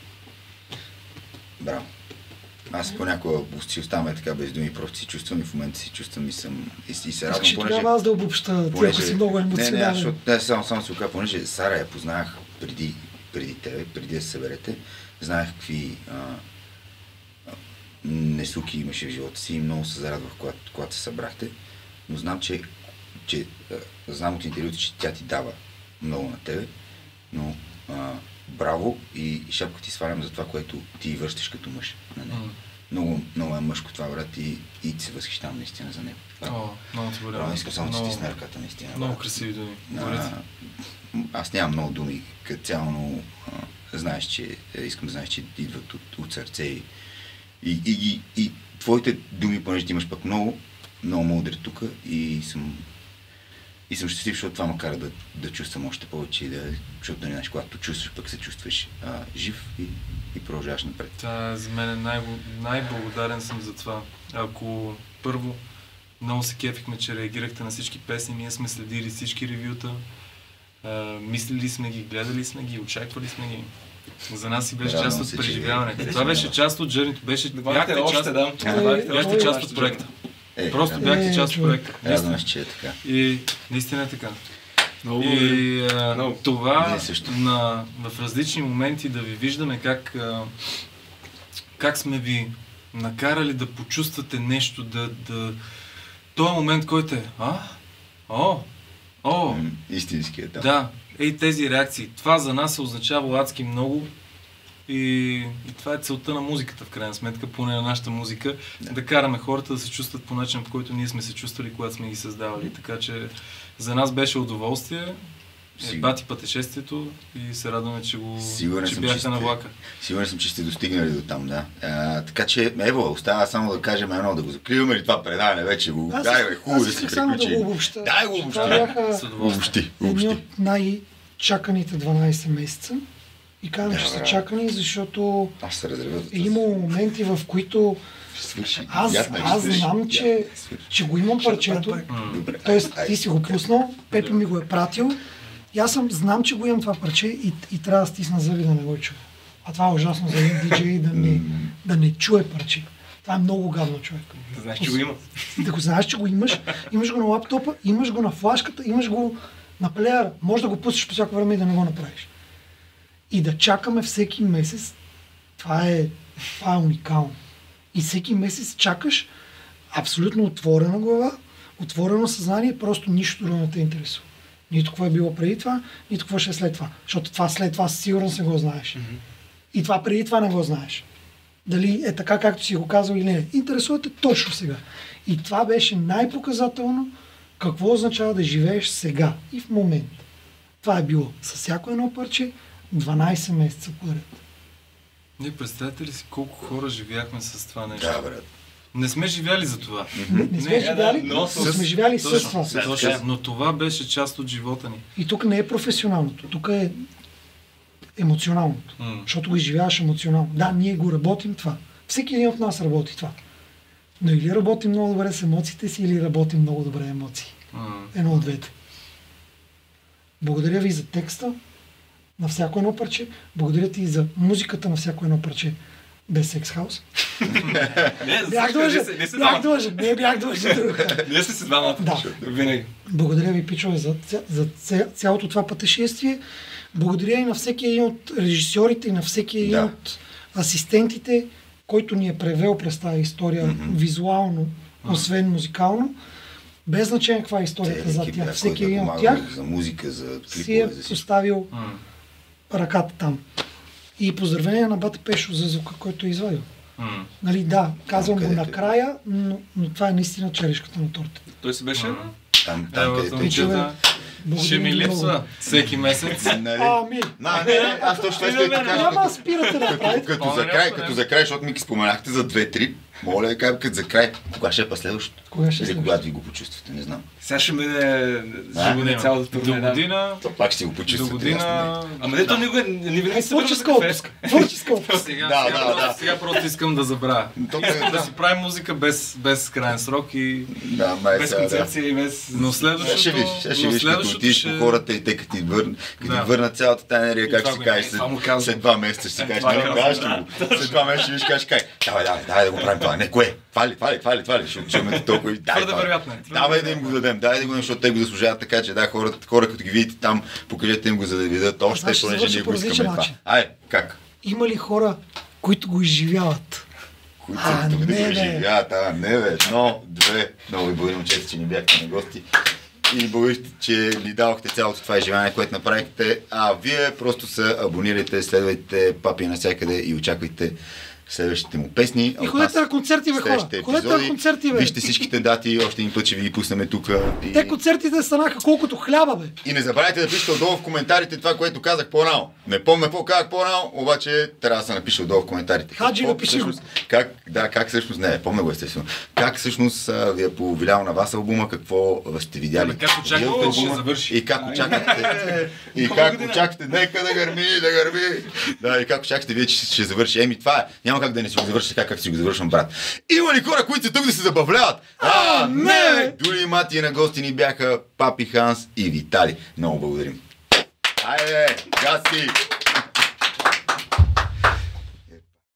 Браво. Аз понякога си оставаме така без думи, просто си чувствам и в момента си чувствам и съм и, и се радвам. Искаш понеже... аз да обобща, ти ако си много емоционален. Не, не, защото не, само, само се окажа, понеже Сара я познах преди, преди тебе, преди да се съберете. Знаех какви а, а, несуки имаше в живота си и много се зарадвах, когато, когато се събрахте. Но знам, че, че а, знам от интервюто, че тя ти дава много на тебе, но а, браво и шапка ти свалям за това, което ти вършиш като мъж на него. Mm. Много, много е мъжко това, брат, и, и ти се възхищавам наистина за него. О, много ти благодаря. Искам само да стисна ръката, наистина. Много брат. Красиви думи. А, аз нямам много думи, като цяло, но а, знаеш, че искам да знаеш, че идват от, от сърце и, и, и, и, и твоите думи, понеже ти имаш пък много, много мудри тук и съм И съм щастлив, защото това ме кара да, да чувствам още повече и да, защото да не знаеш, когато чувстваш, пък се чувстваш а, жив и, и продължаваш напред. Та, за мен е най- най-благодарен съм за това. Ако първо много се кефихме, че реагирахте на всички песни, ние сме следили всички ревюта, а, мислили сме ги, гледали сме ги, очаквали сме ги. За нас си беше част от преживяването. Това беше част от джърнито, беше бяхте част, да. Бяхте част от проекта. Е, Просто бяхте е, част от проекта. Радвам се, че е така. И наистина е така. Много и а, много. Това на, в различни моменти да ви виждаме как, а, как сме ви накарали да почувствате нещо, да... да... Този момент, който е... А? О! О! Истинският, да. Да. Ей, тези реакции. Това за нас се означава адски много. И, и това е целта на музиката, в крайна сметка, поне на нашата музика, да. да караме хората да се чувстват по начин, по който ние сме се чувствали, когато сме ги създавали. Така че за нас беше удоволствие, е, бати пътешествието и се радваме, че, го, сигурен че съм, бяхте че на сте, влака. Сигурен съм, че сте достигнали до там, да. А, така че, ево, остава само да кажем едно, да го закриваме ли това предаване вече, го дай, бе, хубаво да се приключи. Да дай го обобщи. Обобщи, обобщи. Едни от най-чаканите дванайсет месеца. И казвам, да, че са чакани, защото е имало моменти, в които Свърши. Аз, аз знам, че, че го имам парчето. Тоест, ти си го пуснал, Пепи ми го е пратил. И аз съм, знам, че го имам това парче и, и трябва да стисна зъби да не го чуя. А това е ужасно за един диджей да не, да не чуе парче. Това е много гадно, човек. Да знаеш, че го има. Да го знаеш, че го имаш. Имаш го на лаптопа, имаш го на флашката, имаш го на плеера. Може да го пуснеш по всяко време и да не го направиш. И да чакаме всеки месец, това е, това е уникално. И всеки месец чакаш абсолютно отворена глава, отворено съзнание, просто нищо друго не те интересува. Нито какво е било преди това, нито какво ще е след това. Защото това след това сигурно се го знаеш. Mm-hmm. И това преди това не го знаеш. Дали е така, както си го казал или не. Интересувате точно сега. И това беше най-показателно какво означава да живееш сега и в момент. Това е било със всяко едно парче дванайсет месеца подред. Ние представете ли си колко хора живяхме с това нещо? Да, брат. Не сме живяли за това. Не, не сме не, живяли, да, но с... сме живяли точно, с това. Точно, но това беше част от живота ни. И тук не е професионалното, тук е емоционалното. Mm. Защото го изживяваш емоционално. Да, ние го работим това. Всеки един от нас работи това. Но или работим много добре с емоциите си, или работим много добре емоции. Mm. Едно от двете. Благодаря ви за текста на всяко едно парче. Благодаря ти за музиката на всяко едно парче. Без секс хаус. Бях длъжен. Бях длъжен. Не бях длъжен. Ние сме си двамата. Да. Винаги. Благодаря ви, пичове, за, за цялото това пътешествие. Благодаря и на всеки един от режисьорите и на всеки един да. от асистентите, който ни е превел през тази история mm-hmm. визуално, mm-hmm. освен музикално. Без значение каква е историята за тях. Всеки един от тях за музика, за клипове, си е за поставил mm. ръката там. И поздравление на Бате Пешо за звука, който е извадил. Mm. Нали, да, казвам го накрая, но, но това е наистина черешката на торта. Той си беше? Mm. Там, там, където ще ми липсва всеки месец. Нали? Ами. А, не, не, аз точно ще ти кажа. Няма спирате да правите. Като за край, като за край, защото ми споменахте за две-три. Моля да кажа, като за край. Кога ще е последващото? Кога ще е следващото? Когато ви го почувствате, не знам. Сега ще мине цялото турне. До година. То пак ще си го почувствате. До година. Ама не, то не винаги се творческа отпуска. Творческа отпуска. Сега, да, сега, да, да. сега просто искам да забравя. Искам да си правим музика без, без крайен срок и да, май, без концепция и без... Но следващото... Ще виж, ще виж, като отидеш по хората и те като ти върнат, като ти върнат цялата тази енергия, как ще си кажеш след два месеца, ще си кажеш, не, кажеш ли го? След два месеца ще виж, кажеш, кай, давай, давай, давай да го правим това. Не, кое? Това ли, това ли, това ли, това ли, ще чуем толкова и дай. Твърде вероятно е. Давай да им го дадем, дай да го дадем, защото те го заслужават така, че да, хора, хора като ги видите там, покажете им го, за да видят още, понеже ние го искаме това. Ай, как? Има ли хора, които го изживяват? Които са тук да го изживяват, а не бе, едно, две, много ви благодарим, че че ни бяхте на гости. И благодаря, че ни дадохте цялото това изживяване, което направихте. А вие просто се абонирайте, следвайте Папи навсякъде и очаквайте следващите му песни. И ходете на концерти, бе, хора. Ходете на концерти, бе. Вижте всичките дати, още един път ще ви ги пуснем тук. И... Те концертите станаха колкото хляба, бе. И не забравяйте да пишете отдолу в коментарите това, което казах по-рано. Не помня какво казах по-рано, обаче трябва да се напише отдолу в коментарите. Хаджи, напиши го. Как, да, как всъщност, не, помня го естествено. Как всъщност ви е повлиял на вас албума, какво сте видяли. Как очаквате, че ще завърши. И как очаквате, и как очаквате, нека да гърми, да гърми. Да, и как очаквате вие, че ще завърши. Еми, това е. Няма как да не си го завърши така, как си го завършвам, брат. Има ли хора, които са тук да се забавляват? А, не! Дори мати на гости ни бяха Папи, Ханс и Витали. Много благодарим. Айде, гаси!